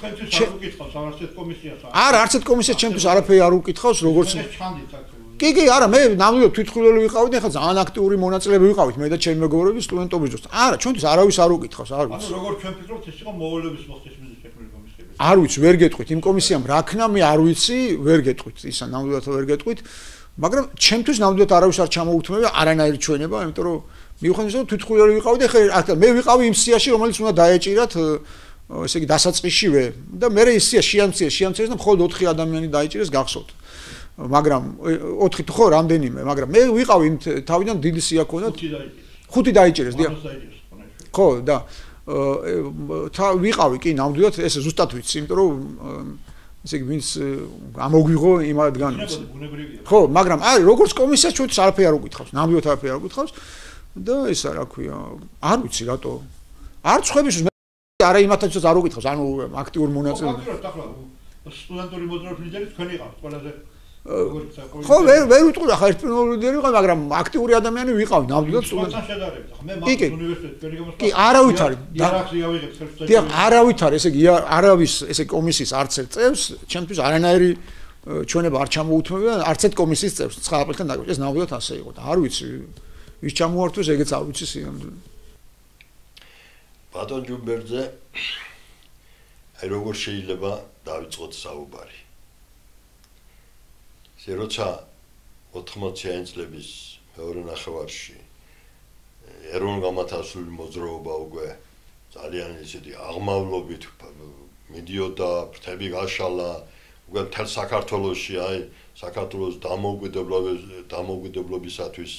არა არც ერთ კომისიას ჩემთვის არაფერი არ უკითხავს როგორც კი კი არა მე ნამდვილად თვითმხილველი ვიყავდი ხა ძალიან აქტიური მონაწილეები ვიყავით მე და ჩემი მეგობრები სტუდენტობის დროს არა ჩვენთვის არავის არ უკითხავს არ ვიცი ანუ როგორ ჩვენ ფიქრობთ ეს იყო მოვლენების მოხდეს მიზეზი შექმნილი კომისიები არ ვიცი ვერ გეტყვით იმ კომისიამ რა ქნა მე არ ვიცი ვერ გეტყვით ისა ნამდვილად ვერ გეტყვით მაგრამ ჩემთვის ნამდვილად არავის არ ჩამოუთმევია არანაირი ჩვენება იმიტომ რომ მიუხედავად იმისა რომ თვითმხილველი ვიყავდი ხა მე ვიყავი იმ სიაში რომელიც უნდა დაეჭირათ ესე იგი დასაწყისშივე და მე ის სია შეამცირეს შეამცირეს და მხოლოდ ოთხი ადამიანი დაიჭირეს გახსოვთ მაგრამ ოთხი თუ ხო რამდენიმე მაგრამ მე ვიყავი იმ თავიდან დიდი სია ქონდა ხუთი დაიჭირეს დიახ ხო და ვიყავი კი ნამდვილად ეს ზუსტად ვიცი იმიტომ რომ ესე იგი ვინც გამოგვიღო იმადგან ხო მაგრამ აი როგორც კომისიას ჩვენთვის არაფერი არ უკითხავს ნამდვილად არაფერი არ უკითხავს და ესა რა ქვია არ ვიცი რატო არ ცხების არა იმათაც არ უკითხავს ანუ აქტიურ მონაწილეობას სტუდენტური მოძრაობის ლიდერი თქვენ იყავთ ყველაზე ხო ვერ ვერ ვიტყვი ახლა ერთპიროვნული ლიდერი ვიყავ მაგრამ აქტიური ადამიანი ვიყავ ნამდვილად სტუდენტთან შედარებით ახლა მე მაგ უნივერსიტეტში თქვენი გამოსვლა კი არავით არის იერარქია ვიღებ ხელშეწყობილება დიახ არავით არის ესე იგი არავის ესე კომისიის არც ერთ წევს ჩემთვის არანაირი ჩვენება არ ჩამოუთმევია არც ერთ კომისიის წევს ცხრა აპრილთან დაკავშირებით ეს ნამდვილად ასე იყო და არ ვიცი ვის ჩამოართვეს ეგეც არ ვიცი სიამდვილე ბატონ ჯუმბერძე აი როგორ შეიძლება დავიწყოთ საუბარი ეს როცა ოთხმოციანი წლების მეორე ნახევარში ეროვნულ-გამათავისუფლებული მოძრაობა უკვე ძალიან ისეთი აღმავლობით მიდიოდა ფრთები გაშალა უკვე მთელ საქართველოში აი საქართველოს დამოუკიდებლობის დამოუკიდებლობისათვის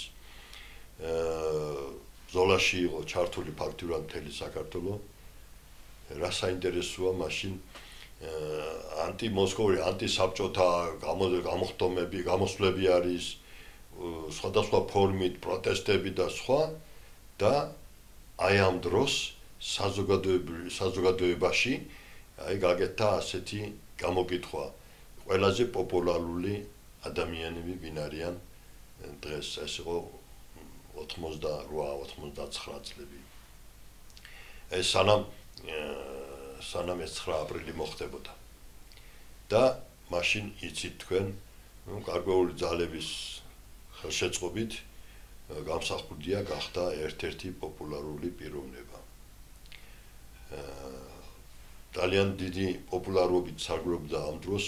ზოლაში იყო ჩართული ფაქტურად მთელი საქართველო რა საინტერესოა მაშინ ანტიმოსკოვი ანტისაბჭოთა გამოხდომები გამოსვლები არის სხვადასხვა ფორმით პროტესტები და სხვა და აი ამ დროს საზოგადოებაში აი გაკეთდა ასეთი გამოკითხვა ყველაზე პოპულარული ადამიანები ვინ არიან დღეს ეს იყო ოთხმოცდაოთხ ოცდაცხრა წლები ეს სანამ სანამ ეს ცხრა აპრილი მოხდებოდა და მაშინ იცით თქვენ ნუ გარკვეული ძალების ხელშეწყობით გამსახურდია გახდა ერთ-ერთი პოპულარული პიროვნება ძალიან დიდი პოპულარობით სარგებლობდა ამ დროს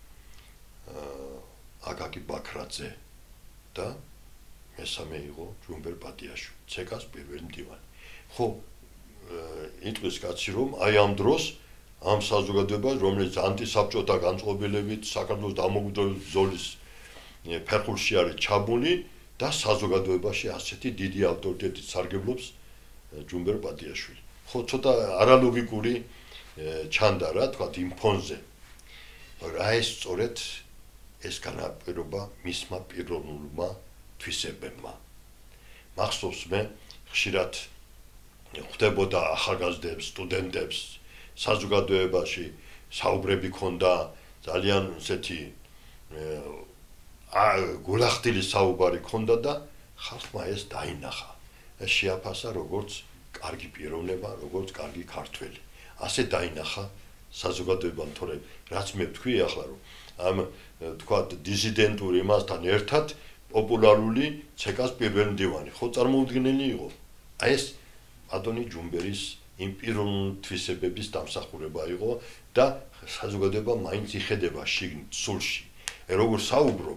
აკაკი ბაქრაძე და მესამე იყო ჯუმბერ პატიაშვილი ცეკას პირველი მდივანი ხო იტყვის კაცი რომ აი ამ დროს ამ საზოგადოებას რომელიც ანტისაბჭოთა განწყობილებით საქართველოს დამოუკიდებლობის ბრძოლის ფერხულში არის ჩაბმული და საზოგადოებაში ასეთი დიდი ავტორიტეტით სარგებლობს ჯუმბერ პატიაშვილი ხო ცოტა არალოგიკური ჩანდა რა თქვა იმ ფონზე რა ეს სწორედ ეს განაპირობა მისმა პიროვნულმა თვისებებმა მახსოვს მე ხშირად ხდებოდა ახალგაზრდებს, სტუდენტებს საზოგადოებაში საუბრები ქონდა ძალიან ისეთი გულახდილი საუბარი ქონდა და ხალხმა ეს დაინახა. ეს შეაფასა როგორც კარგი პიროვნება, როგორც კარგი ქართველი. ასე დაინახა საზოგადოებამ, თორემ რაც მე ვთქვი ახლა რომ ამ თქვა დისიდენტური მასთან ერთად პოპულარული ცეკას პირველი მდივანი ხო წარმოუდგენელი იყო. აი ეს ბატონი ჯუმბერის იმ პიროვნული თვისებების დამსახურება იყო და საზოგადოება მაინც იხედება შიგნით სულში. როგორ საუბრობ,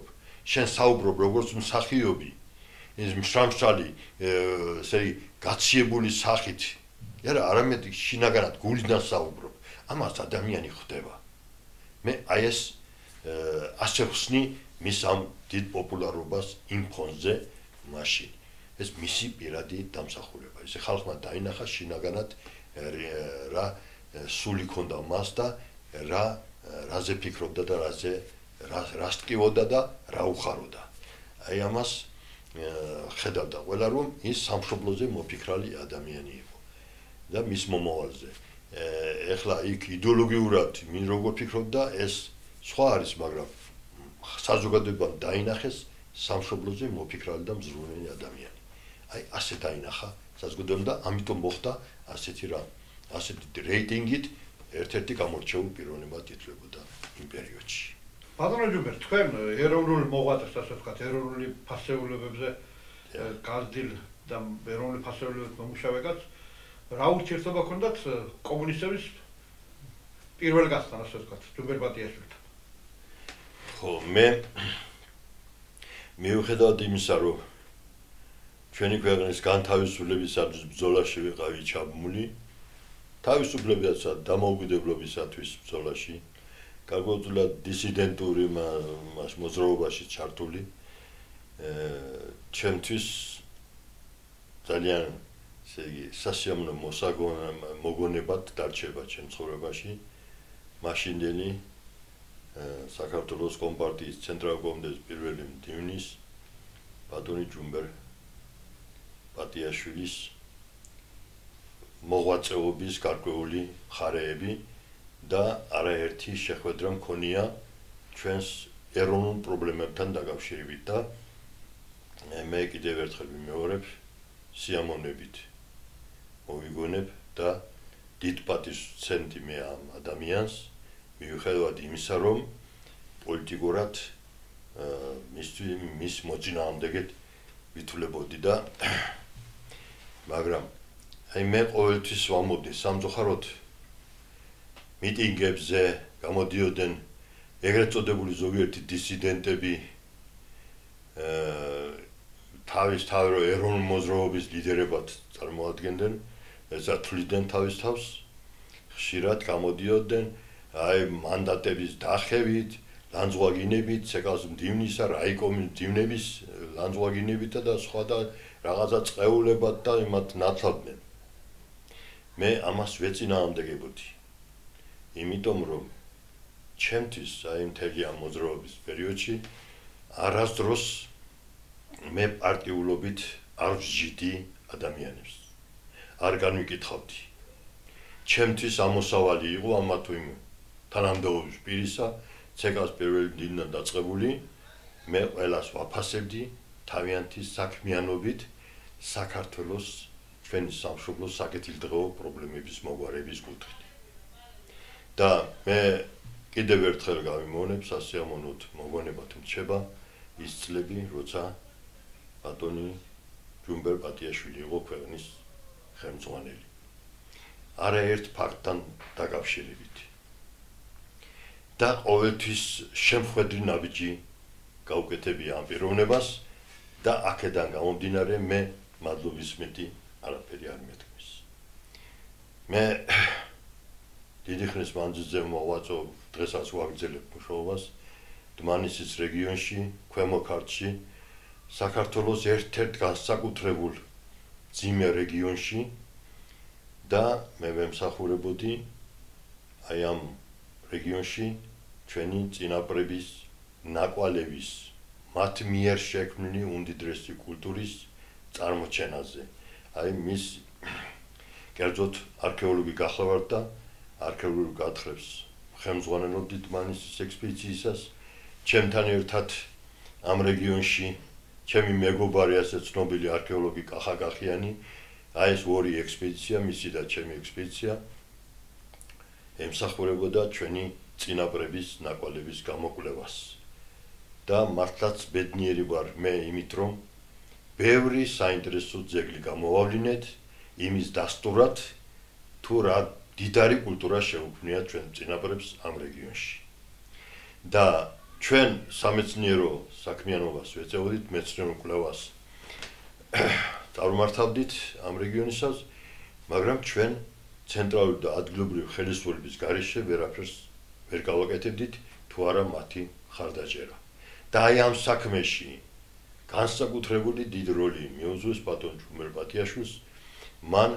შენ საუბრობ როგორც მსახიობი ის მშრამშალი ესე იგი გაციებული სახით არა არამედ შინაგანად გულიდან საუბრობ ამას ადამიანი ხვდება მე აი ეს ასე ხსნი მის ამ დიდ პოპულარობას იმ ფონზე მაშინ ეს მისი პირადი დამსახურება ესე ხალხმა დაინახა შინაგანად რა სული ქონდა მას და რა რაზე ფიქრობდა და რაზე რა სტკივოდა და რა უხაროდა აი ამას ხედავდა ყველა რომ ის სამშობლოზე მოფიქრალი ადამიანი იყო და მის მომავალზე ეხლა იქ იდეოლოგიურად მინ როგორ ფიქრობდა ეს სხვა არის მაგრამ საზოგადოებამ დაინახეს სამშობლოზე მოფიქრალი და მზრუნველი ადამიანი აი ასე დაინახა საზოგადოებამ და ამიტომ მოხდა ასეთი რა ასეთი რეიტინგით ერთ-ერთი გამორჩეულ პიროვნებად ითვლებოდა იმ პერიოდში ბატონო ჯუმბერ თქვენ ეროვნულ მოღვაწეს ასე ვთქვათ ეროვნული ფასეულებებზე გაზრდილ და ეროვნული ფასეულებებით მომუშავე კაცს რა ურთიერთობა ჰქონდათ კომუნისტების პირველ კაცთან ასე ვთქვათ ჯუმბერ ბატიაშვილთან ხო მე მიუხედავად იმისა რომ ჩვენი ქვეყნის განთავისუფლებისათვის ბრძოლაში ვიყავი ჩაბმული თავისუფლებისათვის დამოუკიდებლობისათვის ბრძოლაში გარკვეულად დისიდენტური მას მოძრაობაში ჩართული ჩემთვის ძალიან ესე იგი სასიამოვნო მოგონებად დარჩება ჩემ ცხოვრებაში მაშინდელი საქართველოს კომპარტიის ცენტრალური კომიტეტის პირველი მდივნის ბატონი ჯუმბერ ბატიაშვილის მოღვაწეობის გარკვეული მხარეები და არაერთი შეხვედრა მქონია ჩვენს ეროვნულ პრობლემებთან დაკავშირებით და მე კიდევ ერთხელ ვიმეორებ სიამოვნებით მოვიგონებ და დიდ პატივს ვცემდი მე ამ ადამიანს მიუხედავად იმისა რომ პოლიტიკურად მისთვის მის მოწინააღმდეგედ ვითვლებოდი და მაგრამ აი მე ყოველთვის ვამბობდი სამწუხაროდ მიტინგებზე გამოდიოდნენ ეგრეთ წოდებული ზოგიერთი დისიდენტები თავის თავრო ეროვნულ მოძრაობის ლიდერებად წარმოადგენდნენ ესა თვლიდნენ თავის თავს ხშირად გამოდიოდნენ აი მანდატების დახევით ლანძღვაგინებით ცეკას მდივნისა რაიკომის მდივნების ლანძღვაგინებით და სხვა და რაღაცა წეულებად და იმათ ნათლავდნენ მე ამას ვეწინააღმდეგებოდი იმიტომ რომ ჩემთვის აი მთელი ამ მოძრაობის პერიოდში არასდროს მე პარტიულობით არ ვსჯიდი ადამიანებს არ განვიკითხავდი ჩემთვის ამოსავალი იყო ამა თუ იმ თანამდებობის პირისა ცეკას პირველი მდივნიდან დაწყებული მე ყველას ვაფასებდი თავიანთი საქმიანობით საქართველოს ჩვენი სამშობლოს საკეთილდღეო პრობლემების მოგვარების კუთხით და მე კიდევ ერთხელ გავიმეორებ სასიამოვნოდ მოგონებათ მრჩება ის წლები როცა ბატონი ჯუმბერ ბატიაშვილი იყო ქვეყნის ხელმძღვანელი არაერთ ფაქტთან დაკავშირებით და ყოველთვის შემხედრი ნაბიჯი გავუკეთებია ამ პიროვნებას და აქედან გამომდინარე მე მადლობის მეტი არაფერი არ მეთქმის მე დიდი ხნის მანძილზე მოვაწვევ დღესაც ვაგრძელებ მუშაობას დმანისის რეგიონში ქვემო ქართლში საქართველოს ერთ-ერთ განსაკუთრებულ ძიმე რეგიონში და მე ვემსახურებოდი აი ამ რეგიონში ჩვენი წინაპრების ნაკვალევის მათ მიერ შექმნილი უმდიდრესი კულტურის წარმოჩენაზე აი მის კერძოდ არქეოლოგი გახლავართ და არქეოლოგიურ გათხრებს ხელმძღვანელობდი დმანისის ექსპედიციისას ჩემთან ერთად ამ რეგიონში ჩემი მეგობარი ასე ცნობილი არქეოლოგი კახაკახიანი აი ეს ორი ექსპედიცია მისი და ჩემი ექსპედიცია ემსახურებოდა ჩვენი წინაპრების ნაკვალევის გამოკვლევას და მართლაც ბედნიერი ვარ მე იმით რომ ბევრი საინტერესო ძეგლი გამოვავლინეთ იმის დასტურად თუ რა დიდარი კულტურა შეუქმნია ჩვენ წინაპრებს ამ რეგიონში და ჩვენ სამეცნიერო საქმიანობას ვეწეოდით, მეცნიერ კვლევას წარმართავდით ამ რეგიონისას, მაგრამ ჩვენ ცენტრალური და ადგილობრივი ხელისუფლების გარეშე ვერაფერს ვერ გავაკეთებდით, თუ არა მათი ხარდაჭერა. და აი ამ საქმეში განსაკუთრებული დიდი როლი მიუძღვის ბატონ ჯუმერ ბათიაშვილს, მან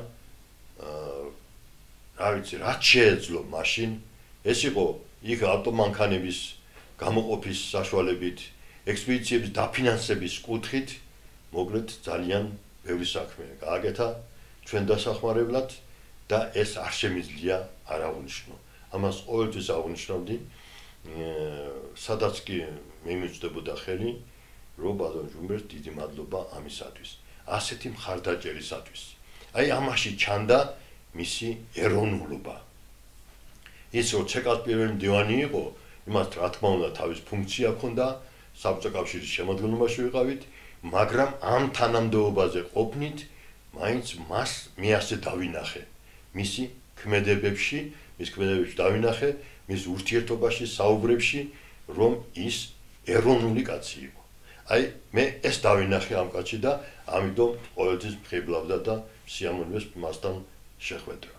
რა ვიცი, რაც შეეძლო მაშინ, ეს იყო იქ ავტომანქანების გამოყოფის საშუალებით, ექსპედიციების დაფინანსების კუთხით, მოკლედ ძალიან ბევრი საქმე გააკეთა ჩვენ დასახმარებლად და ეს არ შემიძლია არ აღვნიშნო. ამას ყოველთვის აღვნიშნავდი, სადაც კი მიმიწვდებოდა ხელი, რომ ბატონ ჯუმბერს დიდი მადლობა ამისათვის, ასეთი მხარდაჭერისათვის. აი ამაში ჩანდა მისი ეროვნულობა. ის რომ ცეკას პირველი მდივანი იყო, იმას რა თქმა უნდა თავის ფუნქცია ჰქონდა, საბჭოთა კავშირის შემადგენლობაში ვიყავით, მაგრამ ამ თანამდებობაზე ყოფნით, მაინც მას მე ასე დავინახე. მისი ქმედებებში, მის ქმედებებში დავინახე, მის ურთიერთობაში, საუბრებში, რომ ის ეროვნული კაცი იყო. აი მე ეს დავინახე ამ კაცში და ამიტომ ყოველთვის მხიბლავდა და სიამოვნებას მასთან შეხვედრა.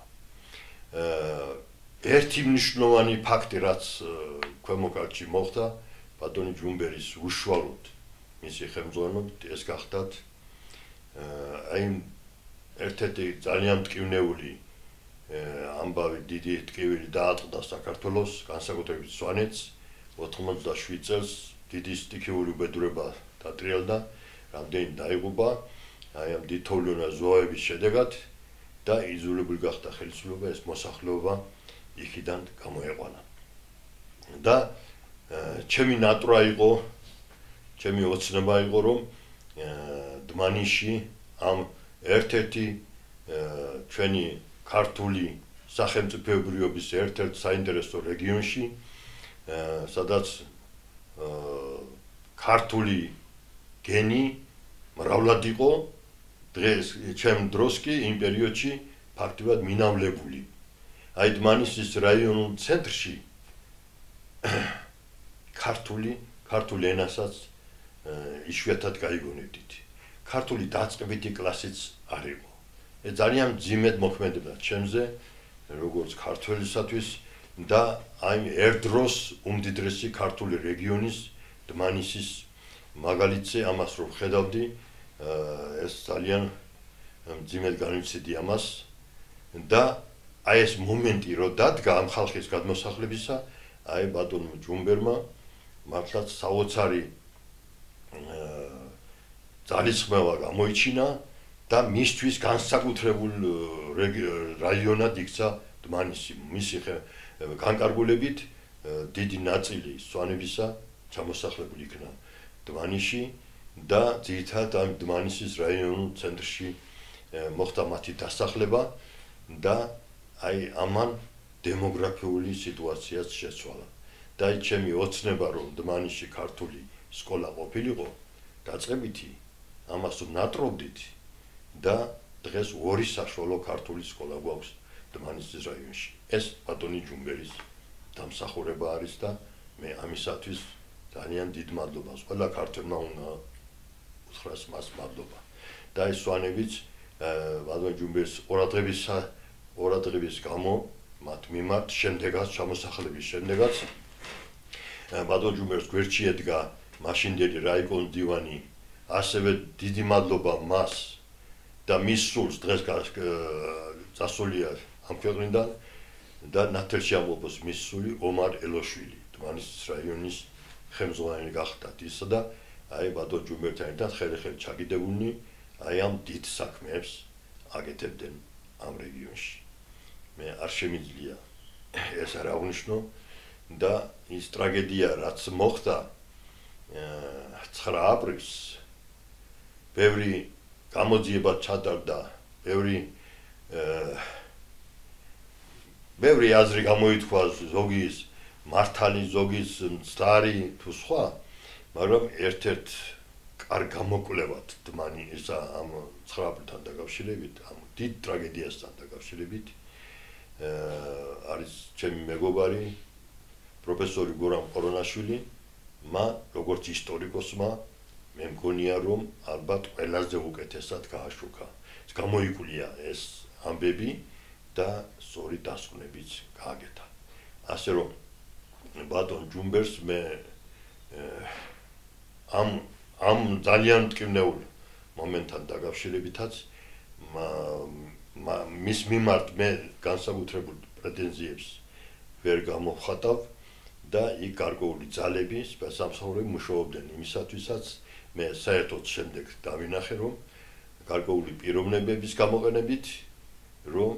ერთი მნიშვნელოვანი ფაქტი, რაც ქვემო კალთში მოხდა, ბატონი ჯუმბერის უშუალოდ მისი ხელმძღვანელობით ეს გახდათ აი ერთ-ერთი ძალიან მტკივნეული ამბავი დიდი ტკივილი დაატყდა საქართველოს, განსაკუთრებით სვანეთს, ოთხმოცდაშვიდ წელს დიდი სტიქიური უბედურება დატრიალდა, რამდენი დაიღუპა, აი ამ დიდთოვლიანა ზვავების შედეგად და იძულებული გახდა ხელისუფლება ეს მოსახლეობა იქიდან გამოეყვანა. და ჩემი ნატრა იყო, ჩემი ოცნება იყო, რომ დმანიში ამ ერთ-ერთი ჩვენი ქართული სახელმწიფოებრიობის ერთ-ერთ საინტერესო რეგიონში, სადაც ქართული გენი მრავლად იყო, დღეს ჩემ დროს კი იმ პერიოდში ფაქტობრივად მინავლებული. აი დმანისის რაიონულ ცენტრში ქართული ქართულ ენასაც იშვიათად გაიგონებდით. ქართული დაწყებითი კლასიც არ იყო. ეს ძალიან მძიმედ მოქმედებდა ჩემზე, როგორც ქართველისათვის და აი ერთდროს უმდიდრესი ქართული რეგიონის დმანისის მაგალითზე ამას რომ ხედავდი, ეს ძალიან მძიმედ განვიცედი ამას და აი ეს მომენტი რომ დადგა ამ ხალხის გადმოსახლებისა, აი ბატონმა ჯუმბერმა მართლაც საოცარი ძალისხმევა გამოიჩინა და მისთვის განსაკუთრებულ რაიონად იქცა დმანისი. მისი განკარგულებით დიდი ნაწილი სვანებისა ჩამოსახლებული იქნა დმანიში და ძირითადად ამ დმანისის რაიონულ ცენტრში მოხდა მათი დასახლება და აი ამან დემოგრაფიული სიტუაციაც შეცვალა. და აი ჩემი ოცნება რომ დმანიში ქართული სკოლა ყოფილიყო, დაწყებითი, ამას ვნატრობდით და დღეს ორი საშუალო ქართული სკოლა გვაქვს დმანისის რაიონში. ეს ბატონი ჯუმბერის დამსახურება არის და მე ამისათვის ძალიან დიდ მადლობას ყველა ქართველმა უნდა უთხრას მას მადლობა. და ეს სვანებიც ბატონ ჯუმბერის ყურადღების ყურადღების გამო მათ მიმართ შემდეგაც ჩამოსახლების შემდეგაც ბატონ ჯუმბერს გვერდში ედგა მაშინდელი რაიკონ დივანი, ასევე დიდი მადლობა მას და მის სულს დღეს წასულია ამ ქვეყნიდან და ნათელში ამბობს მის სული ომარ ელოშვილი, დმანისის რაიონის ხელმძღვანელი გახდათ ისა და აი ბატონ ჯუმბერთან ერთად ხელი-ხელი ჩაგიდებულნი აი ამ დიდ საქმეებს აკეთებდნენ ამ რეგიონში. მე არ შემიძლია ეს არ აღვნიშნო და ის ტრაგედია რაც მოხდა ცხრა აპრილს ბევრი გამოძიება ჩატარდა, ბევრი ბევრი აზრი გამოითქვა, ზოგის მართალი, ზოგის მცდარი თუ სხვა, მაგრამ ერთ-ერთ კარგ გამოკვლევად დმანი ისა ამ ცხრა აპრილთან დაკავშირებით, ამ დიდ ტრაგედიასთან დაკავშირებით არის ჩემი მეგობარი პროფესორი გორამ ყორონაშვილი, მა როგორც ისტორიკოსმა მე მგონია რომ ალბათ ყველაზე უკეთესად გააშუქა. გამოიკვლია ეს ამბები და სწორი დასკვნებიც გააკეთა. ასე რომ ბატონ ჯუმბერს მე ამ ამ ძალიან მტკივნეულ მომენტთან დაკავშირებითაც მის მიმართ მე განსაკუთრებულ პრეტენზიებს ვერ გამოვხატავ და იქ გარკვეული ძალები სპეცსამსახურები მუშაობდნენ იმისათვისაც მე საერთოდ შემდეგ დავინახე რომ გარკვეული პიროვნებების გამოყენებით რომ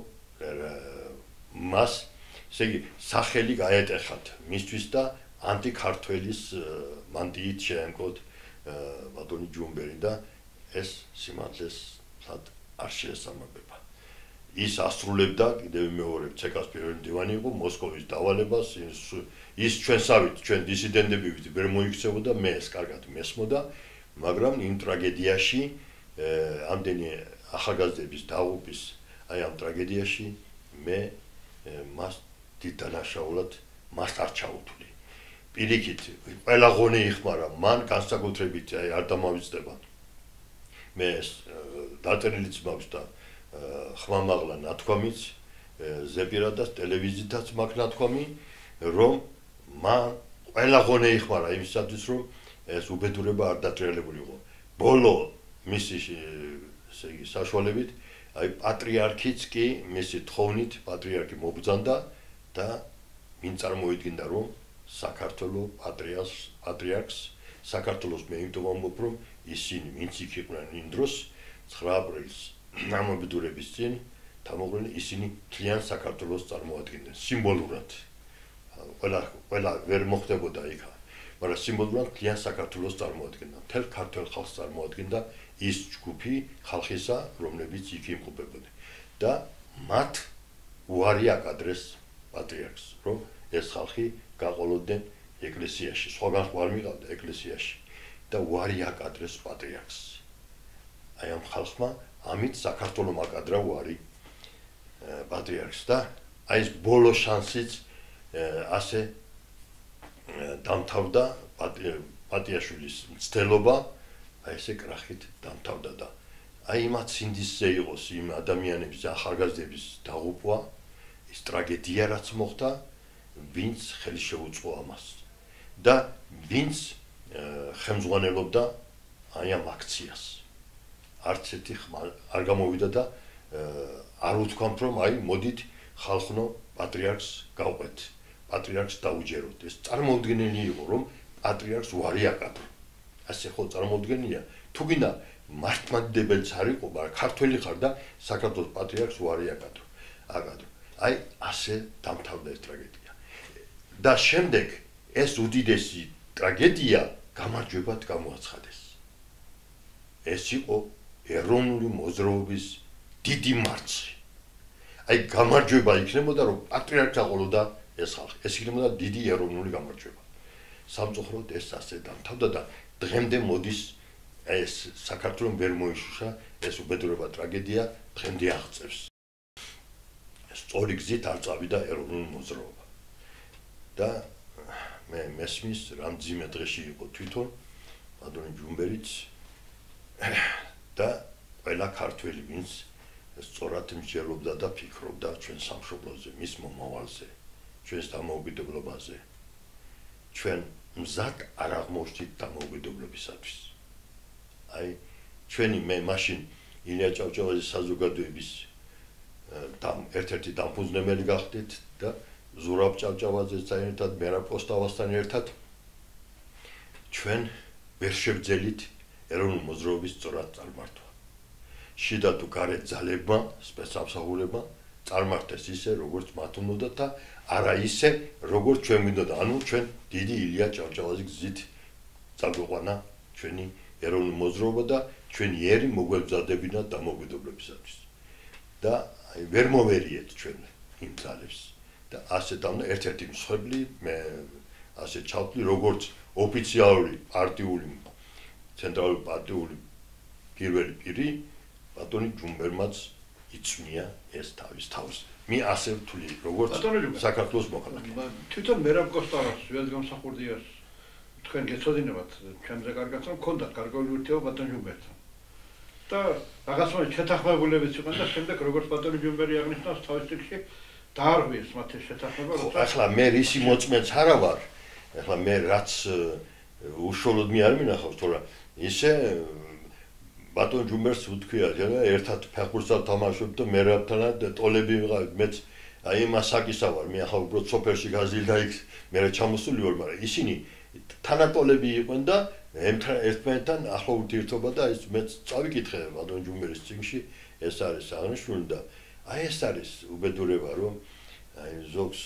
მას ესე იგი სახელი გაეტეხათ მისთვის და ანტიქართველის მანდიით შეენკოთ ბატონი ჯუმბერი და ეს სიმართლეს არ შეესაბამება. ის ასრულებდა კიდევ მეორე ცეკას პირველი მდივანი იყო მოსკოვის დავალებას ის ჩვენსავით ჩვენ დისიდენტები ვით ვერ მოიქცეოდა მე ეს კარგად მესმოდა მაგრამ იმ ტრაგედიაში ამდენი ახალგაზრდების დაღუპვის აი ამ ტრაგედიაში მე მას დიდ დანაშაულად მას არ ჩაუთვლი პირიქით ყველა ღონე იხმარა მან განსაკუთრებით აი არ დამავიწყდება მე ეს დაწერილიც მაქვს და ხმამაღლა ნათქვამიც ზეპირადაც ტელევიზიითაც მაქვს ნათქვამი რომ მან ყველა ღონე იხმარა იმისათვის რომ ეს უბედურება არ დატრიალებული იყო ბოლო მისი ესე იგი საშუალებით აი პატრიარქიც კი მისი თხოვნით პატრიარქი მობრძანდა და ვინ წარმოიდგინდა რომ საქართველოს პატრიარქს პატრიარქს საქართველოს მე იმიტომ ვამბობ რომ ისინი ვინც იქ იყვნენ იმ დროს ცხრა აპრილს ნამობდურების წინ თამოყრილი ისინი მთლიან საქართველოს წარმოადგენდნენ სიმბოლურად ყველა ყველა ვერ მოხდებოდა იქ მაგრამ სიმბოლურად მთლიან საქართველოს წარმოადგენდა მთელ ქართულ ხალხს წარმოადგენდა ის ჯგუფი ხალხისა რომლებიც იქ იმყოფებოდნენ და მათ უარი აკადრეს პატრიარქს რომ ეს ხალხი გაყოლოდნენ ეკლესიაში სხვაგან ხვალ მიყავდა ეკლესიაში და უარი აკადრეს პატრიარქს აი ამ ხალხმა ამით საქართველოს აკადრა უარი პატრიარქს და აი ეს ბოლო შანსიც ასე დამთავრდა პატიაშვილის მცდელობა აი ესე კრახით დამთავრდა და აი იმათ სინდისზე იყოს იმ ადამიანების ახალგაზრდების დაღუპვა ის ტრაგედია რაც მოხდა ვინც ხელი შეუწყო ამას და ვინც ხელმძღვანელობდა აი ამ აქციას არც ერთი ხმა არ გამოვიდა და არ უთქვამთ რომ აი მოდით ხალხნო პატრიარქს გავყვეთ პატრიარქს დაუჯეროთ ეს წარმოუდგენელი იყო რომ პატრიარქს უარი აკადრო ასე ხო წარმოუდგენია თუ გინდა მართლმადიდებელიც არ იყო მაგრამ ქართველი ხარ და საქართველოს პატრიარქს უარი აკადრო აკადრო აი ასე დამთავრდა ეს ტრაგედია და შემდეგ ეს უდიდესი ტრაგედია გამარჯვებად გამოაცხადეს ეს იყო ეროვნული მოძრაობის დიდი მარცხი აი გამარჯვება იქნებოდა რომ პატრიარქს აყოლოდა ეს ხალხი ეს იქნებოდა დიდი ეროვნული გამარჯვება სამწუხაროდ ეს ასე დამთავრდა და დღემდე მოდის ეს საქართველოს ვერ მოიშუშა ეს უბედურება ტრაგედია დღემდე აღწევს სწორი გზით არ წავიდა ეროვნული მოძრაობა და მე მესმის რამ ძიმე დღეში იყო თვითონ ბატონი ჯუმბერიც და ყველა ქართველი ვინც სწორად მსჯელობდა და ფიქრობდა ჩვენ სამშობლოზე მის მომავალზე ჩვენს დამოუკიდებლობაზე ჩვენ მზად არ აღმოჩნდით დამოუკიდებლობისათვის აი ჩვენი მე მაშინ ილია ჭავჭავაძის საზოგადოების და ერთ-ერთი დამფუძნებელი გახდით და ზურაბ ჭავჭავაძესთან ერთად მერაბ კოსტავასთან ერთად ჩვენ ვერ შევძელით ეროვნული მოძრაობის სწორად წარმართვა შიდა თუ გარეთ ძალებმა სპეცსამსახურებმა წარმართეს ისე როგორც მათ უნდათ და არა ისე როგორც ჩვენ გვინდოდა ანუ ჩვენ დიდი ილია ჭავჭავაძის გზით წაგვიყვანა ჩვენი ეროვნული მოძრაობა და ჩვენი ერი მოგვეძადებინა დამოუკიდებლობისათვის და აი ვერ მოვერიეთ ჩვენ იმ ძალებს და ასე დამდა ერთ-ერთი მსხვერპლი მე ასე ჩავთვლი როგორც ოფიციალური პარტიული ცენტრალური პარტიული პირველი პირი ბატონი ჯუმბერმაც იწვნია ეს თავის თავს მე ასე ვთვლი როგორც საქართველოს მოქალაქე თვითონ მერაბ კოსტავას ვიად გამსახურდიას თქვენ გეცოდინებათ ჩემზე კარგად რომ გქონდათ გარკვეული ურთიერთობა ბატონ ჯუმბერთან. და რაღაცნაირად შეთანხმებულებიც იყვნენ და შემდეგ როგორც ბატონი ჯუმბერი აღნიშნავს თავის ტექსტში დაარღვიეს მათი შეთანხმება. ახლა მე რისი მოწმეც არა ვარ. ახლა მე რაც უშუალოდ მე არ მინახავს, თორემ ისე ბატონ ჯუმბერს უთქვია, რა ერთად ფეხბურთს თამაშობ და მე რაბთან ტოლები ვიყავით, მეც აი მასაკისა ვარ, მე ახლა უბრალოდ სოფერში გაზილი და იქ მე რა ჩამოსული ვარ, მაგრამ ისინი თანატოლები იყვნენ და ერთმანეთთან ახლა ურთიერთობა და ის მეც წავიკითხე ბატონ ჯუმბერის წიგნში ეს არის აღნიშნული და აი ეს არის უბედურება რომ აი ზოგს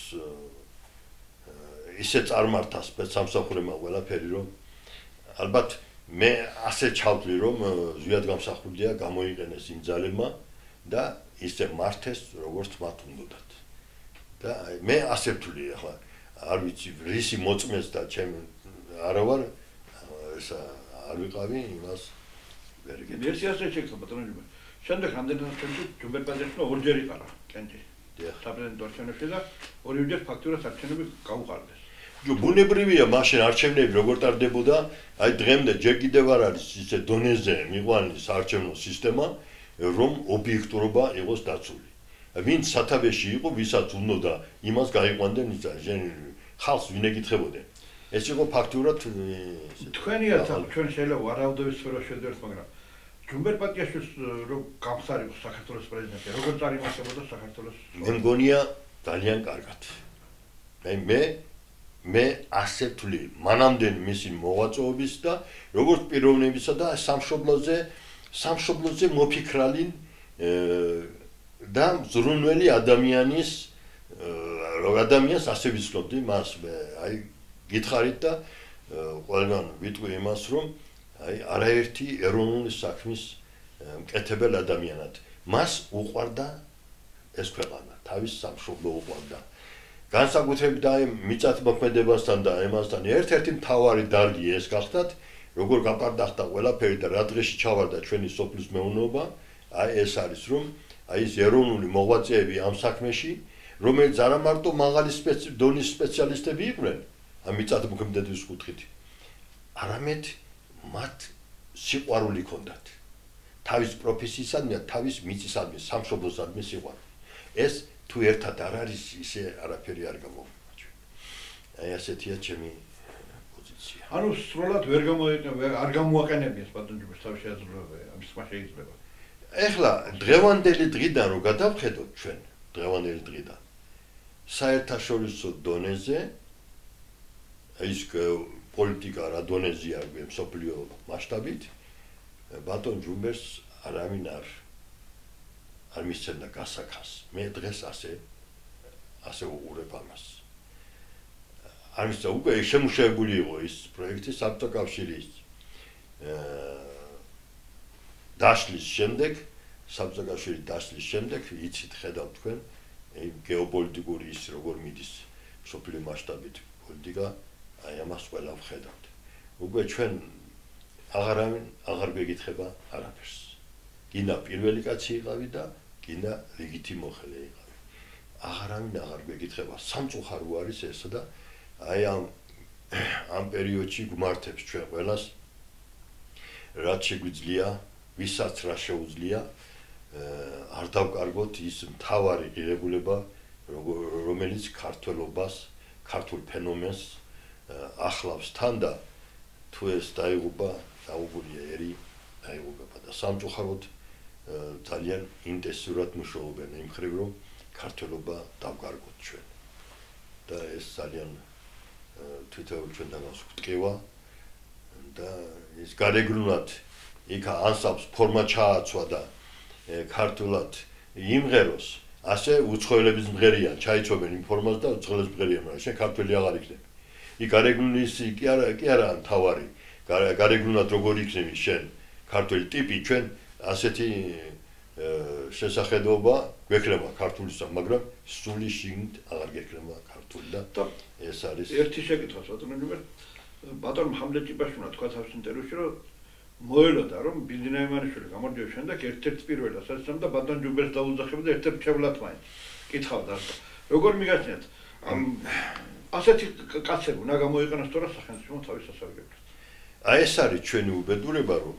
ისე წარმართა სპეცსამსახურებმა ყველაფერი რომ ალბათ მე ასე ჩავთვლი რომ ზვიად გამსახურდია გამოიყენეს იმ ძალებმა და ისე მართეს როგორც მათ უნდათ და მე ასე ვთვლი ახლა არ ვიცი რისი მოწმეს და ჩემ არა ვარ ესა არ ვიყავი იმას ვერ გეტყვი. ერთი ასე შექცა ბატონო ჯუმბერი. შემდეგ რამდენადაც ჩემში ჯუმბერ ბაზარში ორჯერ იყარა კენჭი. საპრეზიდენტო არჩევნებში და ორივეჯერ ფაქტურად არჩევნები გაუყარდეს. ბუნებრივია მაშინ არჩევნები როგორ ტარდებოდა, აი დღემდე ჯერ კიდევ არ არის ისე დონეზე მიყვანილი საარჩევნო სისტემა, რომ ობიექტურობა იყოს დაცული. ვინც სათავეში იყო, ვისაც უნდა იმას გაიყვანდნენ ისა, ხალხს ვინ ეკითხებოდნენ. ეს იყო ფაქტურად თქვენია თქვენ შეიძლება ვარაუდების სფეროში შედიოთ, მაგრამ ჯუმბერ პატიაშვილს რომ გამხსარიყო საქართველოს პრეზიდენტი, როგორ წარიმართებოდა საქართველოს? მე მგონია ძალიან კარგად. მე მე ასე ვთვლი, მანამდე მისი მოღვაწეობის და როგორც პიროვნებისა და სამშობლოზე სამშობლოზე მოფიქრალი და ზრუნველი ადამიანის ადამიანს ასე ვიცნობდი მას აი გითხარით და ყველგან ვიტყვი იმას რომ აი არაერთი ეროვნული საქმის მკეთებელ ადამიანად მას უყვარდა ეს ქვეყანა თავის სამშობლო უყვარდა განსაკუთრებით და აი მიწათმოქმედებასთან და ემასთან ერთ-ერთი მთავარი დარგი ეს გახდათ როგორ გაპარდახდა ყველაფერი და რა დღეში ჩავარდა ჩვენი სოფლის მეურნეობა აი ეს არის რომ აი ეს ეროვნული მოღვაწეები ამ საქმეში რომელიც არა მარტო მაღალი დონის სპეციალისტები იყვნენ ამ მიწათმოქმედების კუთხით არამედ მათ სიყვარული ჰქონდათ თავის პროფესიისადმი და თავის მიწისადმი სამშობლოსადმი სიყვარული ეს თუ ერთად არ არის ისე არაფერი არ გამოვიმარჯვე აი ასეთია ჩემი პოზიცია ანუ სრულად ვერ გამოიყენება არ გამოაყენებიეს ბატონ ჯუმბერს თავის შეაძლებლობა ამის სხვა შეიძლება ეხლა დღევანდელი დღიდან რო გადავხედოთ ჩვენ დღევანდელი დღიდან საერთაშორისო დონეზე ის პოლიტიკა რა დონეზეა მსოფლიო მასშტაბით ბატონ ჯუმბერს არავინ არ არ მისცემდა გასახას მე დღეს ასე ასე უყურებ ამას არ მისცა უკვე შემუშავებული იყო ის პროექტი საბჭოთა კავშირის დაშლის შემდეგ საბჭოთა კავშირის დაშლის შემდეგ იცით ხედავთ თქვენ გეოპოლიტიკური ის როგორ მიდის მსოფლიო მასშტაბით პოლიტიკა აი ამას ყველა ვხედავთ. უკვე ჩვენ აღარავინ აღარ გვეკითხება არაფერს. გინდა პირველი კაცი იყავი და გინდა რიგითი მოხელე იყავი. აღარავინ აღარ გვეკითხება. სამწუხარო არის ესა და აი ამ ამ პერიოდში გვმართებს ჩვენ ყველას რაც შეგვიძლია, ვისაც რა შეუძლია არ დავკარგოთ ის მთავარი ღირებულება რომელიც ქართველობას, ქართულ ფენომენს ახლავს თან და თუ ეს დაიღუპა, დაუგულია ერი, დაიღუპება და სამწუხაროდ ძალიან ინტენსიურად მუშაობენ იმ მხრივ რომ ქართველობა დავკარგოთ ჩვენ და ეს ძალიან თვითონ ჩვენთანაც გვტკივა და ის გარეგნულად იქ ანსამბლს ფორმა ჩააცვა და ქართულად იმღეროს ასე უცხოელების მღერიან ჩაიცვებენ იმ ფორმას და უცხოელებს მღერიან მაგრამ შენ ქართველი აღარ იქნები იქ გარეგნულის კი არა კი არა თავარი გარეგნულად როგორ იქნები შენ ქართველი ტიპი ჩვენ ასეთი შესახედობა გვექნება ქართულისა მაგრამ სული შიგნით აღარ გექნება ქართული და ეს არის ერთი შეკითხვა ბატონო ჯუმბერ ბატონ მჰამდე ჭიბაშვილმა თქვა თავის ინტერვიუში რომ მოელოდა რომ ბილდინა იმანიშვილი გამარჯვების შემდეგ ერთ-ერთ პირველ ასაცემ და ბატონ ჯუმბერს დაუძახებდა ერთ-ერთ ჩევლად მაინც კითხავდა როგორ მიგაცნიათ ამ ასეთი კაცები უნდა გამოიყენოს თორე სახელმწიფო თავის სასარგებლოდ. აი ეს არის ჩვენი უბედურება, რომ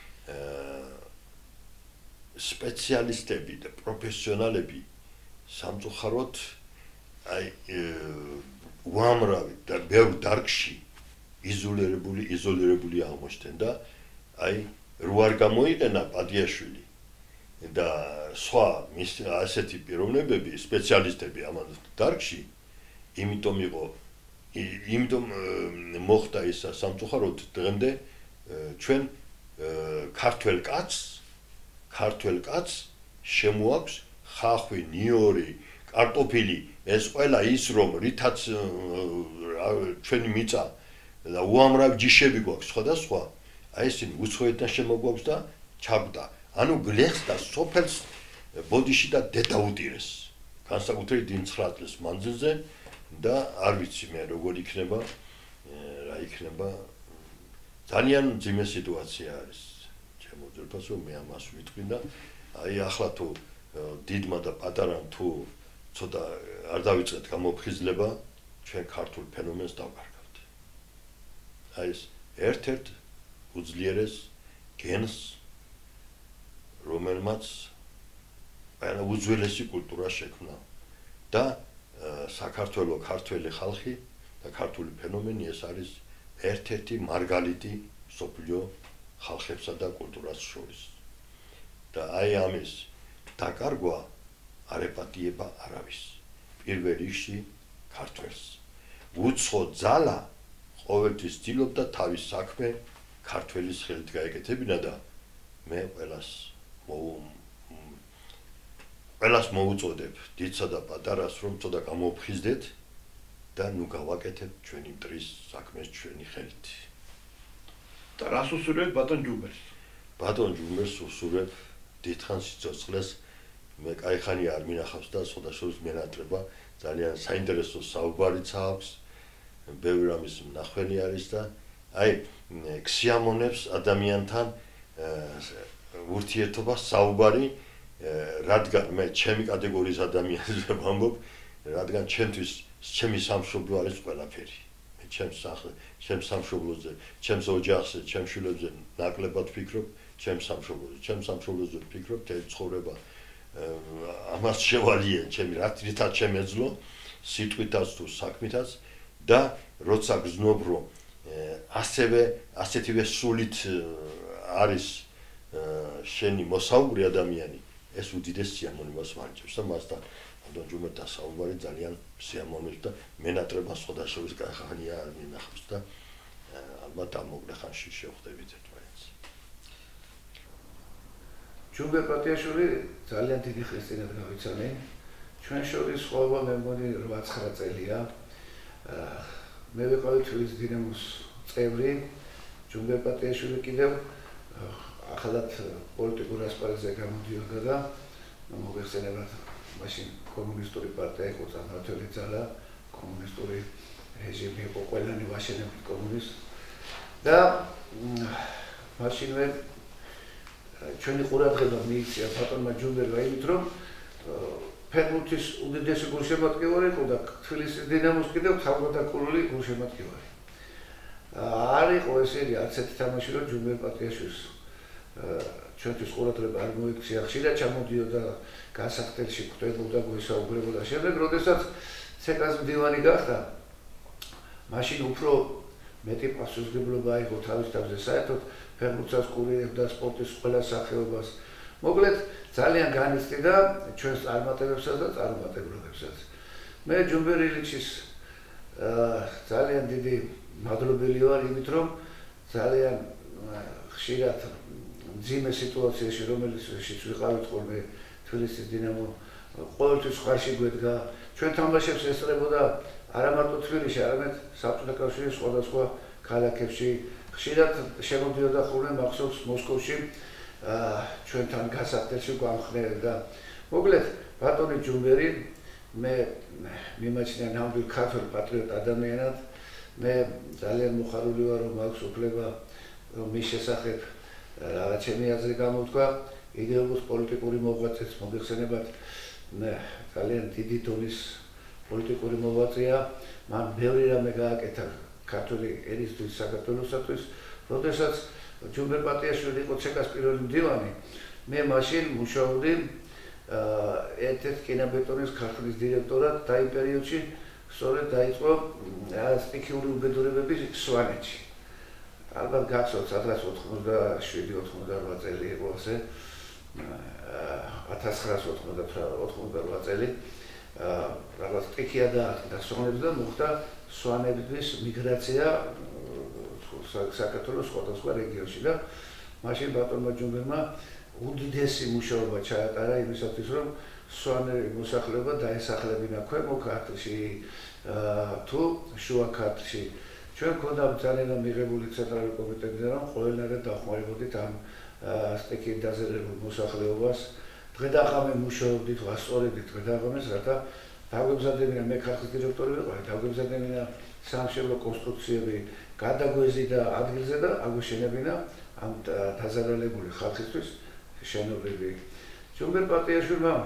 სპეციალისტები და პროფესიონალები სამწუხაროდ აი უამრავი და ბევრ დარგში იზოლირებული იზოლირებული აღმოჩნდნენ და აი რო არ გამოიყენა პადიაშვილი და სხვა მის ასეთი პიროვნებები, სპეციალისტები ამ დარგში, იმიტომ იყო იმიტომ მოხდა ის სამწუხაროდ დღემდე ჩვენ ქართველ კაცს ქართველ კაცს შემოაქვს ხახვი, ნიორი, კარტოფილი, ეს ყველა ის რომ რითაც ჩვენი მიწა და უამრავი ჯიშები გვაქვს სხვადასხვა, აი ესენი უცხოეთიდან შემოგვაქვს და ჩაგვდა. ანუ გლეხს და სოფელს ბოდიში და დედა უტირეს. განსაკუთრებით იმ ცხრა წლის მანძილზე და არ ვიცი მე როგორ იქნება, რა იქნება. ძალიან ძიმე სიტუაცია არის. ჩემო ძერფასო მე ამას ვიტყვი და აი ახლა თუ დიდმა და პატარამ თუ ცოტა არ დავიწყეთ გამოფხიზლება, ჩვენ ქართულ ფენომენს დავკარგავთ. აი ეს ერთ-ერთ უძლიერეს გენს, რომელმაც აი უძველესი კულტურა შექმნა და საქართველოს ქართველი ხალხი და ქართული ფენომენი ეს არის ერთ-ერთი მარგალიტი სოფლიო ხალხებსა და კულტურას შორის. და აი ამის დაკარგვა არ ეპატიება არავის. პირველ რიგში ქართველს. უცხო ძალა ყოველთვის ცდილობდა თავის საქმე ქართველის ხელით გაეკეთებინა და მე ყველას ყველას მოუწოდებ დიდსა და პატარას რომ ცოტა გამოვხიზდეთ და ნუ გავაკეთებთ ჩვენი მტრის საქმეს ჩვენი ხელით. და რას უსურვებთ ბატონ ჯუმბერს? ბატონ ჯუმბერს ვუსურვებ დიდხანს სიცოცხლეს. მე кайხანი არ მინახავს და სხვადასხვა მენატრება ძალიან საინტერესო საუბარიც აქვს. ბევრი რამის მნახველი არის და აი ქსიამონებს ადამიანთან ურთიერთობა საუბარი, რადგან მე ჩემი კატეგორიის ადამიანს ვამბობ, რადგან ჩემთვის ჩემი სამშობლო არის ყველაფერი. მე ჩემს სახლ, ჩემს სამშობლოზე, ჩემს ოჯახზე, ჩემს შვილებზე ნაკლებად ვფიქრობ, ჩემს სამშობლოზე, ჩემს სამშობლოზე ვფიქრობ, თეთრ ცხოვრება ამას შევალიენ ჩემი რითაც შემეძლო, სიტყვითაც თუ საქმითაც და როცა გზნობ რომ ასევე ასეთივე სულით არის შენი მოსაუბრე ადამიანი, ეს უდიდეს სიამოვნებას ვარჯევს და მასთან ბატონ ჯუმბერთან საუბარი ძალიან სიამოვნებს და მენატრება სხვადასხვა კახანია არ მინახავს და ალბათ ამ მოკლე ხანში შევხვდებით ერთმანეთს. ჯუმბერ პატიაშვილი ძალიან დიდი ხესწინად გავიცანე. ჩვენ შორის ხოვება მე მგონი რვა ცხრა წელია. მე ვიყავი თბილისის დინამოს წევრი, ჯუმბერ პატიაშვილი კიდევ ახალად პოლიტიკურ ასპარეზზე გამოდიოდა და მოგვეხსენებათ მაშინ კომუნისტური პარტია იყო წარმართელი ძალა, კომუნისტური რეჟიმი იყო, ყველანი ვაშენებთ კომუნისტს და მაშინვე ჩვენი ყურადღება მიიქცია ბატონმა ჯუმბერმა იმით, რომ ფეხბურთის უდიდესი გულშემატკივარი იყო და თბილისის დინამოს კიდევ თავგადაკურული გულშემატკივარი. არ იყო ესეთი არც ერთი თამაში, რომ ჯუმბერ პატიაშვილს ჩვენთვის ყურადღება არ მოიქცია, ხშირად ჩამოდიოდა განსახდელში, ხვდებოდა, გვესაუბრებოდა. შემდეგ, როდესაც ცეკას მდივანი გახდა, მაშინ უფრო მეტი პასუხისმგებლობა იყო თავის თავზე საერთოდ ფეხბურთსაც კურირებდა, სპორტის ყველა სახეობას. მოკლედ, ძალიან განიცდიდა ჩვენს წარმატებებსაც და წარუმატებლობებსაც. მე ჯუმბერ ილიჩის ძალიან დიდი მადლობელი ვარ იმით, რომ ძალიან ხშირად მძიმე სიტუაციაში, რომელშიც ვიყავით ხოლმე თბილისის დინამო, ყოველთვის ხარში გვედგა. ჩვენ თამაშებს ესწრებოდა არა მარტო თბილისში, არამედ საბჭოთა კავშირის სხვადასხვა ქალაქებში. ხშირად შემოდიოდა ხოლმე მახსოვს მოსკოვში ჩვენთან გასახდელში გვამხნევდა. მოკლედ, ბატონი ჯუმბერი მე მიმაჩნია ნამდვილ ქართველ პატრიოტ ადამიანად. მე ძალიან მოხარული ვარ, რომ აქვს უფლება რომ მის შესახებ რაღაც ჩემი აზრი გამოთქვა, იდეოლოგიურ პოლიტიკური მოღვაწეც მოგეხსენებათ ძალიან დიდი დონის პოლიტიკური მოღვაწეა, მან ბევრი რამე გააკეთა ქართული ერისთვის, საქართველოსთვის, როდესაც ჯუმბერ პატიაშვილი იყო ცეკას პირველი მდივანი, მე მაშინ მუშაობდი ერთ-ერთ კინობეტონის ქართლის დირექტორად და იმ პერიოდში სწორედ დაიწყო სტიქიური უბედურებები სვანეთში. ალბათ გახსოვთ, სადღაც ოცდაშვიდი ოცდაოთხ წელი იყო ასე, ათას ცხრაასი ოცდაოთხ წელი, რაღაც სტიქია დაატყდა სვანებს და მოხდა სვანების მიგრაცია საქართველოს სხვადასხვა რეგიონში და მაშინ ბატონმა ჯუმბერმა უდიდესი მუშაობა ჩაატარა იმისათვის, რომ სვანური მოსახლეობა დაესახლებინა ქვემო ქართლში თუ შუა ქართლში. ჩვენ გვქონდა ძალიან მიღებული ცენტრალური კომიტეტიდან, რომ ყველანაირად დავხმარებოდით ამ სტიქით დაზერებულ მოსახლეობას. დღე და ღამე მუშაობდით, ვასწორებდით დღე და ღამეს, რათა დაგვემზადებინა, მე ქართლის დირექტორი ვიყავი, დაგვემზადებინა სამშენებლო კონსტრუქციები გადაგვეზი და ადგილზე და აგვეშენებინა ამ დაზარალებული ხალხისთვის შენობები. ჯუმბერ პატიაშვილმა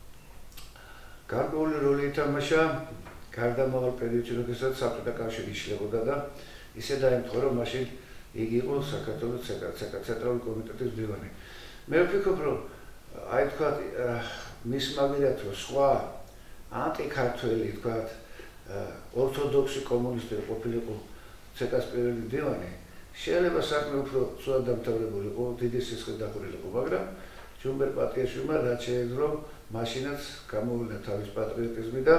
გარკვეული როლი ითამაშა გარდამავალ პერიოდში, როდესაც საბჭოთა კავშირი იშლებოდა და ისე დაემთხვა, რომ მაშინ იგი იყო საქართველოს ცენტრალური კომიტეტის მდივანი. მე ვფიქრობ, რომ აი თქვა მის მაგერად რომ სხვა ანტიქართველი თქვა ორთოდოქსი კომუნისტი ყოფილიყო ცეკას პირველი მდივანი, შეიძლება საქმე უფრო ცუდად დამთავრებულიყო, დიდი სისხლით დახურილიყო, მაგრამ ჯუმბერ პატიაშვილმა რაც შეეძლო, მაშინაც გამოვიდა თავის პატრიოტიზმი და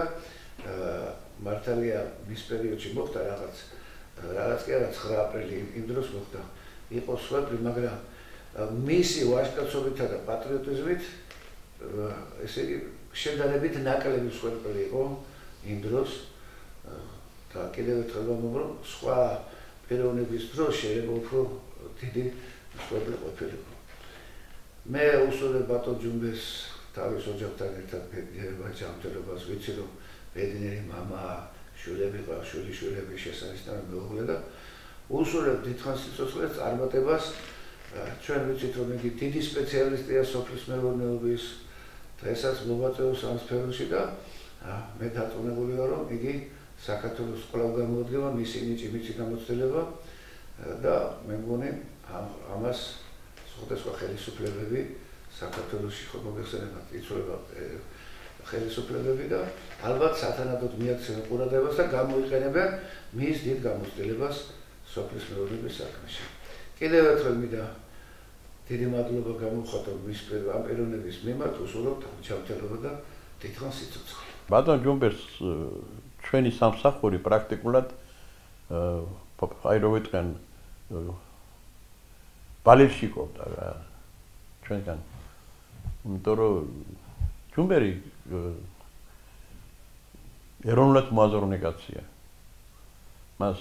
მართალია მის პერიოდში მოხდა რაღაც რაღაც კი არა ცხრა აპრილი იმ დროს მოხდა. იყო სხვები, მაგრამ მისი ვაჟკაცობითა და პატრიოტიზმით ესე იგი შედარებით ნაკლები სხვები იყო იმ დროს და კიდევ ერთხელ ვამბობ, სხვა პიროვნების დროს შეიძლება უფრო დიდი სხვები ყოფილიყო. მე უსურვებ ბატონ ჯუმბერს თავის ოჯახთან ერთად ბედნიერება ჯანმრთელობას, ვიცი რომ ბედნიერი მამა, შვილები ყავს, შვილიშვილები შესანიშნავი მეუღლე და უსურვებ დიდხანს სიცოცხლეს წარმატებას. ჩვენ ვიცით რომ იგი დიდი სპეციალისტია სოფლის მეურნეობის, დღესაც მოღვაწეობს ამ სფეროში და მე დარწმუნებული ვარ რომ იგი საქართველოს კვლავ გამოუდგება მისი ნიჭი, მისი გამოცდილება და მე მგონი ამას სხვადასხვა ხელისუფლებები საქართველოში ხო მოგეხსენებათ, იცვლება ხელისუფლებები და ალბათ სათანადოდ მიაქცევენ ყურადღებას და გამოიყენებენ მის დიდ გამოცდილებას სოფლის მეურნეობის საქმეში. კიდევ ერთხელ მინდა დიდი მადლობა გამოვხატო მის ამ პიროვნების მიმართ, უსურვებთ ჯანმრთელობა და დიდხანს სიცოცხლე. ბატონ ჯუმბერს ჩვენი სამსახური პრაქტიკულად აი რო ვიტყვიან ბალებში ყოფდა რა ჩვენგან. იმიტომ რომ ჯუმბერი ეროვნულად მოაზროვნე კაცია. მას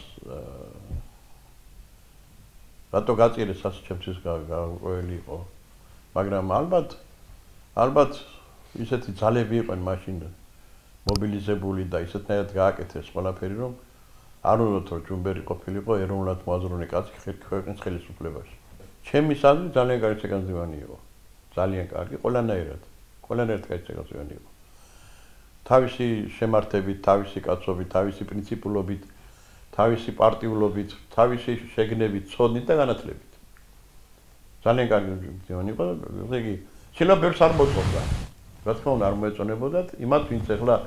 რატო გაწირეს ასე ჩემთვის გაუყვეველი იყო. მაგრამ ალბათ ალბათ ისეთი ძალები იყვნენ მაშინ მობილიზებული და ისეთნაირად გააკეთეს ყველაფერი, რომ არ უნდათ რომ ჯუმბერი ყოფილიყო ეროვნულად მოაზროვნე კაცი ქვეყნის ხელისუფლებაში. ჩემი აზრით ძალიან კარგი ცეკანძივანი იყო. ძალიან კარგი, ყველანაირად. ყველანაირად კარგი ცეკანძივანი იყო. თავისი შემართებით, თავისი კაცობით, თავისი პრინციპულობით, თავისი პარტიულობით, თავისი შეგნებით, ცოდნით და განათლებით. ძალიან კარგი ცეკანძივანი იყო, ესე იგი, შეიძლება ბევრს არ მოწონდა. რა თქმა უნდა, არ მოეწონებოდათ იმათ, ვინც ახლა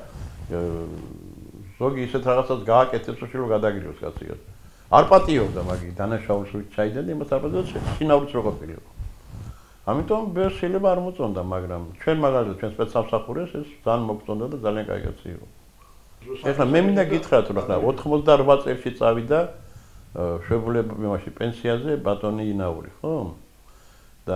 ზოგი ისეთ რაღაცას გააკეთებს, რომ გადაგიროს კაციას. არ პატიობდა მაგის დანაშაულს ვით ჩაიდენ და იმას არ პატიოდა შინაურიც რო ყოფილიყო. ამიტომ ბევრს შეიძლება არ მოწონდა, მაგრამ ჩვენ მაგალითად ჩვენ სპეცსამსახურეს ეს ძალიან მოგწონდა და ძალიან კაი კაცი იყო. ეხლა მე მინდა გითხრათ, რომ ახლა ოცდაოთხ წელში წავიდა შვებულებაში პენსიაზე ბატონი ინაური, ხო? და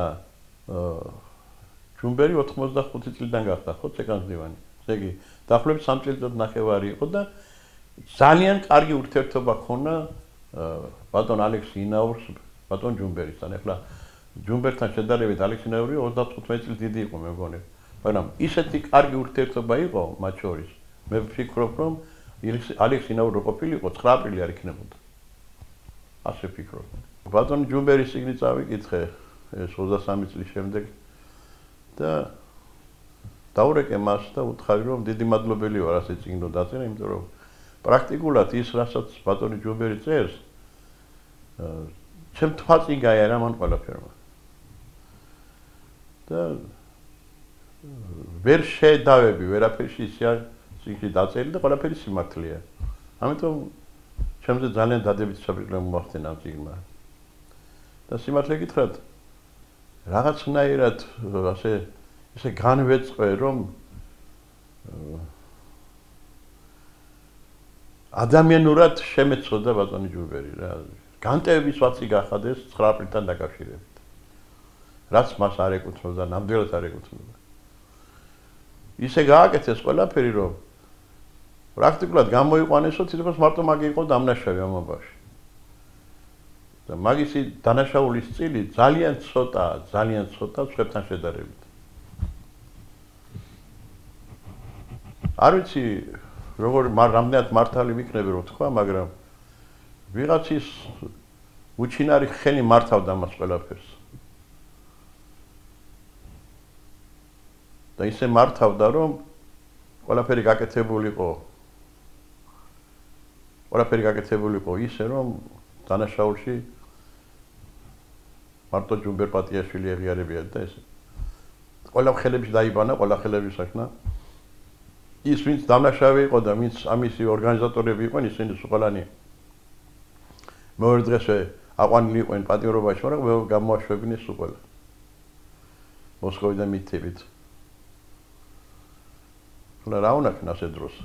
ჯუმბერი ოცდახუთი წლიდან გახდა, ხო, ცეკანძივანი. ესე იგი, დაახლოებით სამი წელიწად ნახევარი იყო და ძალიან კარგი ურთიერთობა ჰქონდა ბატონ ალექსი ინაურს ბატონ ჯუმბერისთან. ეხლა ჯუმბერთან შედარებით ალექსი ინაური ოცდათხუთმეტი წლის დიდი იყო მე მგონი. მაგრამ ისეთი კარგი ურთიერთობა იყო მათ შორის. მე ვფიქრობ, რომ ალექსი ინაური ყოფილიყო ცხრა აპრილი არ იქნებოდა. ასე ვფიქრობ. ბატონ ჯუმბერის სიგნით წავიკითხე ეს ოცდასამი წლის შემდეგ და დაურეკე მას და უთხარი რომ დიდი მადლობელი ვარ ასე წიგნო დაწერა, იმიტომ რომ პრაქტიკულად ის რასაც ბატონი ჯუბერი წერს ჩემ თვალწინ გაიარა მან ყველაფერმა. და ვერ შედავები ვერაფერში ისე წიგნი დაწერილი და ყველაფერი სიმართლეა. ამიტომ ჩემზე ძალიან დადებითი საფიქრება მომახდინა ამ წიგნმა. და სიმართლე გითხრათ, რაღაცნაირად ასე ესე განვეწყვე, რომ ადამიანურად შემეცოდა ბატონი ჯუბერი რა. განტევების ვაცი გახადეს ცხრა აპრილთან დაკავშირებით. რაც მას არ ეკუთვნოდა, ნამდვილად არ ეკუთვნოდა. ისე გააკეთეს ყველაფერი, რომ პრაქტიკულად გამოიყვანესო თითქოს მარტო მაგი იყო დამნაშავე ამ ამბავში. და მაგისი დანაშაულის წილი ძალიან ცოტაა, ძალიან ცოტა სხვებთან შედარებით. არ ვიცი როგორ რამდენად მართალი ვიქნები რომ თქვა, მაგრამ ვიღაცის უჩინარი ხელი მართავდა მას ყველაფერს. და ისე მართავდა, რომ ყველაფერი გაკეთებულიყო. ყველაფერი გაკეთებულიყო ისე, რომ დანაშაულში მარტო ჯუბერ პატიაშვილი ეღიარებია და ესე. ყველა ხელებში დაიბანა, ყველა ხელების საქმე. ის ვინც დანაშავე იყო და ვინც ამისი ორგანიზატორები იყვნენ, ისინი ყველანი მეორე დღესვე აყვანილი იყვნენ პატიმრობაში, მაგრამ გამოაშვებინეს სულ ყველა. მოსკოვიდან მითებით. ხლა რა უნახენ ასე დროს?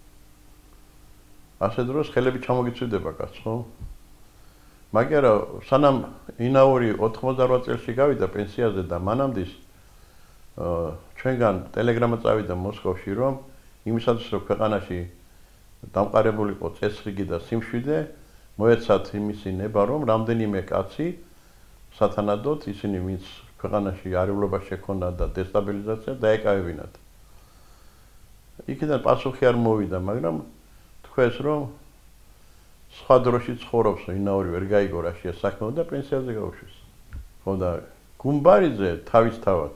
ასე დროს ხელები ჩამოგიწვიდება კაც, ხო? მაგრამ სანამ ინაური ოთხმოცდაოთხ წელში გავიდა პენსიაზე და მანამდე ჩვენგან ტელეგრამა წავიდა მოსკოვში, რომ იმისათვის რომ ქვეყანაში დამყარებულიყო წესრიგი და სიმშვიდე, მოეცათ იმისი ნება, რომ რამდენიმე კაცი სათანადოდ ისინი ვინც ქვეყანაში არეულობა შექონა და დესტაბილიზაცია დაეკავებინათ. იქიდან პასუხი არ მოვიდა, მაგრამ თქვეს რომ სხვა დროში ცხოვრობს, ინაური ვერ გაიგო რა შეა საქმე და პენსიაზე გაუშვეს. ხო და გუმბარიძე თავისთავად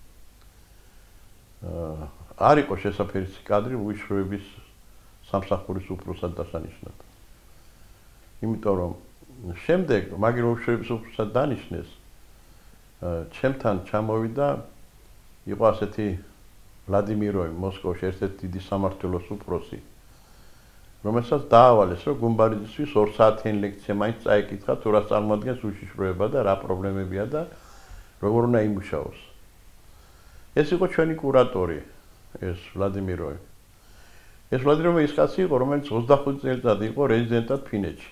არ იყო შესაფერისი კადრი უშროების სამსახურის უფროსად დასანიშნად. იმიტომ რომ შემდეგ მაგ უშროების უფროსად დანიშნეს, ჩემთან ჩამოვიდა იყო ასეთი ვლადიმიროვი მოსკოვში ერთ-ერთი დიდი სამმართველოს უფროსი, რომელსაც დაავალეს, რომ გუმბარიძისთვის ორ საათიანი ლექცია მაინც წაეკითხა, თუ რა წარმოადგენს უშიშროება და რა პრობლემებია და როგორ უნდა იმუშაოს. ეს იყო ჩვენი კურატორი, ეს ვლადიმიროვი. ეს ვლადიმიროვი ის კაცი იყო, რომელიც ოცდახუთი წელიწადი იყო რეზიდენტად ფინეთში.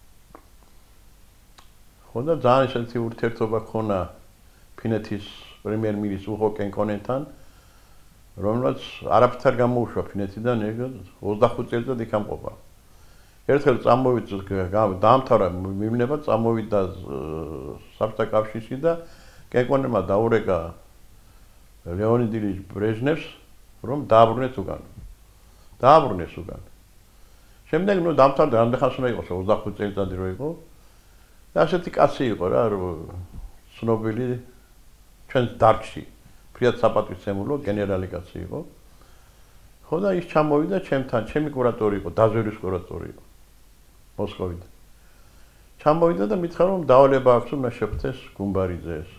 ხო და ძალიან ისეთი ურთიერთობა ჰქონა ფინეთის პრემიერ-მინისტრ უღო კენკონენთან, რომელსაც არაფერთან გამოუშვა ფინეთიდან ოცდახუთი წელიწად იქ ამყოფა. ერთხელ წამოვიდა, დაამთავრა მიმნება, წამოვიდა საბჭოთა კავშირში და კენკონენმა დაურეკა ლეონიდ ილიჩ ბრეჟნევს, რომ დააბრუნეს უკან. დააბრუნეს უკან. შემდეგ ნუ დაამთავრა, რამდენ ხანს უნდა იყოს, ოცდახუთი წელიწადი რო იყო. და ასეთი კაცი იყო რა, ცნობილი ჩვენს დარგში. ფრიად საპატივცემულო გენერალი კაცი იყო. ხო და ის ჩამოვიდა ჩემთან, ჩემი კურატორი იყო, დაზვერვის კურატორი იყო. მოსკოვიდან. ჩამოვიდა და მითხრა რომ დავალება აქვს, უნდა შეხვდეს გუმბარიძეს.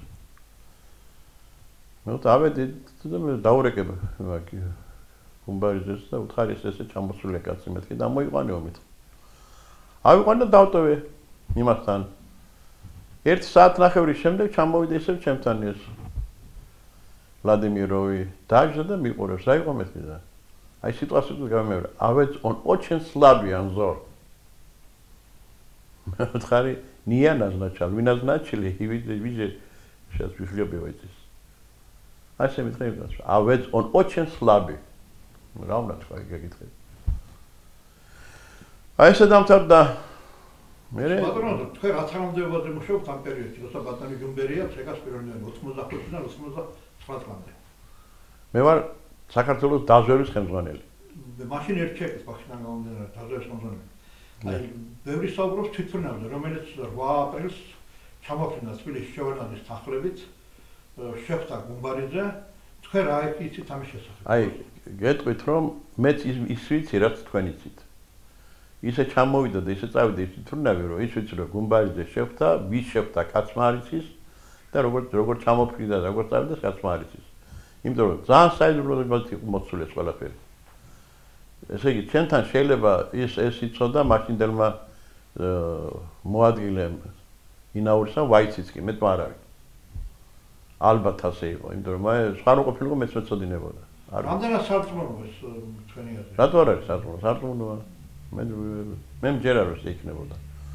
მე დავედი და მე დაურეკე მაგ გუმბარიძეს და უთხარი ესე ჩამოსული კაცი მეთქი და მოიყვანეო მითხრა. ავიყვანე და დავტოვე იმასთან. ერთი საათნახევრის შემდეგ ჩამოვიდა ისევ ჩემთან ეს ვლადიმიროვი დაჟდა და მიყურებს, რა იყო მეთქი და აი სიტუაცია გამეორე. А ведь он очень слабый анзор. Втори не я назначал, вы назначили, и видите, видите, сейчас выхлебываетесь. А все мне требуют. А ведь он очень слабый. Равно такое, как говорит. А если там тогда მერე ბატონო, თქვენ რა თანამდებობაზე მუშაობთ ამ პერიოდში, როცა ბატონი ჯუმბერია ცეკას პირველიდან ოცდახუთიდან ოცდაცხრა წლამდე. მე ვარ საქართველოს დაზვერვის ხელმძღვანელი. მაშინ ერთ ჩეკს ბახშიდან გამომდინარე დაზვერვის ხელმძღვანელი. აი, ბევრი საუბრობს თვითმფრინავზე, რომელიც რვა აპრილს ჩამოფრინა თბილისში შევანაძის თანხლებით, შეხვდა გუმბარიძე თქვენ რა იცით ამის შესახებ? აი, გეტყვით რომ მეც ის ვიცი რაც თქვენ იცით. ისე ჩამოვიდა და ისე წავიდა ის თურნავი რომ ის ვიცი რომ გუმბარიძე შეხვდა, ვის შეხვდა კაცმა არის ის და როგორ როგორ ჩამოფრინდა და როგორ წავიდა კაცმა არის ის. იმიტომ რომ ძალიან საიდუმლო მოცული ეს ყველაფერი. ესე იგი, ჩვენთან შეიძლება ის ეს იცოდა მაშინდელმა მოადგილემ ინაურსა ვაიციც კი მეტ არ არის. ალბათ ასე იყო, იმიტომ რომ მე სხვა რო ყოფილიყო მეც მეწოდინებოდა. რამდენად სარწმუნოა ეს თქვენი აზრი? რატო არ არის სარწმუნო? სარწმუნოა. მე მე მჯერა რომ შეიქნებოდა.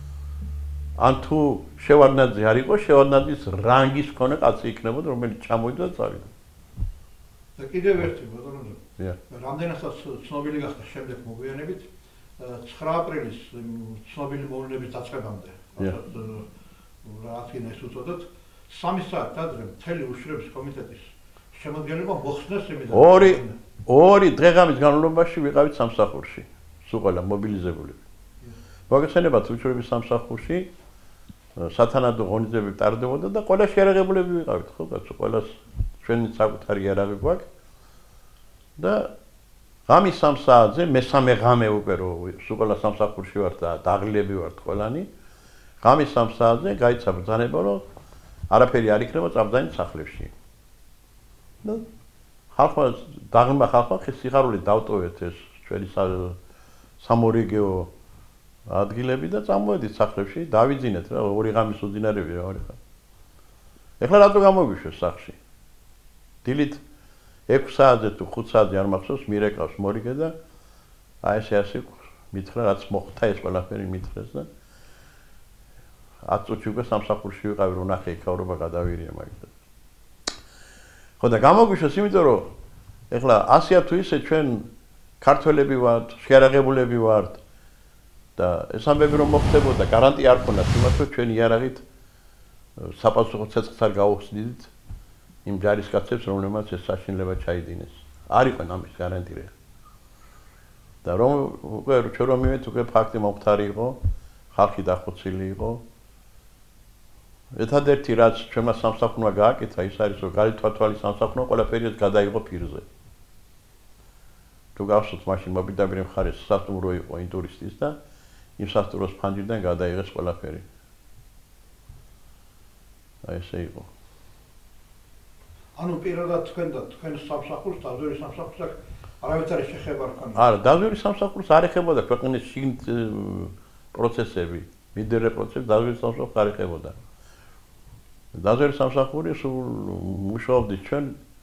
ან თუ შევარდნაძე არ იყო, შევარდნაძის რანგის მქონე კაცი იქნებოდა, რომელიც ჩამოვიდა და წავიდა. და კიდევ ერთი ბატონო. დიახ. რამდენადაც ცნობილი გახდა შემდეგ მოგვიანებით ცხრა აპრილის ცნობილი მოვლენების დაწყებამდე. რადგან ეს უწოდოთ სამი საათი ადრე მთელი უშრების კომიტეტის შემადგენლობა მოხსნეს იმიდან. ორი ორი დღე-ღამის განმავლობაში ვიყავით სამსახურში. სულ ყველა მობილიზებულები. მოგეხსენებათ უშრების სამსახურში სათანადო ღონისძიებები ტარდებოდა და ყველა შეერაღებულები ვიყავით, ხო, კაცო, ყველას ჩვენი საკუთარი იარაღი გვაქვს. და ღამის სამ საათზე მესამე ღამე უკვე რომ სულ ყველა სამსახურში ვართ და დაღლილები ვართ ყველანი. ღამის სამ საათზე გაიცა ბრძანება რომ არაფერი არ იქნება წამბძანის სახლებში. და ხალხმა დაღლილმა ხალხმა სიხარული დავტოვეთ ეს ჩვენი სამორიგეო ადგილები და წამოვედით სახლებში, დავიძინეთ რა, ორი ღამის უძინარები რა ორი ხა. ეხლა რატო გამოგვიშვეს სახლში? დილით ექვს საათზე თუ ხუთ საათზე არ მახსოვს, მირეკავს მორიგე და აი ესე ასე მითხრა რაც მოხდა ეს ყველაფერი მითხრეს და ათ წუთში უკვე სამსახურში ვიყავი რომ ნახე იქავრობა გადავირია მაგითაც. ხო და გამოგვიშვეს იმიტომ რომ ეხლა ასია თუ ისე ჩვენ ქართველები ვართ, შეარაღებულები ვართ და ეს ამბები რომ მოხდებოდა, გარანტია არ ქონდათ იმას რომ ჩვენ იარაღით საპასუხო ცეცხლს არ გავუხსნით იმ ჯარისკაცებს, რომლებმაც ეს საშინლება ჩაიდინეს. არ იყვნენ ამის გარანტია. და რომ უკვე ჩვენ რომ მივეთ უკვე ფაქტი მომხდარი იყო, ხალხი დახოცილი იყო. ერთადერთი რაც ჩვენმა სამსახურმა გააკეთა ის არის რომ გალითვათვალი სამსახურმა ყველაფერი გადაიღო პირზე. თუ გავსვათ მაშინ მობიდაბირი მხარეს სასტუმრო იყო ინტურისტის და იმ სასტუმროს ფანჯრიდან გადაიღეს ყველაფერი. აი ესე იყო. ანუ პირადად თქვენ და თქვენ სამსახურს დაზვერვის სამსახურს აქ არავითარი შეხება არ ქონია. არა, დაზვერვის სამსახურს არ ეხებოდა ქვეყნის შიგნით პროცესები, მიდერე პროცესები დაზვერვის სამსახურს არ ეხებოდა. დაზვერვის სამსახური სულ მუშაობდით ჩვენ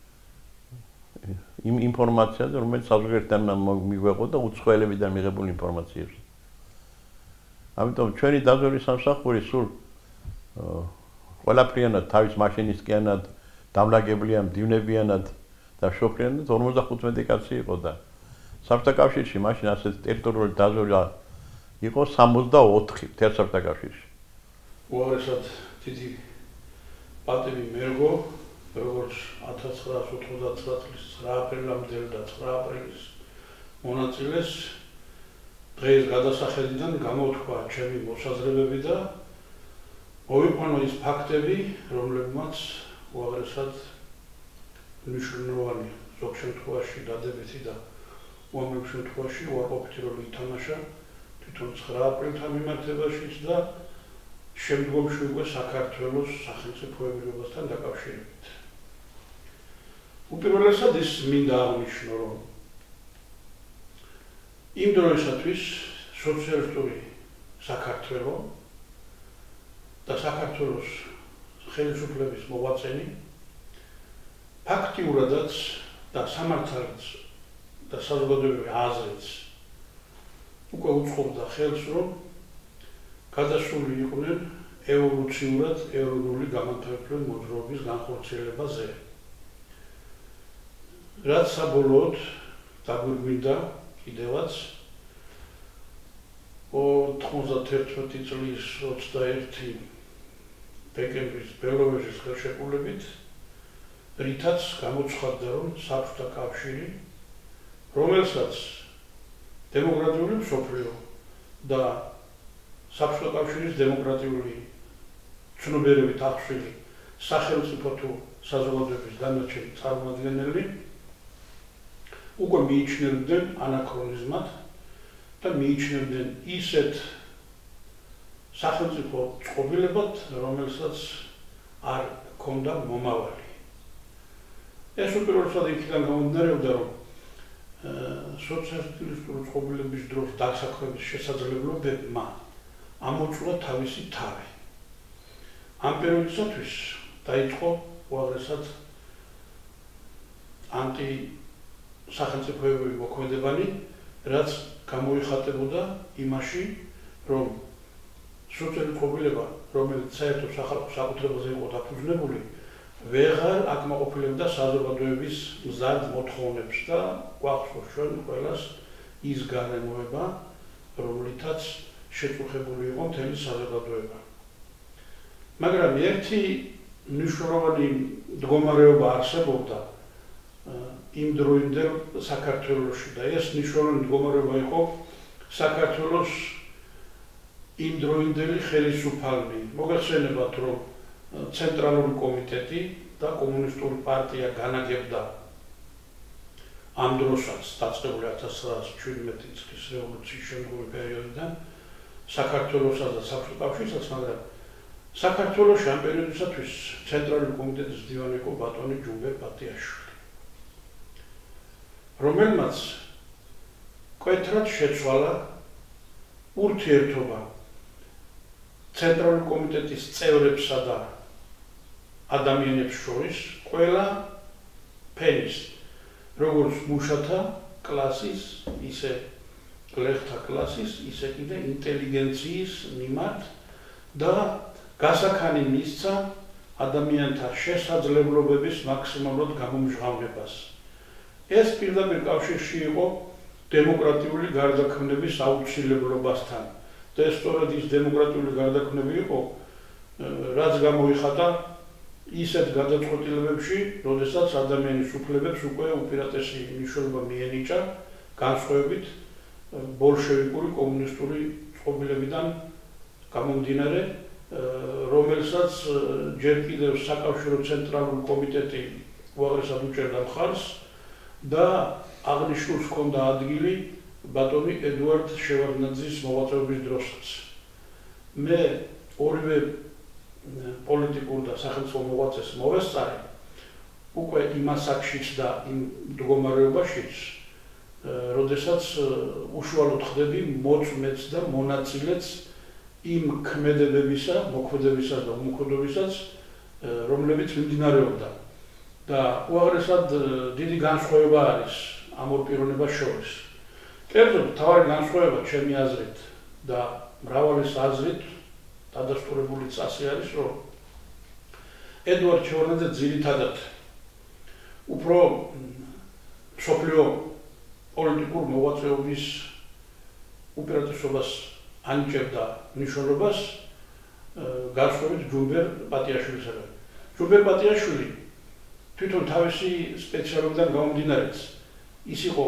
იმ ინფორმაციაზე, რომელიც საზღვარგარეთიდან მიგვეყო და უცხოელებიდან მიღებულ ინფორმაციებს. ამიტომ ჩვენი დაზვერვის სამსახური სულ ყველაფრიანად თავის მაშინისკიანად დამლაგებლია, მდივნებიანად და შოფრიანად ორმოცდახუთმეტი კაცი იყო და საბჭოთა კავშირში მაშინ ასეთი ტერიტორიული დაზვერვა იყო სამოცდაოთხი მთელ საბჭოთა კავშირში. უაღრესად დიდი პატივი მერგო, როგორც ათას ცხრაას ოთხმოცდათვრამეტ წლის ცხრა აპრილამდე და ცხრა აპრილის მონაწილეს დღეს გადასახედიდან გამოთქვა ჩემი მოსაზრებები და მოვიყვანო ის ფაქტები, რომლებმაც უაღრესად მნიშვნელოვანი ზოგ შემთხვევაში დადებითი და უამრავ შემთხვევაში უარყოფითი როლი ითამაშა თვითონ ცხრა აპრილთან მიმართებაშიც და შემდგომში უკვე საქართველოს სახელმწიფოებრიობასთან დაკავშირებით. უპირველესად ის მინდა აღნიშნო, რომ იმ დროისათვის სოციალისტური საქართველო და საქართველოს ხელისუფლების მოღვაწენი ფაქტიურადაც და სამართალიც და საზოგადოებრივი აზრიც უკვე უწყობდა ხელს, რომ გადასული იყვნენ ევოლუციურად ეროვნული გამანთავისუფლებელი მოძრაობის განხორციელებაზე. რაც საბოლოოდ დაგვირგვინდა კიდევაც ოთხმოცდათერთმეტი წლის ოცდაერთი დეკემბრის ბელოვეჟის ხელშეკრულებით, რითაც გამოცხადდა, რომ საბჭოთა კავშირი, რომელსაც დემოკრატიული მსოფლიო და საბჭოთა კავშირის დემოკრატიული ცნობიერებით აღშვილი სახელმწიფო თუ საზოგადოების დანარჩენი წარმომადგენელი უკვე მიიჩნევდნენ ანაქრონიზმად და მიიჩნევდნენ ისეთ სახელმწიფო წყობილებად, რომელსაც არ ჰქონდა მომავალი. ეს უპირველესად იქიდან გამომდინარეობდა, რომ სოციალისტური წყობილების დროს დასაქმების შესაძლებლობებმა ამოწურა თავისი თავი. ამ პერიოდისათვის დაიწყო უაღრესად ანტი-სახელმწიფოებრივი მოქმედებანი, რაც გამოიხატებოდა იმაში, რომ სოციალისტური წყობილება, რომელიც საერთო სახალხო საკუთრებაზე იყო დაფუძნებული, ვეღარ აკმაყოფილებდა საზოგადოების მზარდ მოთხოვნებს და გვახსოვს ჩვენ ყველას ის გარემოება, რომლითაც შეწუხებული იყო მთელი საზოგადოება. მაგრამ ერთი მნიშვნელოვანი მდგომარეობა არსებობდა იმ დროინდელ საქართველოში და ეს მნიშვნელოვანი მდგომარეობა იყო საქართველოს იმ დროინდელი ხელისუფალნი. მოგეხსენებათ, რომ ცენტრალური კომიტეტი და კომუნისტური პარტია განაგებდა ამ დროსაც დაწყებული ათას ცხრაასი შვიდმეტი წლის რევოლუციის შემდგომი პერიოდიდან საქართველოსაც და საბჭოთა კავშირსაც, მაგრამ საქართველოში ამ პერიოდისათვის ცენტრალური კომიტეტის მდივანი იყო ბატონი ჯუმბერ ბატიაშვილი, რომელმაც მკვეთრად შეცვალა ურთიერთობა ცენტრალური კომიტეტის წევრებსა და ადამიანებს შორის ყველა ფენის, როგორც მუშათა კლასის, ისე გლეხთა კლასის, ისე კიდე ინტელიგენციის მიმართ და გასაქანი მისცა ადამიანთა შესაძლებლობების მაქსიმალურად გამომჟღავნებას. ეს პირდაპირ კავშირში იყო დემოკრატიული გარდაქმნების აუცილებლობასთან. და ეს სწორედ ის დემოკრატიული გარდაქმნები იყო, რაც გამოიხატა ისეთ გადაწყვეტილებებში, როდესაც ადამიანის უფლებებს უკვე უპირატესი მნიშვნელობა მიენიჭა, განსხვავებით ბოლშევიკური კომუნისტური წყობილებიდან გამომდინარე, რომელსაც ჯერ კიდევ საკავშირო ცენტრალური კომიტეტი უაღრესად უჭერდა მხარს და აღნიშნულს ჰქონდა ადგილი ბატონი ედუარდ შევარდნაძის მოღვაწეობის დროსაც. მე ორივე პოლიტიკურ და სახელმწიფო მოღვაწეს მოვესწარე უკვე იმ ასაკშიც და იმ მდგომარეობაშიც, როდესაც უშუალოდ ხდები მოწმეც და მონაწილეც იმ ქმედებებისა, მოქმედებისას და უმოქმედებისას, რომლებიც მიმდინარეობდა. და უაღრესად დიდი განსხვავება არის ამ ორ პიროვნებას შორის. კერძოდ, მთავარი განსხვავება ჩემი აზრით და მრავალის აზრით დადასტურებულიც ასე არის, რომ ედუარდ შევარდნაძე ძირითადად უფრო მსოფლიო პოლიტიკურ მოღვაწეობის უპირატესობას ანიჭებდა მნიშვნელობას განსხვავებით ჯუმბერ ბატიაშვილისაგან. ჯუმბერ ბატიაშვილი თვითონ თავისი სპეციალობიდან გამომდინარეც ის იყო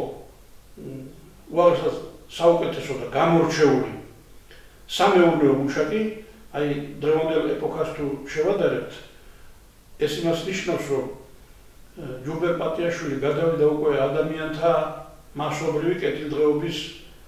უაღრესად საუკეთესო და გამორჩეული სამეურნეო მუშაკი, აი დრევანდელ ეპოქას თუ შევადარებთ, ეს იმას ნიშნავს, რომ ჯუმბერ ბატიაშვილი გადავიდა უკვე ადამიანთა მასობრივი კეთილდღეობის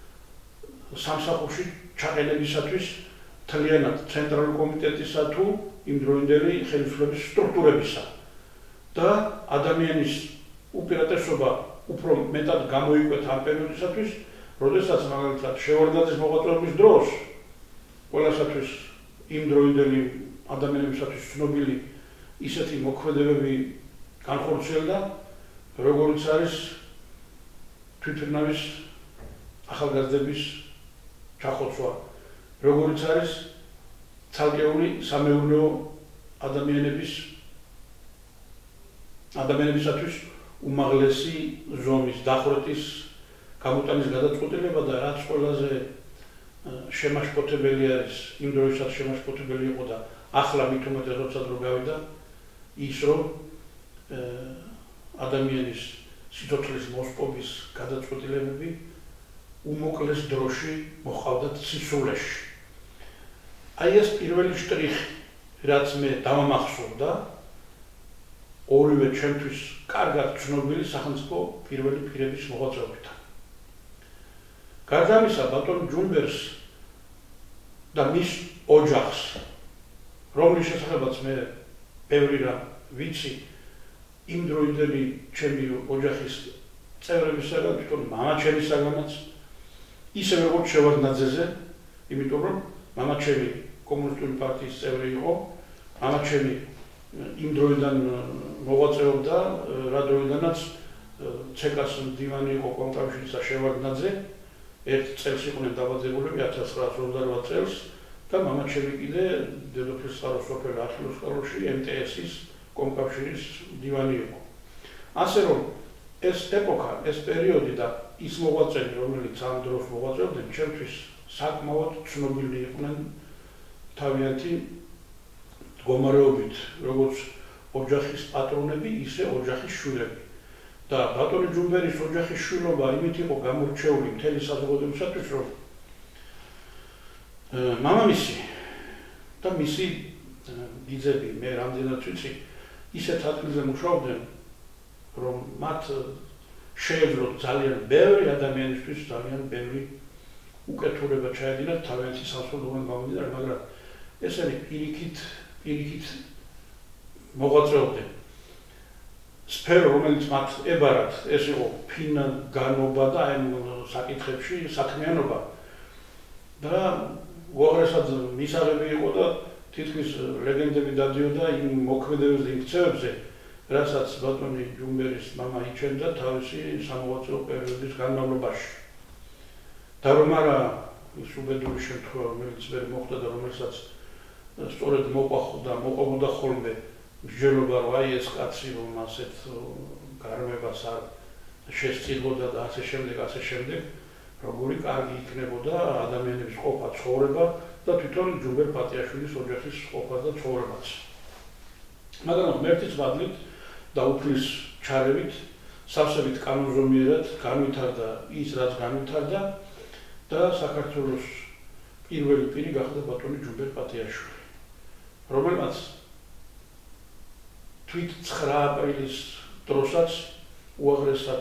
სამსახურში ჩაყენებისათვის მთლიანად ცენტრალური კომიტეტისა თუ იმდროინდელი ხელისუფლების სტრუქტურებისა და ადამიანის უპირატესობა უფრო მეტად გამოიკვეთა ამ პერიოდისათვის, როდესაც მაგალითად შევარდნაძის მოღვაწეობის დროს ყველასათვის იმდროინდელი ადამიანებისათვის ცნობილი ისეთი მოქმედებები განხორციელდა, როგორც არის თვითმფრინავის ახალგაზრდების ჩახოცვა, როგორც არის ცალკეული სამეურნეო ადამიანების ადამიანებისათვის უმაღლესი ზომის დახვრეტის გამოტანის გადაწყვეტილება და რაც ყველაზე შემაშფოთებელი არის, იმ დროისაც შემაშფოთებელი იყო და ახლა მით უმეტეს როცა დრო გავიდა, ის რომ ადამიანის სიცოცხლის მოსპობის გადაწყვეტილებები უმოკლეს დროში მოჰყავდათ სისულეში. აი ეს პირველი შტრიხი, რაც მე დავამახსოვრდა ორივე ჩემთვის კარგად ცნობილი სახელმწიფო პირველი პირების მოღვაწეობიდან. გარდა ამისა, ბატონ ჯუმბერს და მის ოჯახს, რომლის შესახებაც მე ბევრი რამ ვიცი, იმ დროინდელი ჩემი ოჯახის წევრებისაგან, თვითონ მამაჩემისაგანაც, ისევე როგორც შევარდნაძეზე, იმიტომ რომ მამაჩემი კომუნისტური პარტიის წევრი იყო, მამაჩემი იმ დროიდან მოღვაწეობდა, რა დროიდანაც ცეკას მდივანი იყო კომკავშირის და შევარდნაძე, ერთ წელს იყვნენ დაბადებულები, ათას ცხრაას ოცდაოთხ წელს და მამაჩემი კიდე დედოფლის წყაროს სოფელ ახილოსყაროში ემ ტე ეს-ის კომკავშირის მდივანი იყო. ასე რომ ეს ეპოქა, ეს პერიოდი და ის მოღვაწეები, რომელიც ამ დროს მოღვაწეობდნენ, ჩემთვის საკმაოდ ცნობილი იყვნენ თავიანთი მდგომარეობით, როგორც ოჯახის პატრონები, ისე ოჯახის შვილები. და ბატონი ჯუმბერის ოჯახის შვილობა იმით იყო გამორჩეული მთელი საზოგადოებისათვის, რომ მამამისი და მისი ბიძები, მე რამდენად ვიცი, ისეთ ადგილზე მუშაობდნენ, რომ მათ შეეძლოთ ძალიან ბევრი ადამიანისთვის ძალიან ბევრი უკეთურება ჩაედინათ თავიანთი საზოგადოებიდან გამომდინარე, მაგრამ ესენი პირიქით, პირიქით მოღვაწეობდნენ. სფერო, რომელიც მათ ებარათ, ეს იყო ფინგანობა და აი საკითხებში საქმიანობა. და უაღრესად მისაღები იყო და თითქმის ლეგენდები დადიოდა იმ მოქმედებებზე, იმ ქცევებზე, რასაც ბატონი ჯუმბერის მამა იჩენდა თავისი სამოღვაწეო პერიოდის განმავლობაში. და რომ არა ის უბედური შემთხვევა, რომელიც ვერ მოხდა და რომელსაც სწორედ მოყვახდა, მოყვებოდა ხოლმე მსჯელობა, რომ აი ეს კაცი რომ ასეთ გარემებას არ შესწირებოდა და ასე შემდეგ, ასე შემდეგ, როგორი კარგი იქნებოდა ადამიანების ყოფა, ცხოვრება და თვითონ ჯუმბერ პატიაშვილის ოჯახის ყოფა და ცხოვრებაც. მაგრამ ღმერთის მადლით და უფლის ჩარევით, სავსებით კანონზომიერად განვითარდა ის, რაც განვითარდა და საქართველოს პირველი პირი გახდა ბატონი ჯუმბერ პატიაშვილი, რომელმაც თვით ცხრა აპრილის დროსაც უაღრესად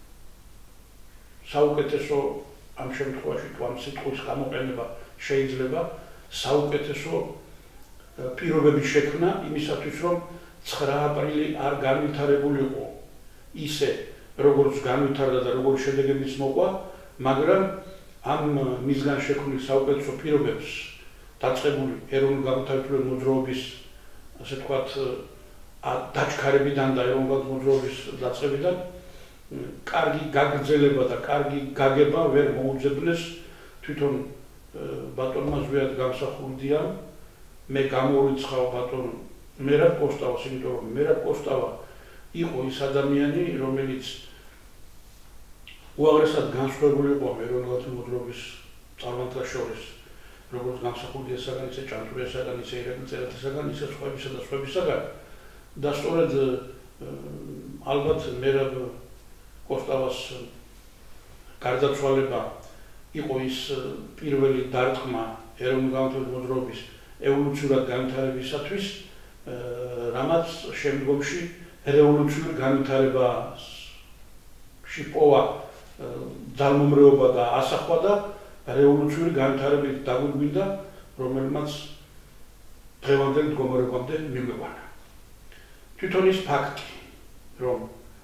საუკეთესო ამ შემთხვევაში თუ ამ სიტყვის გამოყენება შეიძლება საუკეთესო პირობების შექმნა იმისათვის, რომ ცხრა აპრილი არ განვითარებულიყო ისე, როგორც განვითარდა და როგორც შედეგებიც მოყვა, მაგრამ ამ მისგან შექმნილ საუკეთესო პირობებს დაწყებული ეროვნულ-განმათავისუფლებელი მოძრაობის, ასე ვთქვათ, დაჩქარებიდან და ეროვნულ მოძრაობის დაწყებიდან კარგი გაგრძელება და კარგი გაგება ვერ მოუძებნეს თვითონ ბატონმა ზვიად გამსახურდიამ. მე გამოვიცხავ ბატონ მერაბ კოსტავას, იმიტომ რომ მერაბ კოსტავა იყო ის ადამიანი, რომელიც უაღრესად განსხვავებული იყო ეროვნულ მოძრაობის წარმომადგენლთა შორის, როგორც გამსახურდიასაგან, ისე ჭანტურიასაგან, ისე ირაკლი წერეთლისაგან, ისე სხვებისა და სხვებისაგან. და სწორედ ალბათ მერაბ კოსტავას გარდაცვალება იყო ის პირველი დარტყმა ეროვნულ-განმათავისუფლებელი მოძრაობის ევოლუციურად განვითარებისათვის, რამაც შემდგომში რევოლუციური განვითარებაში პოვა ძალმომრეობა და ასახვა და რევოლუციური განვითარებით დაგვიგვინდა, რომელმაც დღევანდელ მდგომარეობამდე მიგვეყვანა. თვითონ ის ფაქტი, რომ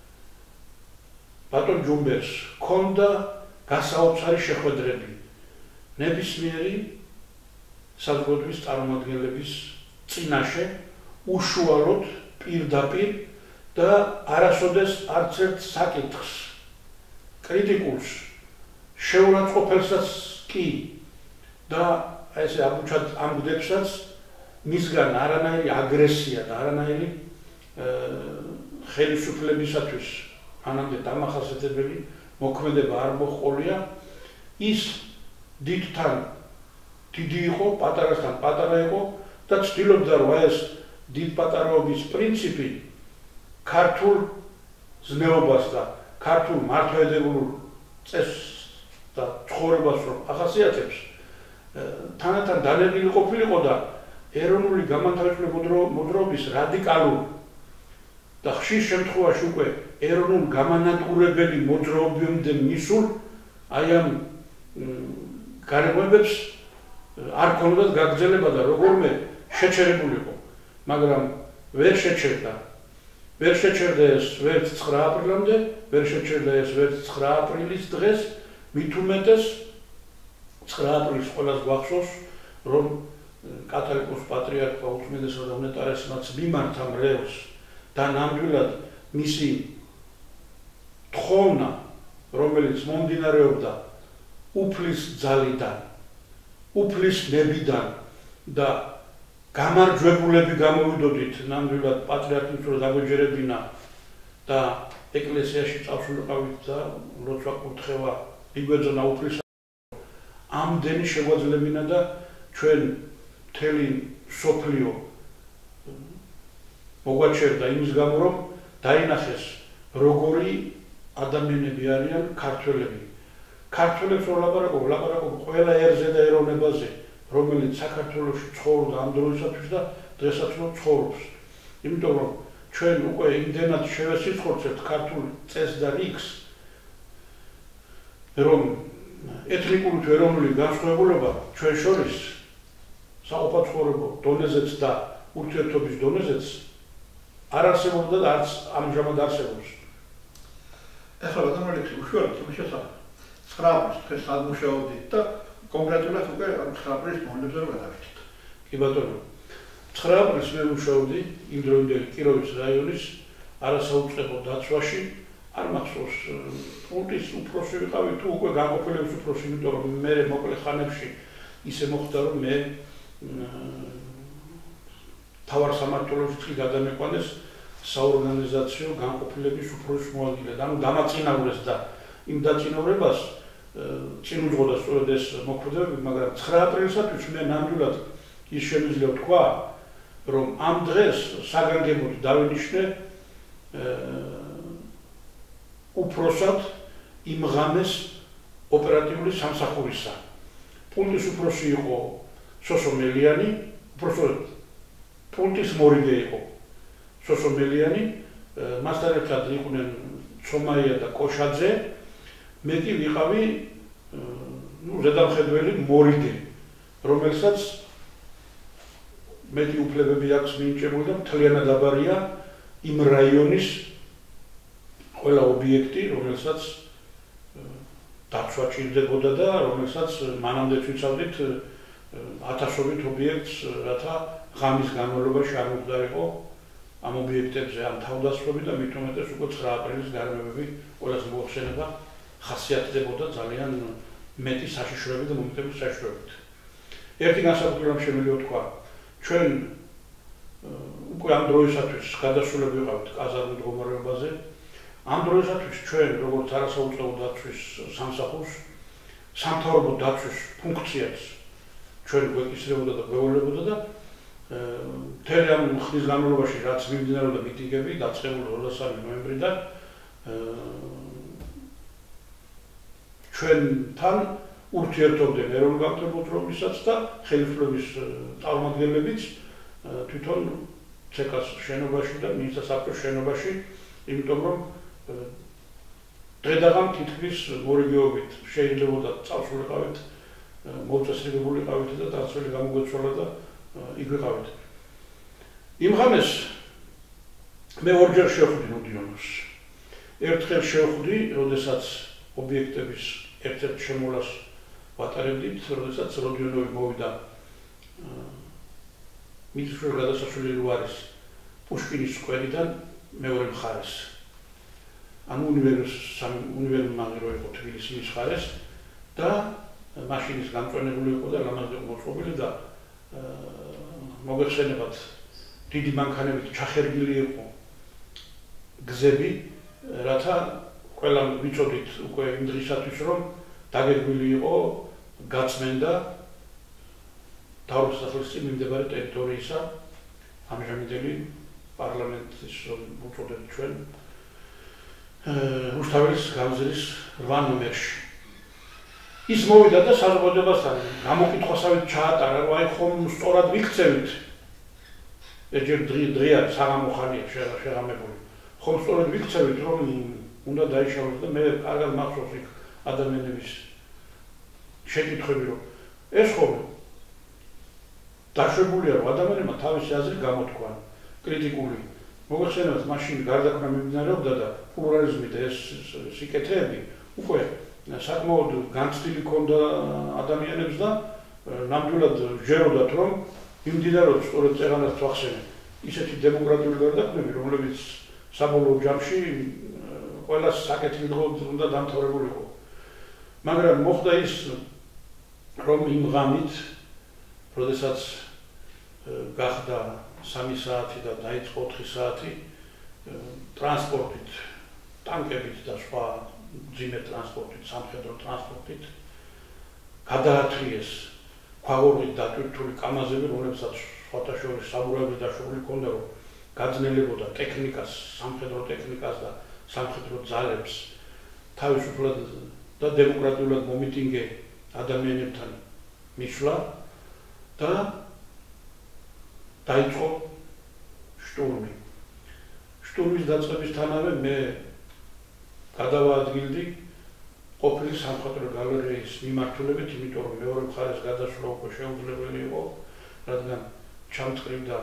ბატონ ჯუმბერს ჰქონდა გასაოცარი შეხვედრები ნებისმიერი საზოგადოების წარმომადგენლების წინაშე, უშუალოდ პირდაპირ და არასოდეს არც ერთ საკითხს, კრიტიკულს, შეურაცხყოფელსაც კი და ესე აბუჩად ამგდებსაც მისგან არანაირი აგრესია და არანაირი ხელისუფლებისათვის მანამდე დამახასიათებელი მოქმედება არ მოჰყოლია. ის დიდთან დიდი იყო, პატარასთან პატარა იყო და ცდილობდა, რომ ეს დიდ პატარაობის პრინციპი ქართულ ზნეობას და ქართულ მართლმადიდებულ წესს და ცხოვრებას რომ ახასიათებს, თანათან დანერგილი ყოფილიყო და ეროვნული განმათავისუფლებელი მოძრაობის რადიკალურ და ხშირ შემთხვევაში უკვე ეროვნულ გამანადგურებელი მოძრაობამდე მისულ აი ამ გარემოებებს არ ქონდათ გაგრძელება და როგორმე შეჩერებულიყო, მაგრამ ვერ შეჩერდა. ვერ შეჩერდა ეს ვერც ცხრა აპრილამდე, ვერ შეჩერდა ეს ვერც ცხრა აპრილის დღეს, მით უმეტეს ცხრა აპრილის ყველას გვახსოვს, რომ კათოლიკოს პატრიარქმა უთმიდესა და უნეტარესმაც მიმართა მრევლს და ნამდვილად მისი თხოვნა, რომელიც მომდინარეობდა უფლის ძალიდან, უფლის ნებიდან და გამარჯვებულები გამოვიდოდით ნამდვილად პატრიარქის რო დაგვეჯერებინა და ეკლესიაში წავსულიყავით და როცა კურთხევა იგვეძონა უფლის ამდენი შეგვაძლებინა და ჩვენ მთელი სოფლიო მოგვაჩერდა იმის გამო, რომ დაინახეს როგორი ადამიანები არიან ქართველები. ქართველებს რო ლაპარაკობ, ლაპარაკობ ყველა ერზე და ეროვნებაზე, რომელიც საქართველოში ცხოვრობდა ამ დროისათვის და დღესაც ცხოვრობს. იმიტომ რომ ჩვენ უკვე იმდენად შევესიცხორცებთ ქართულ წესს და რიგს, რომ ეთნიკური თუ ეროვნული განსხვავებულობა ჩვენ შორის საყოფაცხოვრებო დონეზეც და ურთიერთობის დონეზეც არ არსებობდა და არც ამჟამად არსებობს. ახლა ბატონო ალექსი, უშუალოდ იმის შესახებ ცხრა აპრილის დღეს აღმოჩნდით და კონკრეტულად უკვე ცხრა აპრილის მომენტზე რომ გადავიდეთ. კი ბატონო, ცხრა აპრილს მე ვმუშაობდი იმ დროინდელი კიროვის რაიონის არასაუწყებო დაცვაში, არ მახსოვს პუნქტის უფროსი ვიყავი თუ უკვე განყოფილების უფროსი, იმიტომ რომ მე მოკლე ხანებში ისე მოხდა რომ მე თავარ სამმართველოში გადამეყვანეს საორგანიზაციო განყოფილების უფროსის მოადგილედ, ანუ დამაწინაურეს და იმ დაწინაურებას წინ უძღოდა სწორედ ეს მოქმედებები, მაგრამ ცხრა აპრილისათვის მე ნამდვილად ის შემიძლია ვთქვა, რომ ამ დღეს საგანგებოდ დავინიშნე უფროსად იმ ღამეს ოპერატიული სამსახურისა. პუნქტის უფროსი იყო სოსო მელიანი, უпростоოდ პუნქტის მორიგე იყო სოსო მელიანი, მასთან ერთად იყვნენ ცომაია და კოშაძე, მე კი ვიყავი ნუ ზედამხედველი მორიგე, რომელსაც მეტი უფლებები აქვს მინიჭებული და მთლიანად აბარია იმ რაიონის ყველა ობიექტი, რომელსაც დაცვა ჭირდებოდა და რომელსაც მანამდე ვიცავდით ათასობით ობიექტს, რათა ღამის განმავლობაში არ მოხდარიყო ამ ობიექტებზე ამ თავდასხმები და მით უმეტეს უკვე ცხრა აპრილის გარემოებები ყველას მოახსენება ხასიათდებოდა ძალიან მეტი საშიშროებით და მომხდების საშიშროებით. ერთი განსაკუთრებული რამ შემიძლია ვთქვა, ჩვენ უკვე ამ დროისათვის გადასულები ვიყავით კაზარმულ მდგომარეობაზე. ამ დროისათვის ჩვენ როგორც არასაუწყებო დაცვის სამსახურს, სამთავრობო დაცვის ფუნქციას ჩვენ გვეკისრებოდა და გვეულებოდა და მთელი ამ ხნის განმავლობაში რაც მიმდინარეობდა მიტინგები დაწყებული ოცდასამი ნოემბრიდან ჩვენთან ურთიერთობდნენ ეროვნულ გამართლებელობისაც და ხელისუფლების წარმომადგენლებიც თვითონ ცეკას შენობაში და მინისტრთა საბჭოს შენობაში, იმიტომ რომ დღედაღამ თითქმის მორიგეობით შეიძლებოდა წავსულიყავით, მოწესრიგებულიყავით და დაცველი გამოგვეცვალა და იქ ვიყავით. იმ ღამეს მე ორჯერ შევხვდი როდიონოს. ერთხელ შევხვდი, როდესაც ობიექტების ერთ-ერთ შემოლას ვატარებდით, როდესაც როდიონოვი მოვიდა მიწისქვეშ გადასასვლელი რო არის პუშკინის სკვერიდან მეორე მხარეს. ანუ უნივერსიტეტი რო იყო თბილისის მხარეს და მაშინის გამწვენებული იყო და ლამაზი მოწყობილი და მოგეხსენებათ დიდი მანქანებით ჩახერგილი იყო გზები, რათა ყველამ ვიცოდით უკვე იმ დღისათვის, რომ დაგეგმილი იყო გაწმენდა თავის სახლის წინ მიმდებარე ტერიტორიისა, ამჟამინდელი პარლამენტის უწოდებთ ჩვენ რუსთაველის გამზირის რვა ნომერში. ის მოვიდა და საზოგადოებასთან გამოკითხვასავით ჩაატარა, რომ აი ხომ სწორად ვიქცევით. ეჯერ დღე დღეა საღამო ხანია შეღამებული. ხომ სწორედ ვიქცევით რომ უნდა დაიშალოს და მე კარგად მახსოვს იქ ადამიანების შეკითხვები რომ ეს ხომ დაშვებულია რომ ადამიანებმა თავისი აზრი გამოთქვან კრიტიკული მოგეხსენებათ მაშინ გარდაქმნა მიმდინარეობდა და პლურალიზმი და ეს სიკეთეები უკვე საკმაოდ განცდილი ქონდა ადამიანებს და ნამდვილად ჯეროდათ რომ მიმდინარეობს სწორედ წეღანას ვახსენე ისეთი დემოკრატიული გარდაქმნები რომლებიც საბოლოო ჯამში ყველა საკეთილოდ უნდა დამთავრებულიყო მაგრამ მოხდა ის რომ იმ ღამით როდესაც გახდა სამი საათი და დაიწყო ოთხი საათი ტრანსპორტით ტანკებით და სხვა ძიმე ტრანსპორტით სამხედრო ტრანსპორტით გადაათრიეს ქვაღორღით დატვირთული კამაზები რომლებსაც სხვათა შორის საბურავად დაშვებული ჰქონდა რომ გაძნელებოდა ტექნიკას სამხედრო ტექნიკას და სამხედრო ძალებს თავისუფლად და დემოკრატიულად მომიტინგე ადამიანებთან მისვლა და დაიწყო შტურმი. შტურმის დაწყებისთანავე მე გადავაადგილდი ყოფილი სამხატვრო გალერეის მიმართულებით, იმიტომ რომ მეორე მხარეს გადასვლა უკვე შეუძლებელი იყო, რადგან ჩამწყრივდა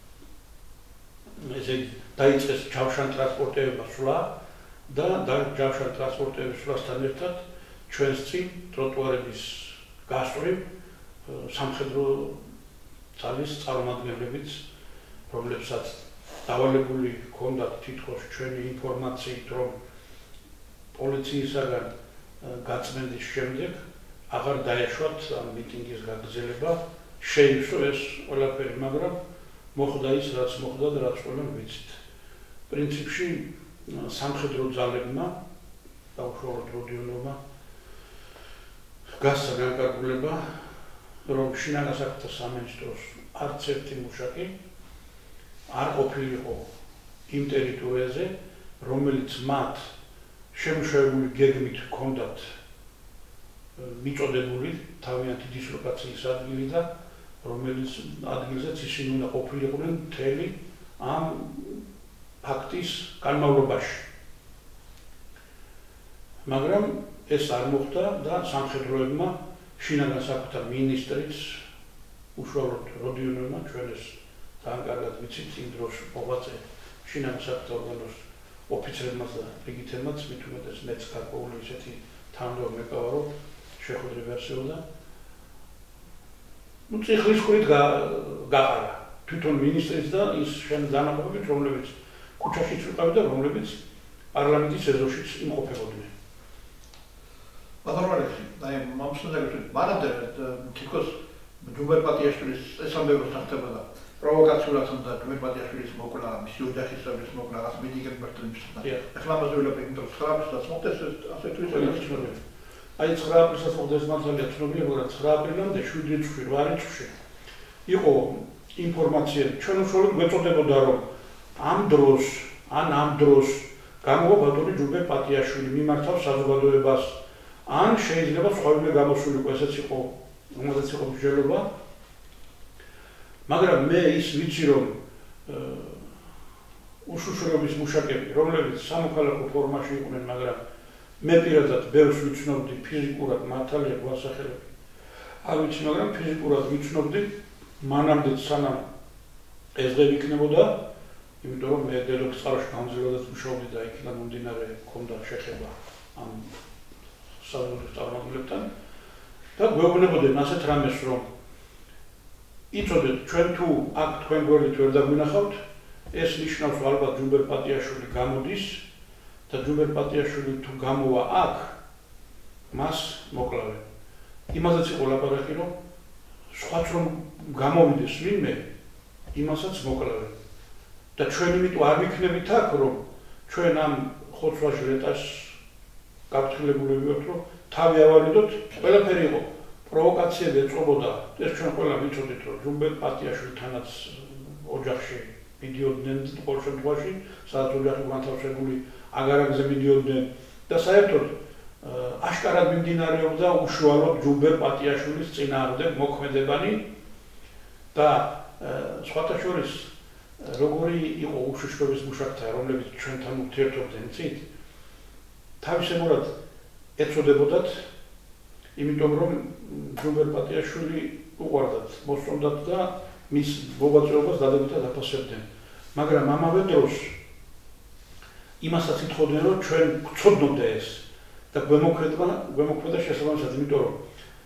ესე დაიწყეს ჯავშან ტრანსპორტირება სვლა და ჯავშან ტრანსპორტირების სვლასთან ერთად ჩვენს წინ ტროტუარების გასწვრივ სამხედრო ძალის წარმომადგენლებიც, რომლებსაც დავალებული ჰქონდათ თითქოს ჩვენი ინფორმაციით, რომ პოლიციისაგან გაწმენდის შემდეგ აღარ დაეშვათ ამ მიტინგის გაგრძელება, შეივსო ეს ყველაფერი, მაგრამ მოხდა ის, რაც მოხდა და რაც ყველამ ვიცით. პრინციპში სამხედრო ძალებმა დაუშვათ როდიონოვმა გასცა განკარგულება რომ შინაგან საქმეთა სამინისტროს არც ერთი მუშაკი არ ყოფილიყო იმ ტერიტორიაზე, რომელიც მათ შემუშავებული გეგმით ჰქონდათ მიწოდებული თავიანთი დისლოკაციის ადგილი და რომელიც ადგილზეც ისინი უნდა ყოფილიყვნენ მთელი ამ ფაქტის განმავლობაში. მაგრამ ეს არ მოხდა და სამხედროებმა შინაგან საქმეთა მინისტრიც უშუალოდ როდიონოვმა ჩვენ ეს ძალიან კარგად ვიცით იმ დროს მოღვაწე შინაგან საქმეთა ორგანოს ოფიცერებმაც და რიგითებმაც მით უმეტეს მეც გარკვეული ისეთი თანამდებობა მეკავა რომ შეხვედრები არსებობდა. ну წიხლის ხვრით გაყარა თვითონ მინისტრიც და ის შენ დანაყოფებით რომლებიც ქუჩაშიც ვიყავით და რომლებიც პარლამენტის ეზოშიც იმყოფებოდნენ. ბატონო აი მომსწრებელი მანამდე თითქოს ჯუმბერ პატიაშვილის ეს ამბები ხდებოდა პროვოკაციულად უნდა ჯუმბერ პატიაშვილის მოკლა მისი ოჯახის მოკლა რაც მიდიგებ მართლებს ახლა ამაზე ვილაპარაკი იმიტომ ცხრა აპრილს მოხდეს ასე თუ ისე აი ცხრა აპრილს მოხდეს მართალია ცნობილია მაგრამ ცხრა აპრილამდე შვიდი რიცხვი რვა რიცხვი იყო ინფორმაცია ჩვენ უშუალოდ გვეწოდებოდა რომ ამ დროს ან ამ დროს გამოვა ბატონი ჯუმბერ პატიაშვილი მიმართავს საზოგადოებას ან შეიძლება სხვაგვარად გამოსულიყო ესეც იყო რომელზეც იყო მსჯელობა მაგრამ მე ის ვიცი რომ უშუშროების მუშაკები რომლებიც სამოქალაქო ფორმაში იყვნენ მაგრამ მე პირადად ბევრს ვიცნობდი ფიზიკურად მართალია გვასახელები არ ვიცი მაგრამ ფიზიკურად ვიცნობდი მანამდე სანამ ეს დღე იქნებოდა იმიტომ რომ მე დედოფლის წყაროში გამძლეობად მუშაობდი და იქიდან მომდინარე მქონდა შეხება ამ საზოგადოების წარმომადგენლებთან და გვეუბნებოდნენ ასეთ რამეს რომ იცოდეთ ჩვენ თუ აქ თქვენ გვერდით ვერ დაგვინახავთ ეს ნიშნავს ალბათ ჯუმბერ პატიაშვილი გამოდის და ჯუმბერ პატიაშვილი თუ გამოვა აქ მას მოკლავენ. იმასაც იყო ლაპარაკი რომ სხვაც რომ გამოვიდეს ვინმე იმასაც მოკლავენ. და ჩვენ იმიტომ არ ვიქნებით აქ რომ ჩვენ ამ ხოცვაში რეტას გაფრთხილებული ვიყოთ რომ თავი ავალიდოთ ყველაფერი იყო პროვოკაციები ეწყობოდა ეს ჩვენ ყველა ვიცოდით რომ ჯუმბერ პატიაშვილთანაც ოჯახში მიდიოდნენ ყოველ შემთხვევაში სადაც ოჯახი განთავსებული აგარაგზე მიდიოდნენ და საერთოდ აშკარად მიმდინარეობდა უშუალოდ ჯუმბერ პატიაშვილის წინააღმდეგ მოქმედებანი და სხვათა შორის როგორი იყო უშიშროების მუშაკთა, რომლებიც ჩვენთან ურთიერთობდნენ წით, თავისებურად ეწოდებოდათ, იმიტომ რომ ჯუმბერ პატიაშვილი უყვარდათ, მოსწონდათ და მის მოვაწეობას დადებითად აფასებდნენ. მაგრამ ამავე დროს იმასაც ითხოვდნენ, რომ ჩვენ გვწოდნობდა ეს და გვემოქმედა, გვემოქმედა შესაბამისად, იმიტომ რომ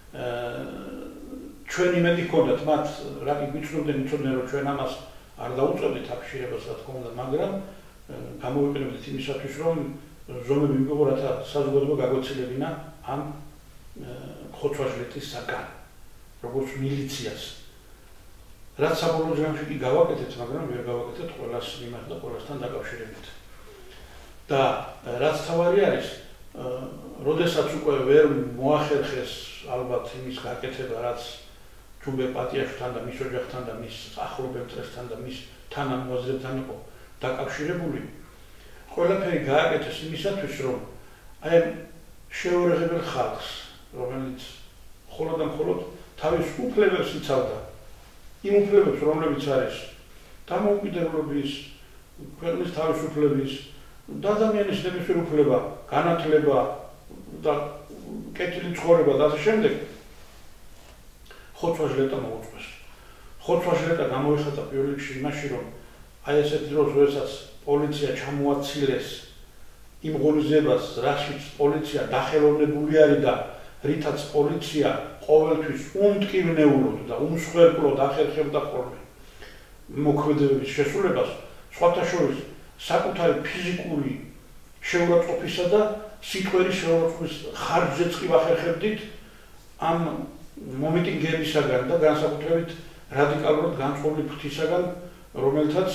ჩვენ იმედი ჰქონდათ მათ, რა კი გვიცნობდნენ, იცოდნენ, რომ ჩვენ ამას არ დაუწევდით აფიშირებას, რა თქმა უნდა, მაგრამ გამოვიყენებდით იმისათვის, რომ ზომები მივიღო, რათა საზოგადოება გაგვეცილებინა ამ ხოცვა-ჟლეტისაგან, როგორც მილიციას. რაც საბოლოო ჯამში კი გავაკეთეთ, მაგრამ ვერ გავაკეთეთ ყველას მიმართ და ყველასთან დაკავშირებით. და რაც თავარი არის, როდესაც უკვე ვერ მოახერხეს ალბათ იმის გაკეთება, რაც ჯუმბერ პატიაშვილთან და მის ოჯახთან და მის ახლობელთან და მის თანამოაზრებთან იყო დაკავშირებული, ყველაფერი გააკეთეს იმისათვის, რომ აი შეურაცხებელ ხალხს, რომელიც მხოლოდ და მხოლოდ თავის უფლებებს იცავდა, იმ უფლებებს, რომლებიც არის დამოუკიდებლობის, ქვეყნის თავისუფლების და ადამიანის ნებისმიერ უფლება, განათლება და კეთილი ცხოვრება და ასე შემდეგ, ხოცვა-ჟლეტა მოუწყვეს. ხოცვა-ჟლეტა გამოიხატა პირველ რიგში იმაში, რომ აი ესეთ დროს, როდესაც პოლიცია ჩამოაცილეს იმ ღონისძიებას, რაშიც პოლიცია დახელოვნებული არის და რითაც პოლიცია ყოველთვის უმტკივნეულოდ და უმსხვერპლოდ ახერხებდა ხოლმე მოქმედებების შესრულებას, სხვათა შორის საკუთარი ფიზიკური შეურაცხყოფისა და სიტყვերի შეურაცხყოფის ხარჯზეც კი ვახერხებდით ამ მომიტინგებისაგან და განსაკუთრებით რადიკალურად განწყობილი ფრთისაგან, რომელთაც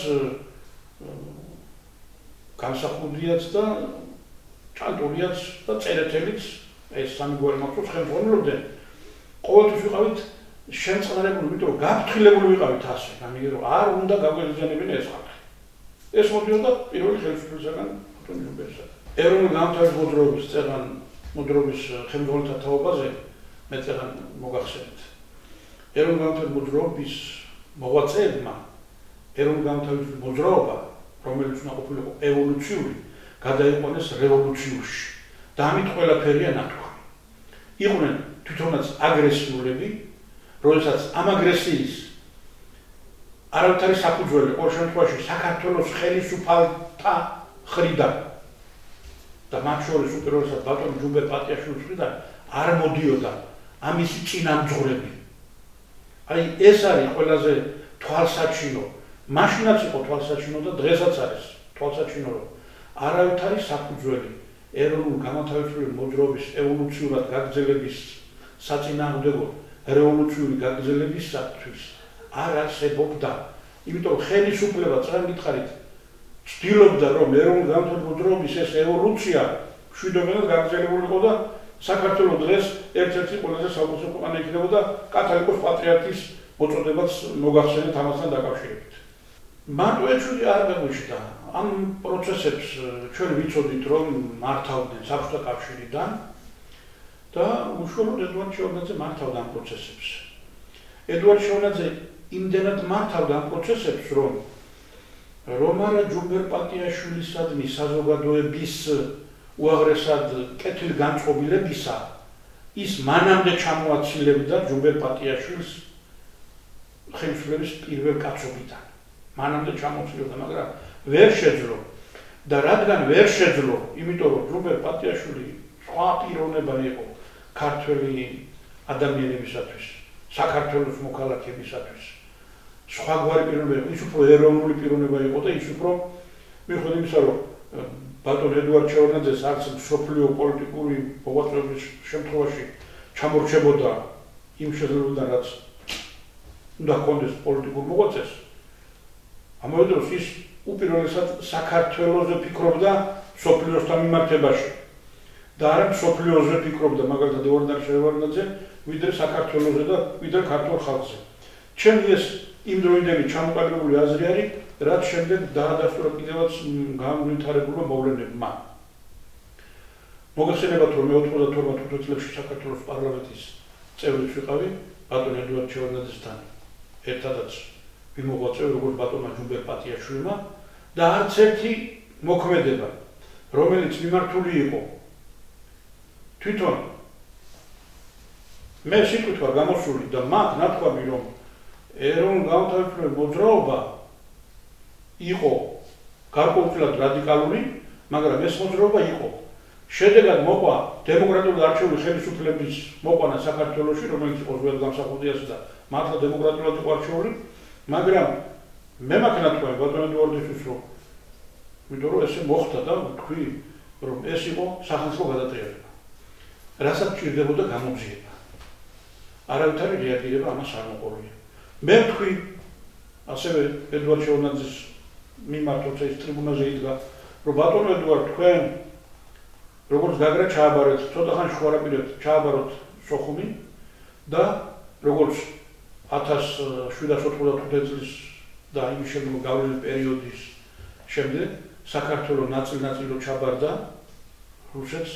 განსახურდიაც და ჭანტურიაც და წერეთელიც ეს სამი გვარი მაქვს ხელმძღვანელობდნენ. ყოველთვის ვიყავით შემწყნარებული, იმიტომ რომ გაფრთხილებული ვიყავით ასე, ამიტომ რომ არ უნდა გაგვეზიანებინა ეს ხალხი. ეს მოდიოდა პირველი ხელისუფლებისაგან ბატონ ჯუმბერსაგან. ეროვნული განვითარების მოძრაობის წეღან მოძრაობის ხელმძღვანელთა თაობაზე მე წეღან მოგახსენეთ. ეროვნული განვითარების მოძრაობის მოღვაწეებმა ეროვნული განვითარების მოძრაობა, რომელიც უნდა ყოფილიყო ევოლუციური, გადაიყვანეს რევოლუციურში. და ამით ყველაფერია ნათქვამი. იყვნენ თვითონაც აგრესიულები, როდესაც ამ აგრესიის არავითარი საფუძველი ყოველ შემთხვევაში საქართველოს ხელისუფალთა მხრიდან და მათ შორის უპირველესად ბატონ ჯუმბერ პატიაშვილის მხრიდან არ მოდიოდა ამისი წინამძღვრები. აი ეს არის ყველაზე თვალსაჩინო. მაშინაც იყო თვალსაჩინო და დღესაც არის თვალსაჩინო, რომ არავითარი საფუძველი ეროვნულ განმათავისუფლებელი მოძრაობის ევოლუციურად გაგრძელების საწინააღმდეგო რევოლუციური გაგრძელებისათვის არ არსებობდა. იმიტომ ხელისუფლება წრემ გითხარით ცდილობდა, რომ ეროვნული განმათავისუფლებელი მოძრაობის ეს ევოლუცია მშვიდობიანად გაგრძელებული იყო და საქართველოს დღეს ერთ-ერთი ყველაზე საუკეთესო ქვეყანა იქნებოდა კათოლიკოს პატრიარქის მოწოდებაც მოგახსენეთ ამასთან დაკავშირებით. მარტო ეჩვილი არ გაგვიშდა. ამ პროცესებს ჩვენ ვიცოდით, რომ მართავდნენ საბჭოთა კავშირიდან და უშუალოდ ედუარდ შევარდნაძე მართავდა ამ პროცესებს. ედუარდ შევარდნაძე იმდენად მართავდა ამ პროცესებს, რომ რომ არა ჯუმბერ პატიაშვილისადმი საზოგადოების უაღრესად კეთილგანწყობილებისა, ის მანამდე ჩამოაცილებდა ჯუმბერ პატიაშვილს ხელისუფლების პირველ კაცობიდან. მანამდე ჩამოცილებდა, მაგრამ ვერ შეძლო და რადგან ვერ შეძლო, იმიტომ რომ ჯუმბერ პატიაშვილი სხვა პიროვნება იყო ქართველი ადამიანებისათვის, საქართველოს მოქალაქეებისათვის. სხვაგვარი პიროვნება იყო, ის უფრო ეროვნული პიროვნება იყო და ის უფრო მიუხედავად იმისა, რომ ბატონ ედუარდ შევარდნაძეს არც მსოფლიო პოლიტიკური მოღვაწეობის შემთხვევაში ჩამორჩებოდა იმ შესაძლებლობიდან, რაც უნდა ჰქონდეს პოლიტიკურ მოღვაწეს. ამავე დროს ის უპირველესად საქართველოზე ფიქრობდა მსოფლიოსთან მიმართებაში და არა მსოფლიოზე ფიქრობდა მაგალითად ედუარდ შევარდნაძე, ვიდრე საქართველოზე და ვიდრე ქართულ ხალხზე. ჩემი ეს იმდროინდელი ჩამოყალიბებული აზრი არის, რაც შემდეგ დაადასტურა კიდევაც განვითარებულმა მოვლენებმა. მოგეხსენებათ, რომ მე ოცდაათი წლებში საქართველოს პარლამენტის წევრიც ვიყავი, ბატონ ედუარდ შევარდნაძესთან ერთადაც მიმოღვაწე როგორც ბატონმა ჯუბერ პატიაშვილმა და არც ერთი მოქმედება, რომელიც მიმართული იყო თვითონ მე სიტყვით ვარ გამოსული და მაგ ნათქვამი რომ ეროვნულ-განმათავისუფლებელ მოძრაობა იყო გარკვეულწილად რადიკალური, მაგრამ ეს მოძრაობა იყო. შედეგად მოყვა დემოკრატიული არჩეული ხელისუფლების მოყვანა საქართველოში, რომელიც იყო ზოგადად გამსახურდიას და მართლა დემოკრატიულად იყო არჩეული, მაგრამ მე მაქვს ნათქვამი ბატონ ედუარდისთვის, რომ იმიტომ რომ ესე მოხდა და ვთქვი, რომ ეს იყო სახელმწიფო გადატრიალება. რასაც ჭირდებოდა გამოძიება. არავითარი რეაგირება ამას არ მოყოლია. მე ვთქვი, ასევე ედუარდ შევარდნაძის მიმართ როცა ის ტრიბუნაზე იდგა, რომ ბატონო ედუარდ, თქვენ როგორც გაგრა ჩააბარეთ, ცოტა ხანში ხوارაპირებთ, ჩააბაროთ სოხუმი და როგორც ათას შვიდას ოთხმოცდახუთი წლის და იმის შემდგომ გავლენის პერიოდის შემდეგ საქართველოს ნაწილ-ნაწილო ჩაბარდა რუსეთს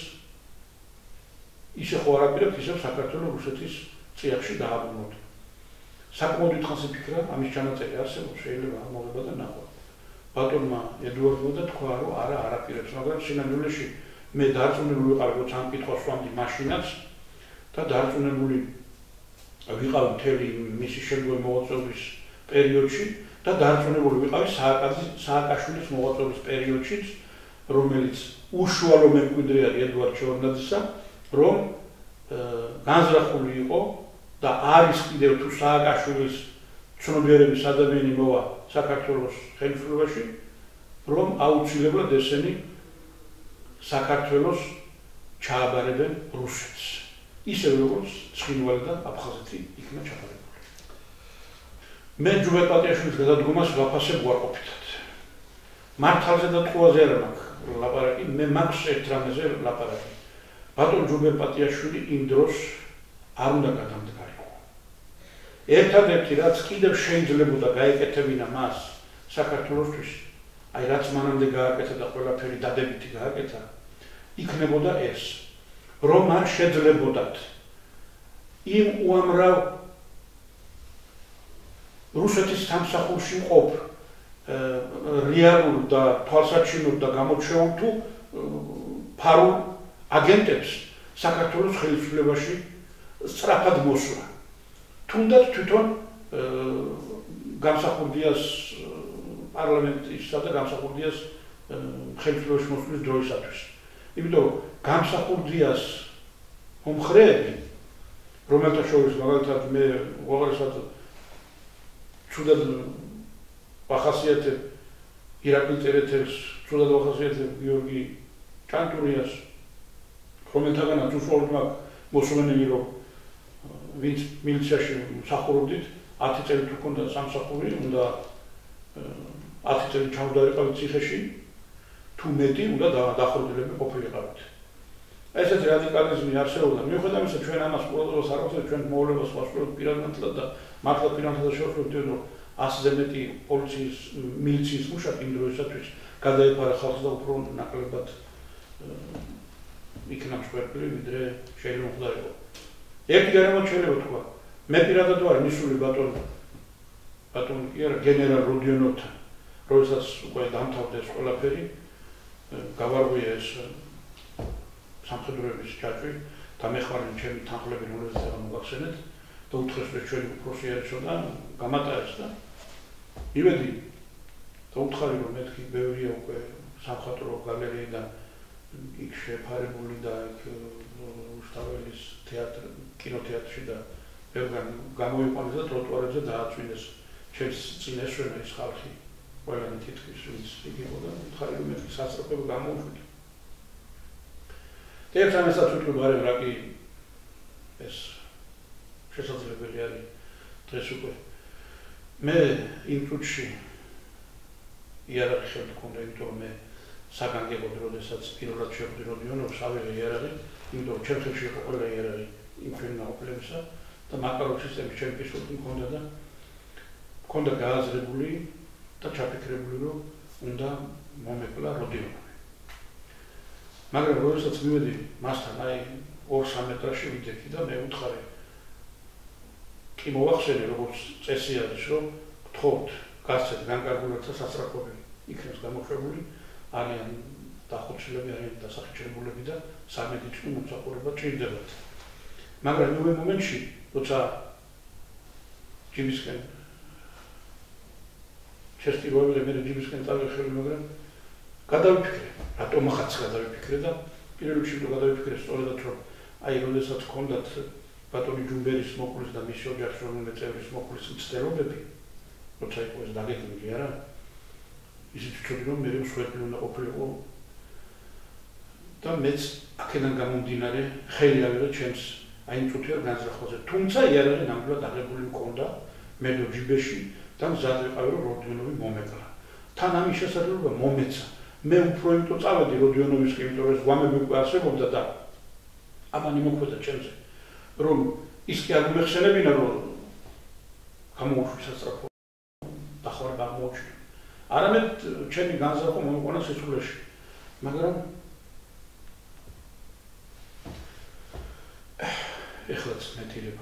ისე ხوارაპირებთ, ისე საქართველოს რუსეთის წიაღში დააბრუნოთ. საკმაოდ დიდხანს იფიქრა, ამის ჩანაწერი არსებობს, შეიძლება ამოვება და ნახო. ბატონმა ედუარდმა და თქვა, რომ არა, არაპირებს, მაგრამ სინამდვილეში მე დარწმუნებული ვიყავი, რომ ამ კითხვას ვამდი მაშინაც და დარწმუნებული ვიყავი მთელი მისი შემდგომი მოღვაწეობის პერიოდში და დარწმუნებული ვიყავი სააკაშვილის მოღვაწეობის პერიოდშიც, რომელიც უშუალო მემკვიდრე არის ედუარდ შევარდნაძისა, რომ განზრახული იყო და არის კიდევ თუ სააკაშვილის ცნობიერების ადამიანი მოვა საქართველოს ხელისუფლებაში, რომ აუცილებლად ესენი საქართველოს ჩააბარებენ რუსეთს. ისევ როგორც ცხინვალი და აფხაზეთი იქნა ჩაბარებული. მე ჯუბერ პატიაშვილის გადადგომას ვაფასებ უარყოფითად. მართალზე და ტყუაზე არ მაქვს ლაპარაკი, მე მაქვს ერთ რამეზე ლაპარაკი. ბატონ ჯუბერ პატიაშვილი იმ დროს არ უნდა გადამდგარიყო. ერთადერთი რაც კიდევ შეიძლებოდა გაეკეთებინა მას საქართველოსთვის, აი რაც მანამდე გააკეთა და ყველაფერი დადებითი გააკეთა, იქნებოდა ეს, რომ არ შეძლებოდათ იმ უამრავ რუსეთის სამსახურში მყოფ რეალურ და თვალსაჩინო და გამოჩეულ თუ ფარულ აგენტებს საქართველოს ხელისუფლებაში სწრაფად მოსვლა. თუნდაც თვითონ გამსახურდიას პარლამენტისა და გამსახურდიას ხელისუფლებაში მოსვლის დროისათვის. იმიტომ რომ გამსახურდიას მომხრეები, რომელთა შორის მაგალითად მე უაღრესად ცუდად ვახასიათებ ირაკლი წერეთელს, ცუდად ვახასიათებ გიორგი ჭანტურიას, რომელთაგანაც უშუალოდ მაქვს მოსვენილი, რომ ვინც მილიციაში მსახურობდით, ათი წელი თუ ჰქონდა სამსახური, უნდა ათი წელი ჩავდარიყავით ციხეში, თუ მეტი უნდა დახორციელებული ყოფილიყავით. ესეთი რადიკალიზმი არსებობდა. მიუხედავად იმისა, ჩვენ ამას ყურადღებას არ ვახდით, ჩვენ მოვლენას ვასრულებთ პირადნათლად და მართლა პირადნათლად შევხვდით, რომ ასზე მეტი პოლიციის მილიციის მუშაკი იმ დროისათვის გადაეფარა ხალხს და უფრო ნაკლებად იქნა მსხვერპლი, ვიდრე შეიძლება მკვდარიყო. ერთი გარემოთ შეიძლება თქვა, მე პირადად ვარ მისული ბატონ ბატონ კი არა გენერალ როდიონოვთან, როდესაც უკვე დამთავრდა ეს ყველაფერი, გავარღვია ეს სამხედროების ჯაჭვი და მე ხარ ჩემი თანხლები, რომელზეც მოგახსენეთ და უთხრეს, რომ ჩვენი უფროსი არისო და გამატარეს და მივედი და უთხარი, რომ მეთქი ბევრია უკვე სამხატვრო გალერეიდან იქ შეფარებული და იქ რუსთაველის თეატრი, კინოთეატრში და ბევრგან გამოიყვანეს და ტროტუარებზე დააწვინეს ჩემს წინ ესვენა ის ხალხი, ყველანი თითქმის ვინც იქ იყო და უთხარი, რომ მეთქი სასწრაფო გამოუშვით. და ერთ ამასაც ვთქვი, ბარემ რა კი ეს შესაძლებელი არის დღეს უკვე. მე იმ წუთში იარაღი ხელთ მქონდა, იმიტომ რომ მე საგანგებოდ, როდესაც პირველად შევხვდი როდიონოვს, ავიღე იარაღი, იმიტომ რომ ჩემ ხელში იყო ყველა იარაღი იმ ჩვენი ნაყოფლებისა და მაკაროვ სისტემის ჩემი პისტოლეტი მქონდა და მქონდა გააზრებული და ჩაფიქრებული, რომ უნდა მომეკლა როდიონოვი. მაგრამ როდესაც მივედი მასთან, აი ორ-სამ მეტრში ვიდექი და მე უთხარი, კი მოვახსენე, როგორც წესი არის, რომ თხოვთ გასცეთ განკარგულებთა სასწრაფოები იქნებს გამოშვებული არიან დახოცილები არიან დასახიჩრებულები და სამედიცინო მომსახურება ჭირდებათ მაგრამ ნუ მომენტში როცა ჯიმისკენ ჩესტიროები მე ჯიმისკენ წავიხები მაგრამ გადავიფიქრე რატომ ახაც გადავიფიქრე და პირველ რიგში რო გადავიფიქრე სწორედაც რომ აი როდესაც ჰქონდათ ბატონი ჯუმბერის მოკვლის და მის ოჯახის რომელიმე წევრის მოკვლის მცდელობები როცა იყო ეს დაგეგმილი არა ისიც ვთქვი რომ მე მსხვერპლი უნდა ყოფილიყო და მეც აქედან გამომდინარე ხელი ავიღე ჩემს აი იმ წუთიერ განზრახვაზე თუმცა იარაღი ნამდვილად აღებული მქონდა მე ჯიბეში და მზად ვიყავი რომ როდიონოვი მომეკლა თან ამის შესაძლებლობა მომეცა მე უფრო იმიტომ წავედი როდიონოვისკენ იმიტომ რომ ეს გვამები უკვე არსებობდა და ამანი მოკვდა ჩემზე რომ ის კი არ მეხსენებინა რომ გამოუშვი სასწრაფო დახმარება აღმოჩნდა არამედ ჩემი განზრახვა მომიყვანა სიცოცხლეში მაგრამ ეხლაც მეტირება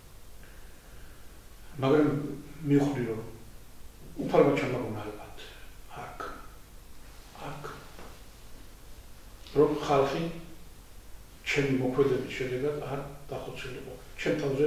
მაგრამ მივხვდი რომ უფალმა ჩამაგონა ალბათ აქ აქ რომ ხალხი ჩემი მოქმედების შედეგად არ დახოცილიყო ჩემ თავზე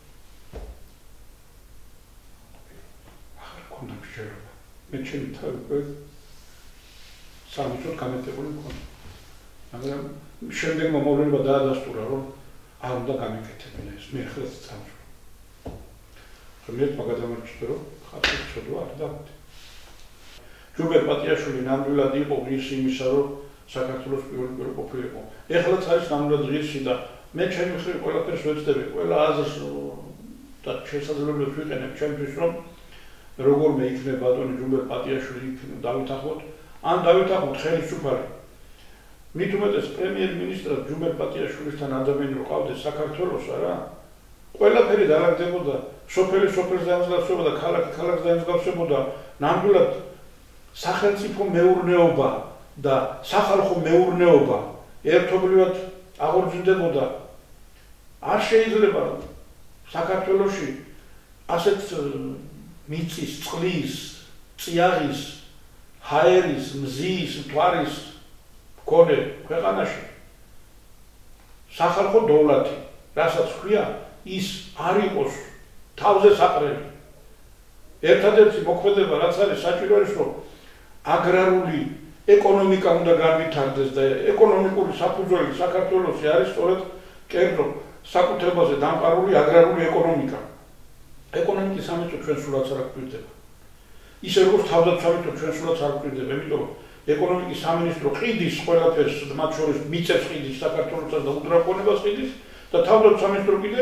აღარ ქონდა მშვიდობა მე ჩემი თავი სამი წუთი გამეტებული მქონდა მაგრამ შემდეგმა მოვლენა დაადასტურა რომ არ უნდა გამიკეთებინა ეს მე ახლა წამსვლა მე მაგადამარჩა რომ ხალხი ცოდვა არ დავდი ჯუბერ პატიაშვილი ნამდვილად იყო ის იმისა რომ საქართველოს პირველი პირველი ყოფილიყო. ეხლაც არის ნამდვილად ღირსი და მე ჩემი მხრივ ყველაფერს ვეცდები, ყველა აზრს და შესაძლებლობებს ვიყენებ ჩემთვის რომ როგორმე იქნება ბატონი ჯუმბერ პატიაშვილი იქნება დავითახოთ, ან დავითახოთ ხელისუფალი. მით უმეტეს პრემიერ-მინისტრად ჯუმბერ პატიაშვილისთან ადამიანი რო ყავდეს საქართველოს არა? ყველაფერი დაალაგდებოდა, სოფელი სოფელს დაემსგავსებოდა და ქალაქი ქალაქს დაემსგავსებოდა, ნამდვილად სახელმწიფო მეურნეობა და სახალხო მეურნეობა ერთობლივად აღორძინდებოდა. არ შეიძლება საქართველოში ასეთ მიწის, წყლის, წიაღის, ჰაერის, მზის, მთვარის მქონე ქვეყანაში სახალხო დოვლათი, რასაც ქვია, ის არ იყოს თავზე საყრელი. ერთადერთი მოქმედება რაც არის საჭირო არის რომ აგრარული ეკონომიკა უნდა განვითარდეს და ეკონომიკური საფუძველი საქართველოში არის სწორედ კერძო საკუთრებაზე დამყარული აგრარული ეკონომიკა. ეკონომიკის სამინისტრო ჩვენ სულაც არ გვჭირდება. ისე როგორც თავდაცვითი ჩვენ სულაც არ გვჭირდება, იმიტომ რომ ეკონომიკის სამინისტრო ყიდის ყველაფერს, მათ შორის მიწებს ყიდის საქართველოსაც და უდრაკონებას ყიდის და თავდაცვითი სამინისტრო კიდე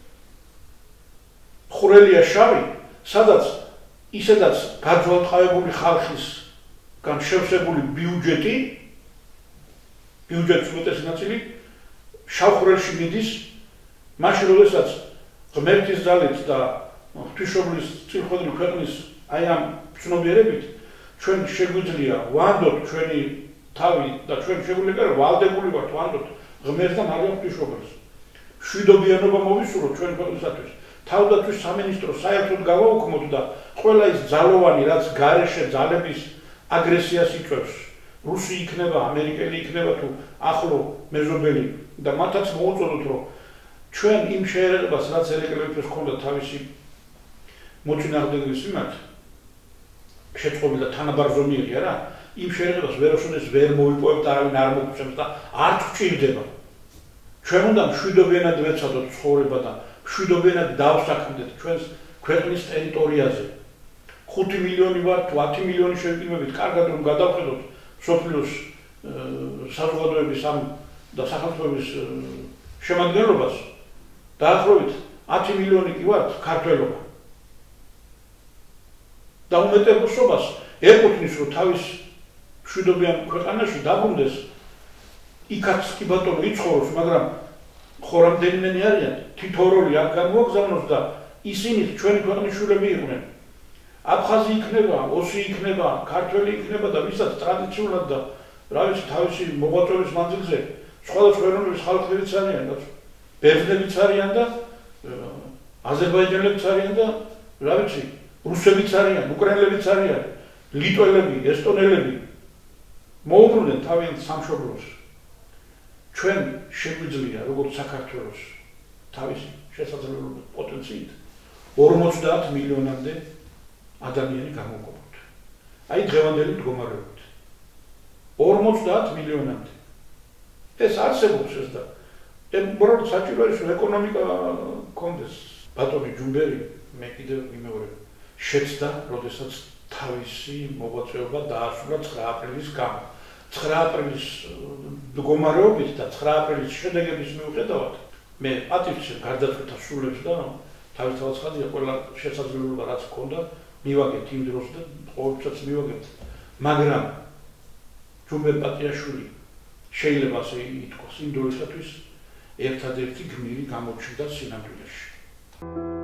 ხურელია შავი, სადაც ისედაც გაძვალტყავებული ხალხის გან შევსებული ბიუჯეტი, ბიუჯეტის უმეტესი ნაწილი შავ ხურელში მიდის, მაშინ როდესაც ღმერთის ძალით და ღვთისმშობლის წილხვედრი ქვეყნის აი ამ ცნობიერებით ჩვენ შეგვიძლია ვანდოთ ჩვენი თავი და ჩვენ შეგვიძლია ვალდებული ვართ ვანდოთ ღმერთს და მაგალ ღვთისმშობელს. მშვიდობიანობა მოვისურვოთ ჩვენ ქვეყნისათვის. თავდაცვის სამინისტრო საერთოდ გავაუქმოთ და ყველა ის ძალოვანი რაც გარეშე ძალების აგრესიას იწვევს. რუსი იქნება, ამერიკელი იქნება თუ ახლო მეზობელი და მათაც მოუწოდოთ რომ ჩვენ იმ შეერებას რაც ელექტროენერგიას ჰქონდა თავისი მოწინააღმდეგის მიმართ შეწყობილ და თანაბარზო მიიღია რა, იმ შეერებას ვერასოდეს ვერ მოიპოვებთ, არავინ არ მოგწევს და არ გვჭირდება. ჩვენ უნდა მშვიდობიანად ვეცადოთ ცხოვრება და მშვიდობიანად დავსაქმდეთ ჩვენს ქვეყნის ტერიტორიაზე. ხუთი მილიონი ვარ თუ ათი მილიონი შევიკრიბებით, კარგად რომ გადავხედოთ სოფლიოს საზოგადოების ამ და სახელმწიფოების შემადგენლობას, დაახლოებით ათი მილიონი კი ვართ ქართველობა. და უმეტესობას ეკუთვნის რომ თავის მშვიდობიან ქვეყანაში დაბრუნდეს, იქაც კი ბატონო იცხოვროს, მაგრამ ხო რამდენიმენი არიან, თითო როლი აქ გამოაგზავნოს და ისინი ჩვენი ქვეყნის შვილები იყვნენ. აფხაზი იქნება, ოსი იქნება, ქართველი იქნება და ვისაც ტრადიციულად და რა ვიცი თავისი მოღვაწეობის მანძილზე სხვადასხვა ეროვნების ხალხებიც არიან და ბერძნებიც არიან და აზერბაიჯანელებიც არიან და რა ვიცი რუსებიც არიან, უკრაინელებიც არიან, ლიტველები, ესტონელები მოუბრუნდნენ თავიანთ სამშობლოს. ჩვენ შეგვიძლია როგორც საქართველოს თავისი შესაძლებლობა პოტენციით ორმოცდაათ მილიონამდე ადამიანი გამოვყოფოთ. აი დღევანდელი მდგომარეობით. ორმოცდაათ მილიონამდე. ეს არსებობს ეს და უბრალოდ საჭიროა ის ეკონომიკა კონდეს. ბატონი ჯუმბერი მე კიდევ ვიმეორებ შეცდა, როდესაც თავისი მოღვაწეობა დაასრულა ცხრა აპრილის გამო. ცხრა აპრილის მდგომარეობით და ცხრა აპრილის შედეგების მიუხედავად მე პატივცემ გარდაცვლილთა სულებს და თავისთავად ხადია ყველა შესაძლებლობა რაც ჰქონდა მივაგებთ იმ დროს და ყოველთვის მივაგებთ. მაგრამ ჯუმბერ პატიაშვილი შეიძლება ასე ითქვას იმ დროისათვის ერთადერთი გმირი გამოჩნდა სინამდვილეში.